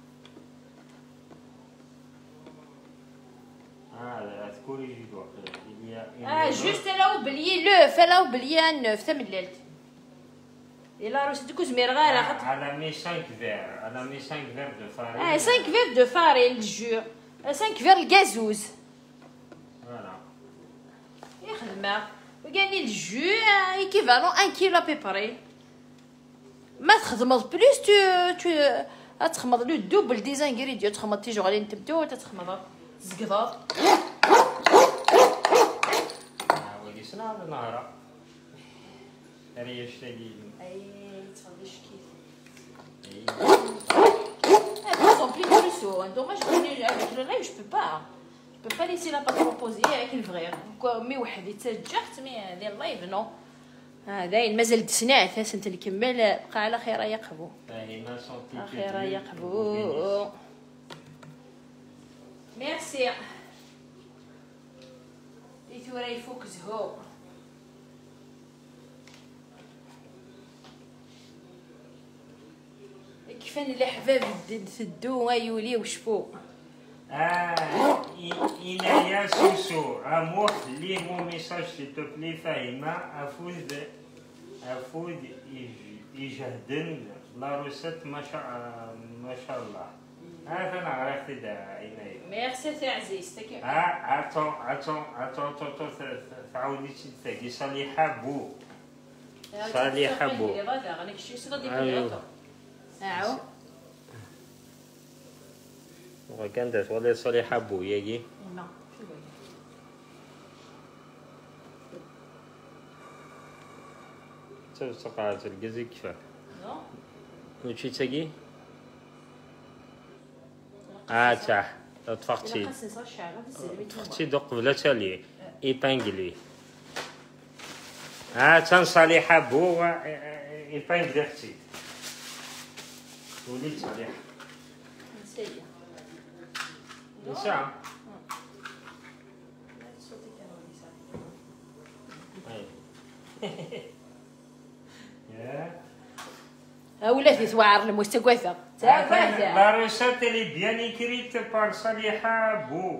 تذكري يجي واقيلا جوست انا بلي لوف انا بلي نوف تمللت الا روسيت كوز مير غير على مي 5 فير على مي 5 فير دو فارين 5 فير دو فارين الجو 5 فير الغازوز فوالا يخدمها وكاني الجو ايكيفالون 1 كيلو بيبري ما تخدمض بلوس تو تخمض لو دوبل دي زانغريديون تخمض تيجو غادي نتبدو تخمض زقضاض ولي سنا هذا نهار ريش تاعي اي تفضل شكيت Ils ont pris le ruisseau. Dommage avec le lait, je peux pas laisser la pâte reposer avec le vrai. مي واحد يتسجحت مي ديال اللايف نو داين مازال تسنعت سنت اللي كمل بقى على خير يقبو خير يقبو ميرسي ليثورا يفوك زهو كيفان الاحباب تدو يولي وشفو إنايا سوسو أموح لي مو ميساج s'il te plaît فاهمة أفود يجهدن لا روسيت ما شاء الله هذا أنا عرفت دا إنايا ميرسي سي عزيز عطو تعاودي تلاقي صالحة بو صالحة بو أعو وكانت ولا صالحة بو يجي تقعد الجزي كيفاه وشي تجي تاع تفختي دوق بلا تالي ايبانغلي تنصالحها بو الفاين ديال اختي وليد صالحة نساء ولاتي توعر المستقوثة La recette elle est bien écrite par Saliha Bou.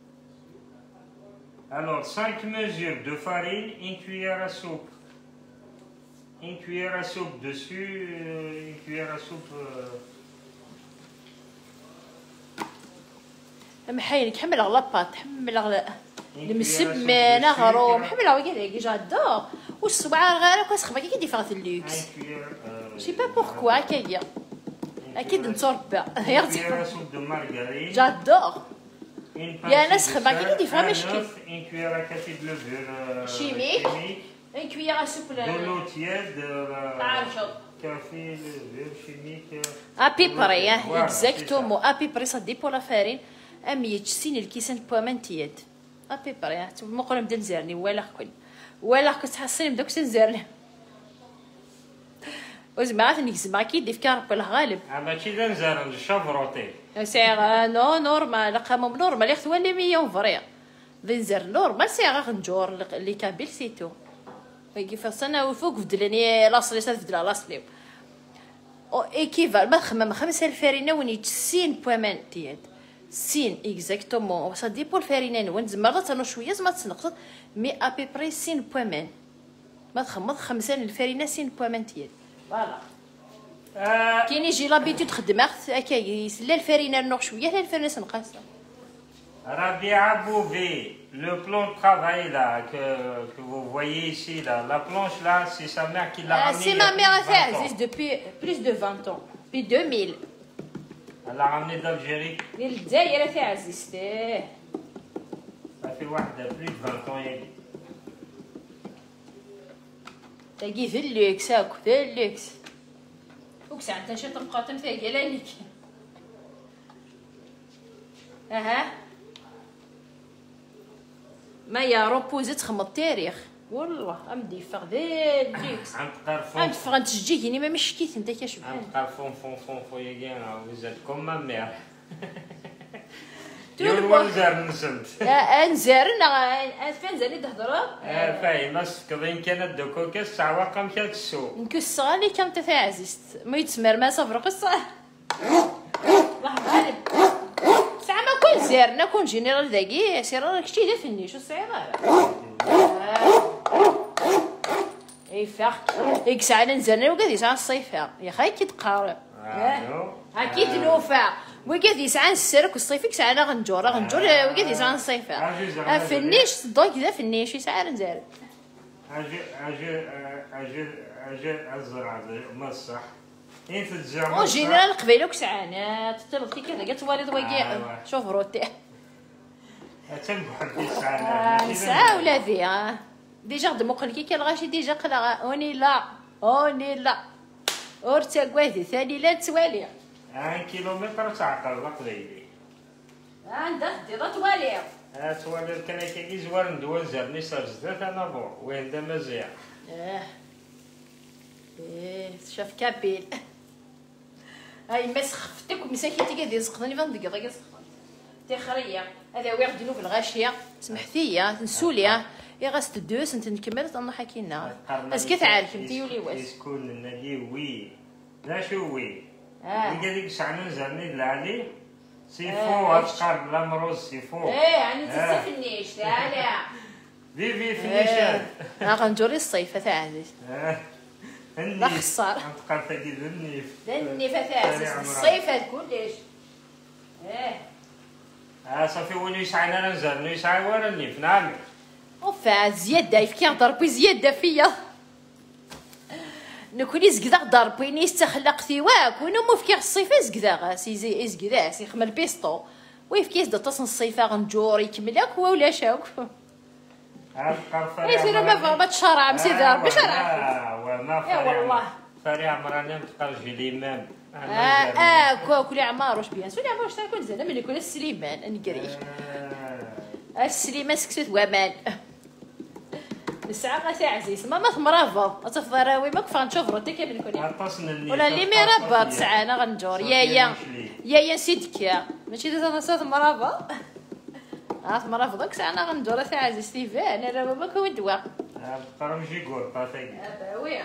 Alors 5 mesures de farine, une cuillère à soupe. Une cuillère à soupe dessus, une cuillère à soupe. محايلك حمل على لاباط حمل على المسمنة غروم حمل على كي جادور والصبعة غير كاسخبا كي ديفيرونس اللوكس جي با بوركوا كايا اكيد نتربى جادور يا ناس خبا كي ديفيرونس مشكل شيميك ان كويير سوب دو تياد كافي لو شيميك ابيبري اكزاكتومون ابيبري سا ديبو لا فارين امية تسين الكيسان بوامنتيات ابيبري مقرم نبدا نزرني ولا كنت حاسين بداك تنزرني وزعما نكزما كي دير فكار بالغالب ماشي نزرن الشافروتي سيغ نو نورمال قامو نورمال ياخذ ولا 100 فريا بنزر نورمال سيغ نجور اللي كابيل سيتو كيف صنا وفوق فدلني لاصلي فدلا لاصلي او ايكيفال ما خمم 5 الفارينه وني تسين بوامنتيات سين اكزاكتومون سا ديبو الفارينه وين زعما تنو شويه زعما تنقص مي ابيبري سين بوامن ما تخمض 5 الفارينه سين بوامنتيات فوالا كاين يجي لابيتود خدم هكا يسلا الفارينه نوق شويه لا الفارينه تنقصها Rabia Bouvet, le plan de travail là que vous voyez ici là, la planche là, c'est sa mère qui l'a ramené. C'est ma mère qui existe depuis plus de 20 ans, depuis 2000. Elle l'a ramené d'Algérie. الجزائر في عزيزتي. Ça fait plus de 20 ans يجي. تلاقي في اللوكس هاك في اللوكس. وكسا انت شي تبقى فيها قالالك. اها. ما يا روبوزي تخمض التاريخ والله امدي فغ ذا اللوكس انت فغ تجيكيني ما مشكيت انت كشبحال انت قرفون فون يا وزاد كوم ما مير يقول زار نسنت انزارنا فين زاني تهضروا فاهم مسكين كانت دوكو كاس عواقه مشات السوق نكس غالي كم تاع عزيز ما يتسمر ما صبر قصه الله غالب ساعه ما كون زارنا كون جينيرال داكي سير راك شتي دا فني شو صايره اي فاق اك ساعه نزلنا وقادي ساعه الصيفه يا خاي كي تقارب اكيد نوفا وقادي ساعه السرك والصيفك ساعه غنجور وقادي ساعه الصيفه فنيش دوك ذا فنيش ساعه نزال اجي الزرع ما صح انت تجمع جينيرال قبيله كسعانه تطلب كي كذا قالت والد وقيع شوف روتي تنبحر في ساعه ساعه ولا ذي ديجا خدمو قلكي كالغاشي ديجا قلا اوني لا اورتا كواثي ثاني لا توالي 1 كيلومتر تعقل قليلي عندك ديرا توالي توالي كان كي زوار ندوز زرني صار زدات انا بو وين دا مزيان شاف كابيل هاي مسخفتك ومساكيتي كي دير سقطني فان دقيقه كي سقط تخريه هذا واحد دينو في الغاشيه سمحتي نسوليا يا غاس تدوس انت نكمل انا حكينا اسكي تعرف انت يولي واش يسكن النادي وي لا شو وي اللي قال لك شعنا زرني العلي سيفو اشقر بلا مروز سيفو يعني تسفنيش تعالى في فينيشان غنجوري الصيفه تاع عزيز لا خسر نبقى تاكي النيف تاع الصيفه كلش صافي ولي شعنا نزرنو يسعى ورا النيف نعم وفا زياده يفكي ضربي زياده فيا نكوني زكدا ضربيني استخلق ثواك ونو مفكي الصيفه زكدا غاسي زي زكدا سي خمل بيستو ويفكي زدا تصن الصيفه غنجور يكملك هو ولا شاك يصير ما فما تشرع مسيدار بشرع وما والله فري عمراني تبقى جليمان كل عمار واش بيان سولي عمار واش تكون زعما ملي يكون السليمان نقري السليمان سكتت ومان الساعه غا عزيز ما تمرافض اتفضراوي ما كفا نشوف روتي كامل كوني ولا اللي ميرابط ساعه غنجور يا سيدك يا ماشي دازا مرافض مرافض داك ساعه غنجور ساعه عزيز ستيفان انا ما كون دوا قرا مشي كور طاطي وي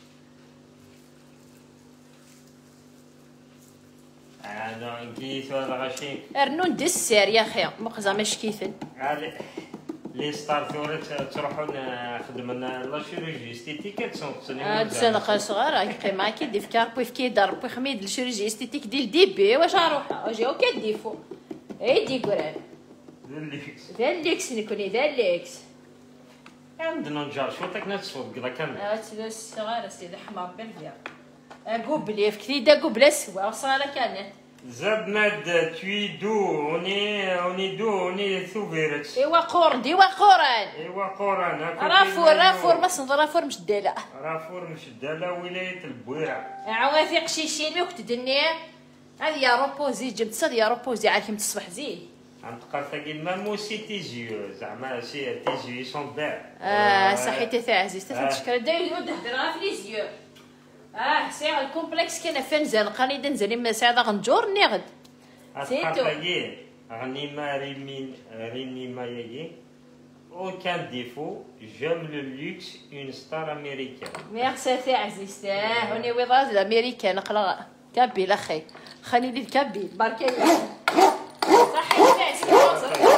انا نكيت ولا غاشي ارنون دسار يا اخي مقزا ماش كيفن لي ستار ثورت تروحوا نخدمنا لا شيروجي استيتيك تصوني تسنق صغار كيما كيدي في كاربو في كيدار بو خميد الشيروجي استيتيك ديال ديبي واش غنروح اجيو كديفو ايدي كوران ذليكس نكوني ذليكس عندنا نجار شو تاك نتصوت كذا كان تلوس صغار سيدي حمار بالفيا قبلي في كثيدا قبل سوا وصاله كانت زاد ماد توي دو اوني دو اوني ثوفيرت ايوا قرن ايوا قران ايوا قران رافور ما صنض رافور مش داله رافور مش داله ولايه البويره عوافي قشيشين وقت دنيا هذه يا روبوزي جبت صاد يا روبوزي عارفين تصبح زين غنتقال ثاقي مامو سي تيزيو زعما سي تيزيو سون بير صحيتي تاع عزيز تشكر داير ود هضره في لي زيو سي الكومبلكس كاين فين زنقاني دنزلي ما ساعه غنجور نيغد سيتو غني ما ريمي ما يجي aucun défaut j'aime le luxe une star américaine ميرسي تاع عزيز هوني ويضاز الامريكان نقلا كابي اخي خلي لي كابي بارك الله صحي تاع عزيز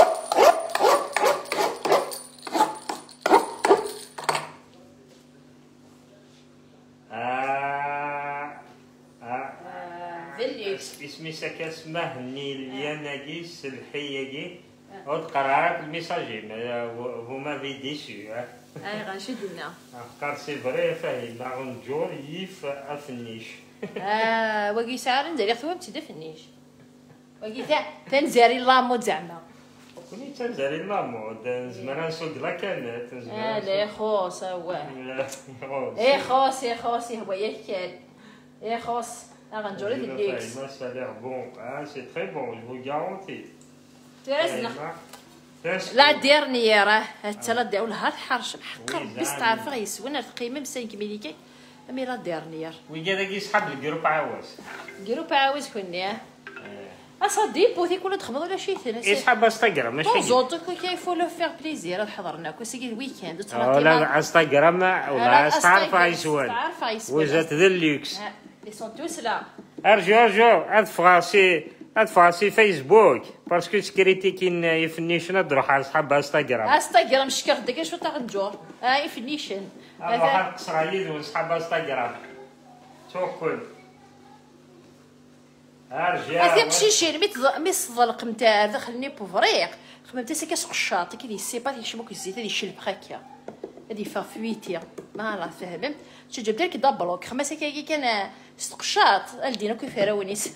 اسمي سكاسمه هني سلحية وتقرا الميساجي هما في ديسو اي غنشدنا كار سي فري فاهمنا غنجور يف افنيش واقي ساعه ندير خويا تدفنيش واقي تنزاري لامود زعما كوني تنزاري لامود زعما نسوق لا كانت لا خوص هو اي خوص هو ياك اي خوص غنجوري ديكس ما ça a l'air bon c'est très bon je vous garantis ترزنا لا ديرني راه حتى لا دير لها الحرش بحق ربي تعرف غيسونا القيمه ب 5 مليكي امي لا ديرنيير وي كاع يسحب الجروب عاوز كوني اصدي بوثي كل تخبط ولا شي ثاني يسحب انستغرام ماشي زوتك كيفو لو فير بليزير حضرنا كوسي الويكاند ولا انستغرام ولا تعرف عيسوان وزات ذا اللوكس لي سون توس لا ارجو ادفع فيسبوك باسكو سكريتيكين يفنيشن تروح على صحاب انستغرام شكر داك شو تاع الجور يفنيشن روح القصرايد وصحاب انستغرام توكل ارجع ماشي شي مي الصدلق نتاع دخلني بوفريق خممت سي كاس قشاط كي سي با يشبك الزيت هذه الشلب هكا هذه فافويتي ما لا فهمت شي جبت لك دبلوك خمسه كان قشاط الدينا كيف راونيس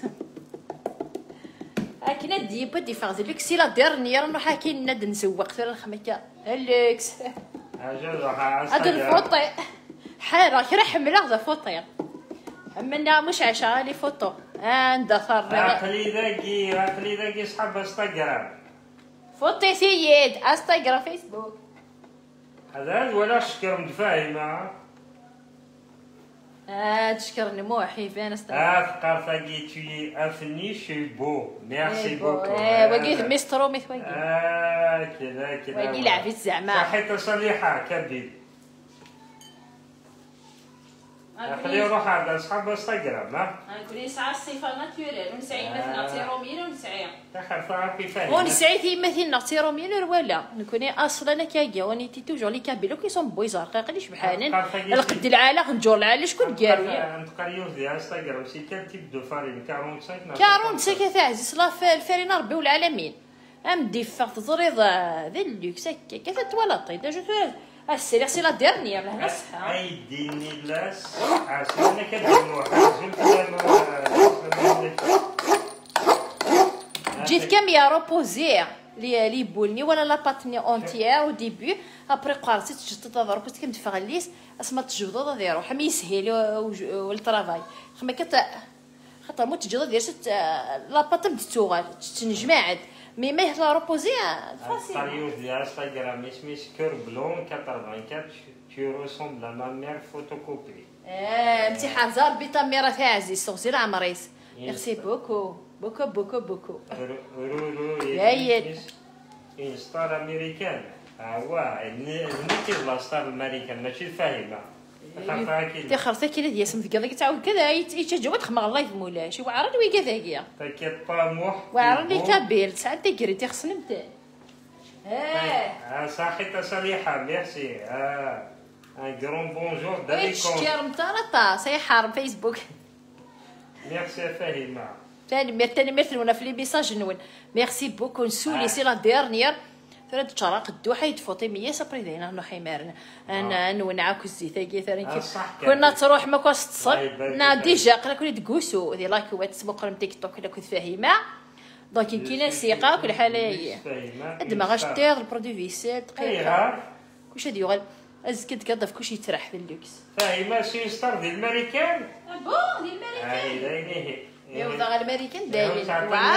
كنا دي فاز لك سي لا ديرنيير نروح كاين ند نسوق ترى الخمكه هلكس هذا الفوطي حاره كي حمله هذا فوطي عملنا مش عشاء لي فوطو ندثر عقلي ذاكي صحاب انستغرام فوطي سيد انستغرام فيسبوك هذا ولا شكر متفاهمه تشكرني موحي فين استغرب فقار ثاقي تي افنيش بو ميرسي بوكو وقيت ميسترو مثوقي كذا وقي لعبت زعما صحيت صليحه كبير خليه يروح على اصحاب انستغرام نكوني ساعه الصفه ناتوريل ونسعي مثلا تيروميل ونسعي دخل فيها كيفاش ونسعي مثلا تيروميل ولا نكوني اصلا كاكيا وني تي توجور لي كابيلو كي سون بوي زرقاق اللي شبحانين القد العاله نجور العاله شكون كاري نتقريو في انستغرام سي كان تيب دو فارين 45 تاع عزيز لا الفارين ربي والعالمين امدي فاق تزريض ذا اللوكس هكا كيف توالطي دا جو السيري سي لا ديرنيير لهنا الصحه اي ديني لاس عشان كديروا جيت كم يا روبوزي لي بولني ولا لا باتني اونتيير او ديبي ابري قارتي تجد تضرب كنت كنتفغ ليس اسما تجوض ديرو حمي يسهل والطرافاي خما خاطر مو تجوض دير لا باتم تتوغال تنجمعد مي لا روبوزي فاسيل. الطريوش ديال انستغرام اسمي سكوربلون 84 tu ressembles à ma mère photocopie. امتحان زار بطميرة تاع عزيز صغير عمريس. ميرسي بوكو بوكو بوكو بوكو. جيد. une star américaine. واه نيتي لا ستار الامريكان ماشي فاهمه. تي خرطي كي ديال اسم ذكا تعاود كذا يتجاوب تخمغ الله يفمولا شي وعرني وي كذاكيا. تكيت با موح. وعرني كابيل ساعه تكري تخص نمتى. صحيت صالحه ميرسي. ان كرون بونجور داليكم. شكر مطارطه سيحارب فيسبوك. ميرسي فاهمه. تاني مثلونا في لي ميساج نون. ميرسي بوكو نسولي سي لا ديرنيير. ثلاث شراق الدوحه فاطميه صبري دينا نو حمارنا انا نونعاك الزيت كي ثاني كنا تروح ما كنت تصل نا ديجا قلنا كنا تقوسو دي لايك وات سبوق من تيك توك كنت فاهمه دونك كاينه سيقه كل حاله هي الدماغ دير البرودوي فيسيل دقيقه كلشي ديال ازكد كضف كلشي يترح في اللوكس فاهمه سي ستار ديال الامريكان بون ديال الامريكان يوضع الامريكان داير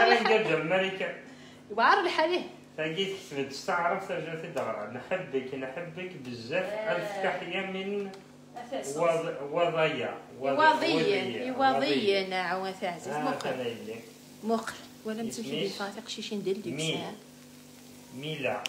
وعار الحاله تاجي تكتب تستعرف تجي تدغر نحبك بزاف الف تحيه من وضية نعم عزيز مقر ولا نتمشي بفاتق شي ندير لك ميلا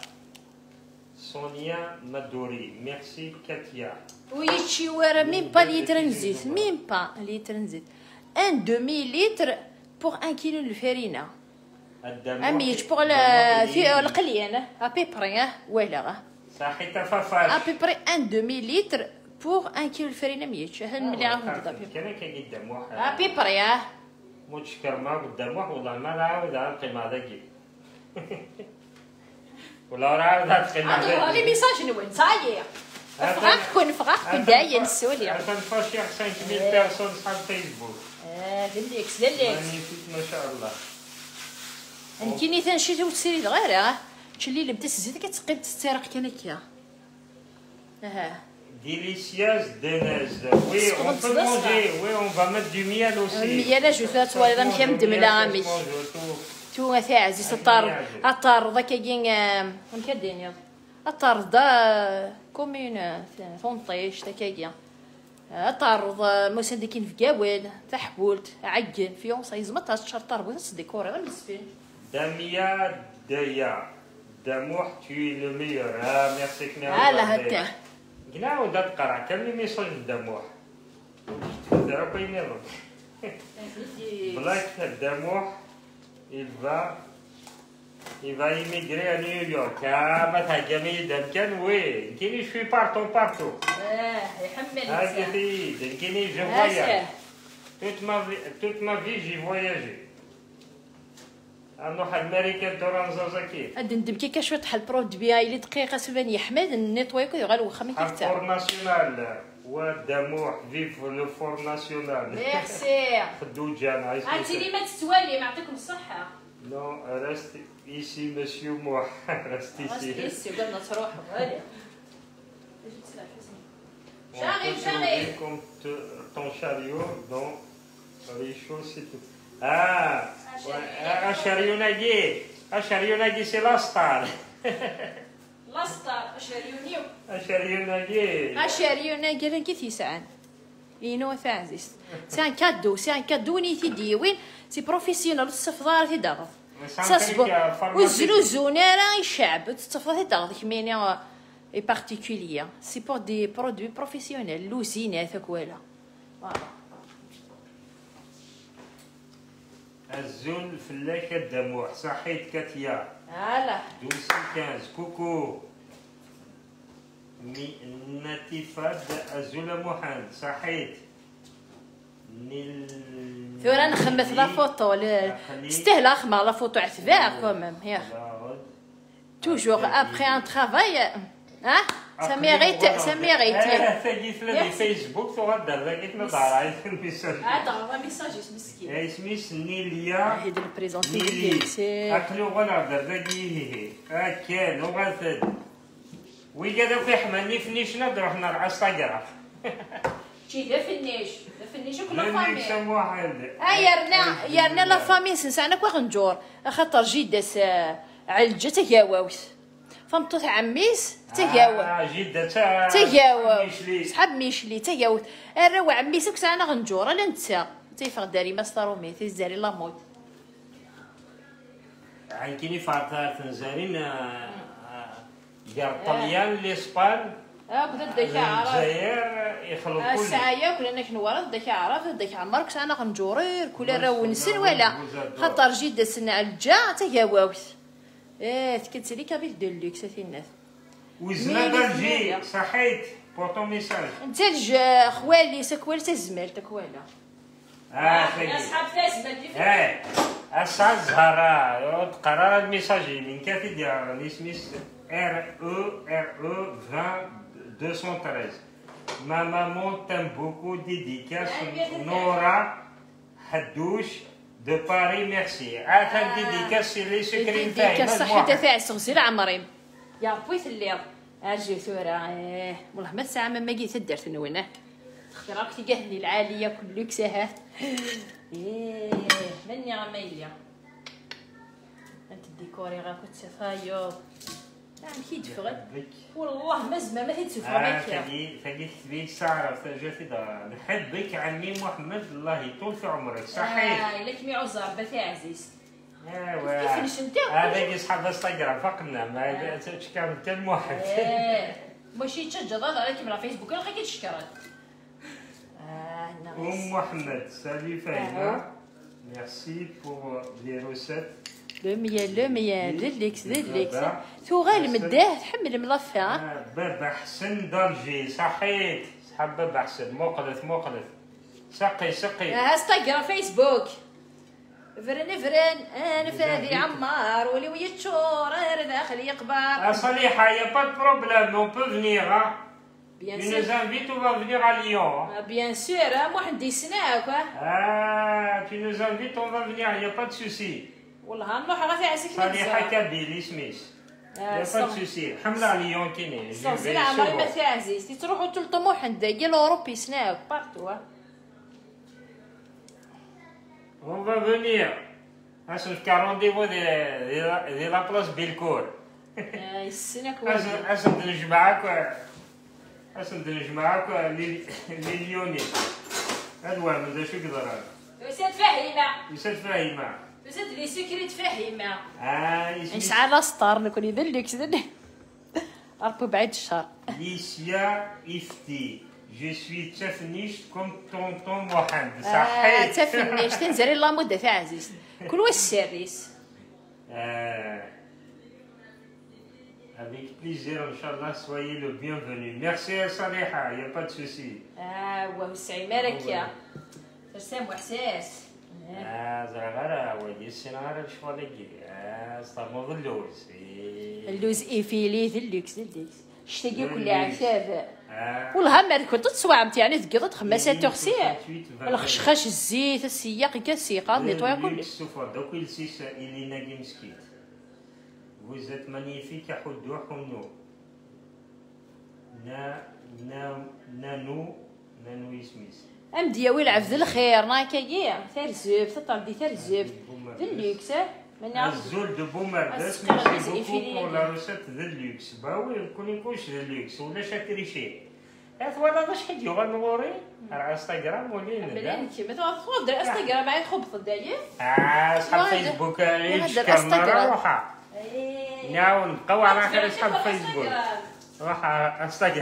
سونيا مدوري ميرسي كاتيا ويتشي ورا ميم با لتر نزيد ميم با لتر نزيد 1 دومي لتر بوغ 1 كيلو الفرينه اميج بوغ في القليان ابيبري ولا صحيت فافاش ابيبري 1 دومي لتر بوغ 1 كيلو الفرينه ميج هاد ملي عاود كان قدام واحد ابيبري متشكر ما قدام واحد والله ما نعاود على القيمه هذاك ولا نعاود على القيمه هذاك هذا لي ميساج نوين صايي فغاك داين السوريا فاشي 5000 بيرسون صحاب فيسبوك دليكس ما شاء الله كاينين تنشي وتسيري الغير تشلي لبدا الزيت كتقيب تسترق كنكيا ديليسياز ديناز وي اون بو مونجي وي اون فا ميت دو ميال اوسي الميال جو فات ولا مشي مدمله عمي تو تاع عزيز الطار ذاك كاين كديني الطار دا كومين فونطيش تا كاين الطارض موسى كاين في كاول تاع حبولت عجن فيونس يزمط هاد الشهر طار بغيت ديكوري غير مسفين داميا دايا داموح توي لو ميور ميرسي كنا لا هكا قلنا ودا تقرا كان لي ميساج داموح دارو كاينين بلاك داموح il va immigrer à New York ما تهجمي دام كان وي كاينين شوي بارتو يحمل هاكي كاينين جو فواياج toute ma vie j'ai voyagé نروح امريكا تورانزا كيف ندم كي كشويه حل برودوي اللي دقيقه سلفاني احمد نيطوي كو غير وخا ما كيفتح فور ناسيونال ودموح فيف لو فور ناسيونال ميرسي خدوجان عرفتي لي ما تتوالي ما يعطيكم الصحه نو رست ايسي مسيو موح رست ايسي قلنا تروحوا غالي J'arrive. Comme ton chariot dans les choses, c'est tout. Chariot c'est la star. La star, chariot. Chariot راه كيف يسعن. ينو عزيز. C'est un cadeau نيتي ديوين سي بروفيسيونال الصفدار في دغ. صاصبر وزلوزونه راه يشعب تصفدار في دغ كميني et particulier. C'est pour des produits professionnels. L'usine est voilà. الزول فلاكة الدموع صحيت كاتيا هلا 12 كوكو نتيفاد الزول محمد صحيت ثورا نخمث لا فوتو تستاهل اخمر لا فوتو عتباع كومام يا توجور ابخي ان ترافاي ça mérite تجي في فيسبوك تغدى ذاك نضع في الميساج هذا ميساج مسكين اسمي نيليا هيدي البريزونتي ديالي اكلو غنهضر ذاكي كان وغنفد وي كذا في حماني فنيش نضرب حنا العصاقره شي دا فنيش فيني شوف لا فامي واحد يرنا لا فامي سنسانا كوا غنجور خاطر جدة علجة تجاوز فمطوط عميس تجاوز جدة تجاوز صحاب ميشلي تجاوز الروا عميس كسانا غنجور لا نتسا تيفغ داري ما ستارومي تيزاري لا موت عن كيني فاتار تنزارين كاع الطليان الاسبان كنت داك عرف الجزائر يخلطوا الساعه كلنا كنورا داك عرف داك عمر كسانا غنجورير كل راه ونسن ولا خاطر جدة سنة الجا تجاوز تكتسلي كابيل دلوكس الناس وزنا بلجي صحيت بورتو ميساج انت خوالي سكوال تزمال تكوالا يا صحاب فاسمال أسعد زهرة قرار الميساج من كاتي ديال اسميس RE 213 Ma maman t'aime beaucoup, dédicace Nora Hadouche de Paris, merci. Attends, dédicace c'est les secrets dédicace صحيت تاع سغسيل عمري يا بويت الليل اجي ثورة والله ما الساعة ما جيت درت نونه اختراقتي قهني العالية كل لكسها مني غميليا انت الديكوري غا كنت صفايو نعم كي تفغد والله مزمة ما تتسوفها ماكيا تجي تبيك سعرة جاتي دار نحبك عمي محمد الله يطول في عمرك صحيح لك مي عزار بثي عزيز ايوا كيفاش انت هذا يصحاب انستغرام فقنا ما تشكر انت الموحد ماشي تشجع عليك من فيسبوك انا خاكي تشكرت محمد سالي فايمة ميرسي بور لي روسيت لو ميا لليكس ثو غير مداه تحمل ملفه بابا حسن درجي صحيت صحاب بابا حسن مقلث سقي انستغرام فيسبوك فرن انا فادي عمار ولي ويتشور داخل يقبر صليحه يا با دو بروبليم اون بو فينير Bien sûr. Tu nous invites, on va venir à Lyon. Bien sûr, moi je dis ça quoi. Tu nous invites, on va venir, il n'y a pas de souci. والله نروح غادي عساك صالحة كابيل اسميس. Il n'y a pas de souci. حملة على ليون كاينين. صافي عمري ما تعزيز تروحوا تلطموا حدا كاع لوروبي سناك بارتو. On va venir. عشان rendez-vous de la place Bellecour. السنة عشان نجمعك لليوني. هذا هو من شو يقدر هذا. يسد فهيمة. يسد لي سكريت فهيمة. يسمى على ستار نكون يدلك سدني. ربي بعيد الشهر. ليسيا إفتي. Je suis تفنيش كم طونطون محمد. صحيح. تفنيش تنزل الله مدة في عزيز. كل واش السيريس. Avec plaisir, Inch'Allah, soyez le bienvenu. Merci à Saliha, il n'y a pas de souci. وسعي مالك ترسم وحساس. زغرة ودي السنارة شوالكي. استرمض اللوز. اللوز إيفيلي ذلكس. شتاقي كل عشاب. والله ما كنت تصوعمت يعني تقضت 5 تغسيل. الخشخاش الزيت السياق كالسيقة نيطويا كل. دوك السيس اللي ناقي مسكيت. Vous êtes magnifique يا حدو حمنو. نانو يسميس. أمدي ويل عفذ الخير ناكايا ثرزب تطردي ثرزب ذليكس الزول دو بومرداس ميرسي بوكو بور لا روسيت ذليكس باوي كونيكوش ذليكس ولا شاكري شي ولا شحال يوغا نغوري على انستغرام ولين بلانك ما تخوض انستغرام عاد خبط داير صحاب فيسبوك يشكر روحها نعاون نبقاو على خير صحاب فيسبوك روح انستغرام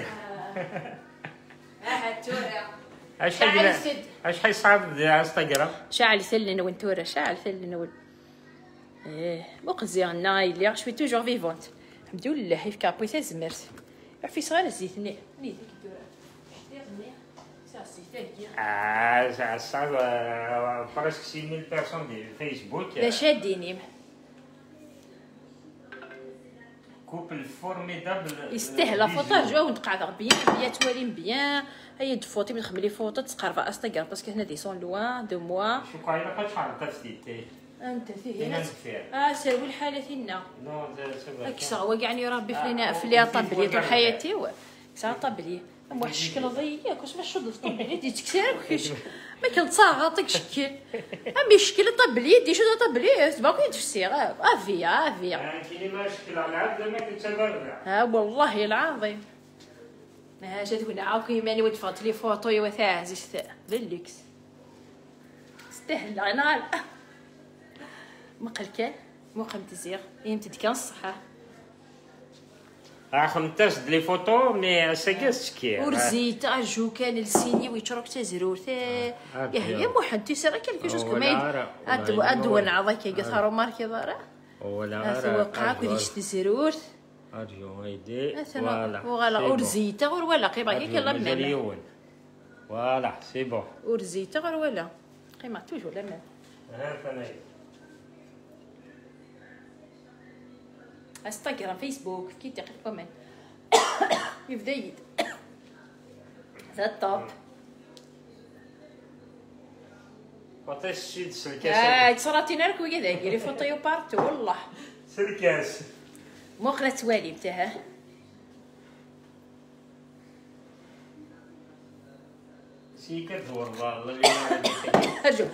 اش حي صعب انستغرام شاعل ثلنا وانتورا شاعل ثلنا ول مقزي نايلي جو توجور فيفونت الحمد لله في كابوي تزمرت في صغار الزيتني ني ديك الدوره صعب برسك 6000 بيرسون دي فيسبوك لا شاديني كوبل فورميدابل يستاهل فوطه جوا ونتقعد بيان توالين بيان هي دفوتي من خملي فوطه تسقرب انستغرام باسكو هنا دي سون لوان دو موا شو قايله قاش عارف تفتي انت فيه سيروا الحاله فينا نو اكسا هو كاعني ربي فينا في لي طابلي طول حياتي كسا طابلي واحد الشكل ضيق واش باش شد طب بليدي تكسر كيش ما كنتصاغطك شكل امي شكل طب بليدي شنو طب بليد باغي تفسير افيا كاين ما شكل على العبد ما كنتبرع والله العظيم ها جات هنا عاوكي ماني ودفعت لي فوطو وثا عزيز للكس استهل انا مقلكان مقام تزيغ يمتد كان الصحه خمتاش لي فوتو مي ساكاس كي ورزيت اجو كان السيني ويتشرك تزرور يا محمد تسرى كل شوز كما ادون عضاك يقثروا ماركي ضاره ولا توقعك وديش تزرور ارجو هيدي ولا ورزيت غير ولا قيمه هيك يلا مليون فوالا سي بون ورزيت غير ولا قيمه توجور لا ما ها ثاني انستغرام فيسبوك كي تقرا كومنت يبدا يد ذا الطوب فطيش شي سلكاس تصراتي نارك ويا ذاك لي فوطيو بارتو والله سلكاس مو قرا توالي بتاعها شي كتدور والله ارجو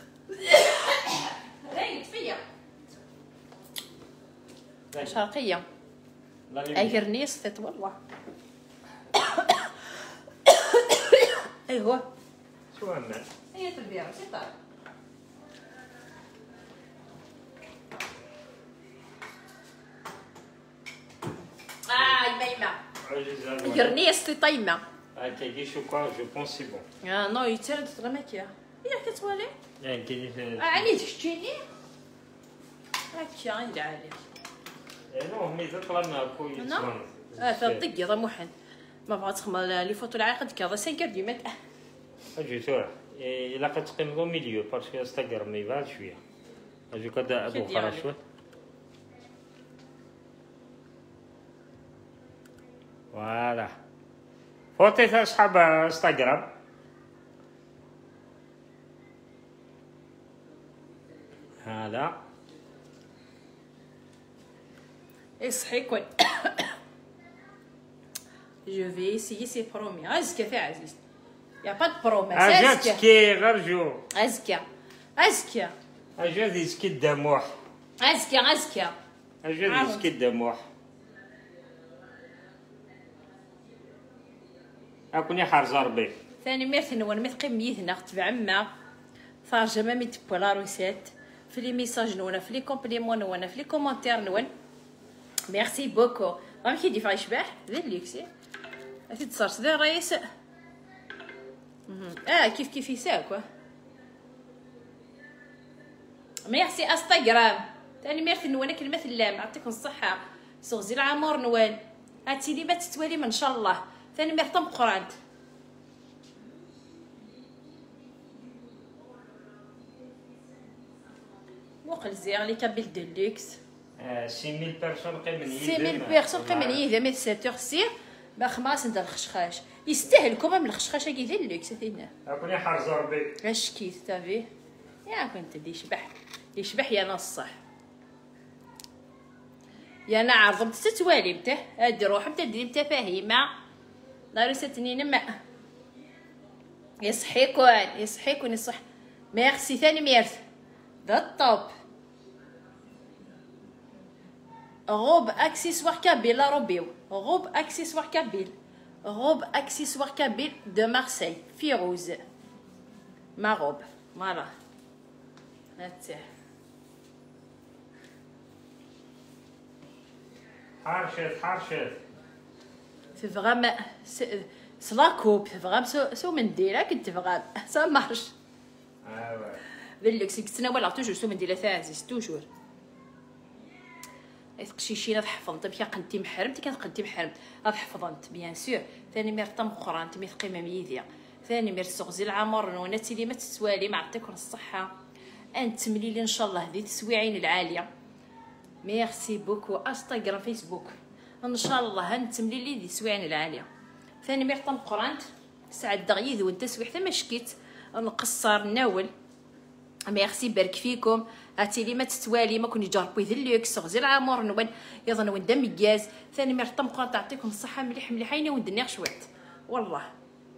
رايت فيا شرقيه اي رنيس تت والله ايوه شو عمل هي تبيع سي طار يميمه يرنيس تي طيمه كي شو كوا جو بونس سي بون نو يتسرد تغماكيا هي كتوالي يعني كاين علي تشتيني هكا ندعالي نو مي تطلع ما كويس تطيق يا محمد ما بغات تخمر لي فوتو العقد كذا 5 دي مات اجي تروح الا كتقيم ميليو باسكو انستغرام يبان شويه اجي كدا ابو خرا شويه فوالا فوتي تاع صحاب انستغرام هذا اصحي كون جو في سي سي برومي ازكى تاع عزيز يا با دو بروميس ازكى كي غير جو ازكى اجا ديسكي الدموح ازكى اجا ديسكي الدموح اكوني حارز ربي ثاني ميرث نون مثقي ميثنا تبع عما ترجمه مي تبولا روسيت في لي ميساج نون في لي كومبليمون نون في لي كومونتير نون ميرسي بوكو راه كي ديفا يشبح ذا الليكسي اكيد تصرت ذا الرئيس كيف يساك ميرسي انستغرام ثاني ميرث نون كلمه اللام يعطيكم الصحه سوزي العمر نوال هاتي لي ما تتوالي ما ان شاء الله ثاني ميرث قرانت وقل زيغ لي كابيل ديلوكس 6000 بيرسون قيمن 6000 بيرسون قيمن يدا مي 7 سير با خماس ندير الخشخاش يستاهل كوما من الخشخاش كي دير اللوكس ثينا اكوني حارز ربي اش كيت تافي يا كنت دي يشبح يا نصح يا انا عرضت تتوالي بته ادي روح بتا دير تفاهيمه داري ستنين ما يصحيكون يصح ميرسي ثاني ميرث ذا الطوب روب اكسسوار كابيل لا روبيو روب اكسسوار كابيل دو مارسيل فيروز ما روب فوالا هاتيه حارشت c'est vraiment c'est la coupe c'est vraiment سو منديله كنت فغام سا مارش باللكس كنتنا ولا توجور سو منديله ثازيس توجور قشيشين هاد حفظت بكي قنتي محرمت كنقنتي محرمت هاد حفظت بيان سور ثاني مير طم اخرى انت ميث قيمه ميديا ثاني مير سغزي العمر وناتي لي ما تسوالي ما عطيكم الصحه انت مليلي ان شاء الله ذي تسويعين العاليه ميرسي بوكو انستغرام فيسبوك ان شاء الله هنتملي لي ذي سويعين العاليه ثاني مير طم قرانت سعد دغيا وانت سويح ما شكيت نقصر ناول ميرسي بارك فيكم هاتي لي ما تتوالي ما كوني جربي ذليكس غزي العمر نوان يظن وين دم الجاز ثاني مير طم قرانت تعطيكم الصحه مليح مليحين وندني شويت والله.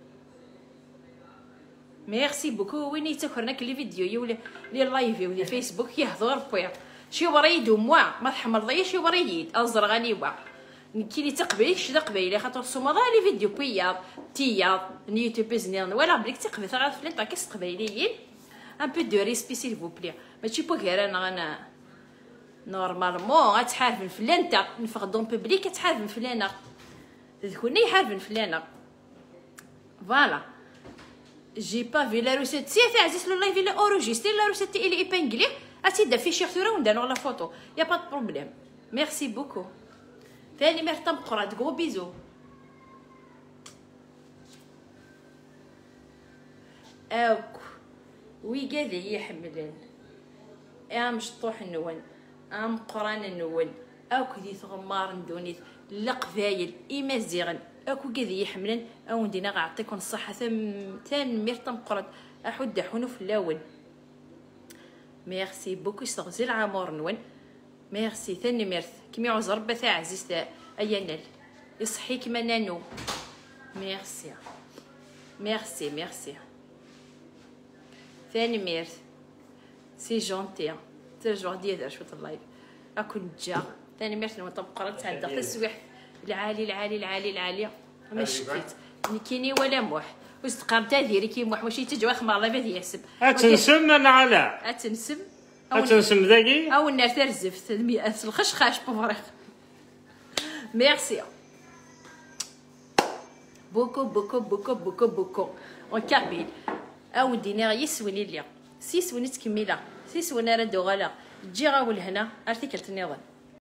ميرسي بوكو. وين يتكرنك لي فيديو ولا لي لايف ولا فيسبوك يهضر بيا شي وريد وموا ما تحمر شي وريد ازرغاني وا كي تقبلي شي قبيله خاطر سوما لي فيديو بيا تيا يوتيوب زنيان ولا بليك تقبل تاع فلان تاع كاس قبيليين ان بو دو ريسبي سيل فو بلي ماشي بو غير انا نورمالمون غتحارب فلان تاع نفقدون بوبليك تحارب فلانه تكون يحارب فلانه فوالا. جي با في لا روسيت سي تاع عزيز لو لايف لا اورجيستري لا روسيت اللي ايبانغلي اتيدا في شي خطوره وندانو لا فوتو يا با بروبليم. ميرسي بوكو. ثاني مرتم قرات غو بيزو. اوك وي قاذي يحملن ام شطوح النون ام قران النون اوك دي ثغمار ندونيت لقفايل ايمازيغن اكو قاذي يحملن او ندينا غنعطيكم الصحه ثان مرتم قرات احد حنو في اللون. ميرسي بوكو استغزي العمر نون. ميرسي ثاني ميرث كيما يعوز ربي تاع عزيز ايانال يصحيك منانو. ميرسي ميرسي ميرسي ثاني ميرث سي جونتي ترجع ديال شوط اللايف اكو نجا. ثاني ميرث نو طبقرا تعدى التسويح العالي العالي العالي العالي ما شفت كيني ولا موح واستقام تاذيري كي موح واش تجوا خمار الله بذي يحسب اتنسم انا على اتنسم اتنسم ذاكي او النار ترزفت الخشخاش بفريق. ميرسي بوكو بوكو بوكو بوكو بوكو وكابيل او دينا يسوني ليا سي سوني تكميله سي سونا راه دوغالا تجي غاول هنا ارتيكل تنيضن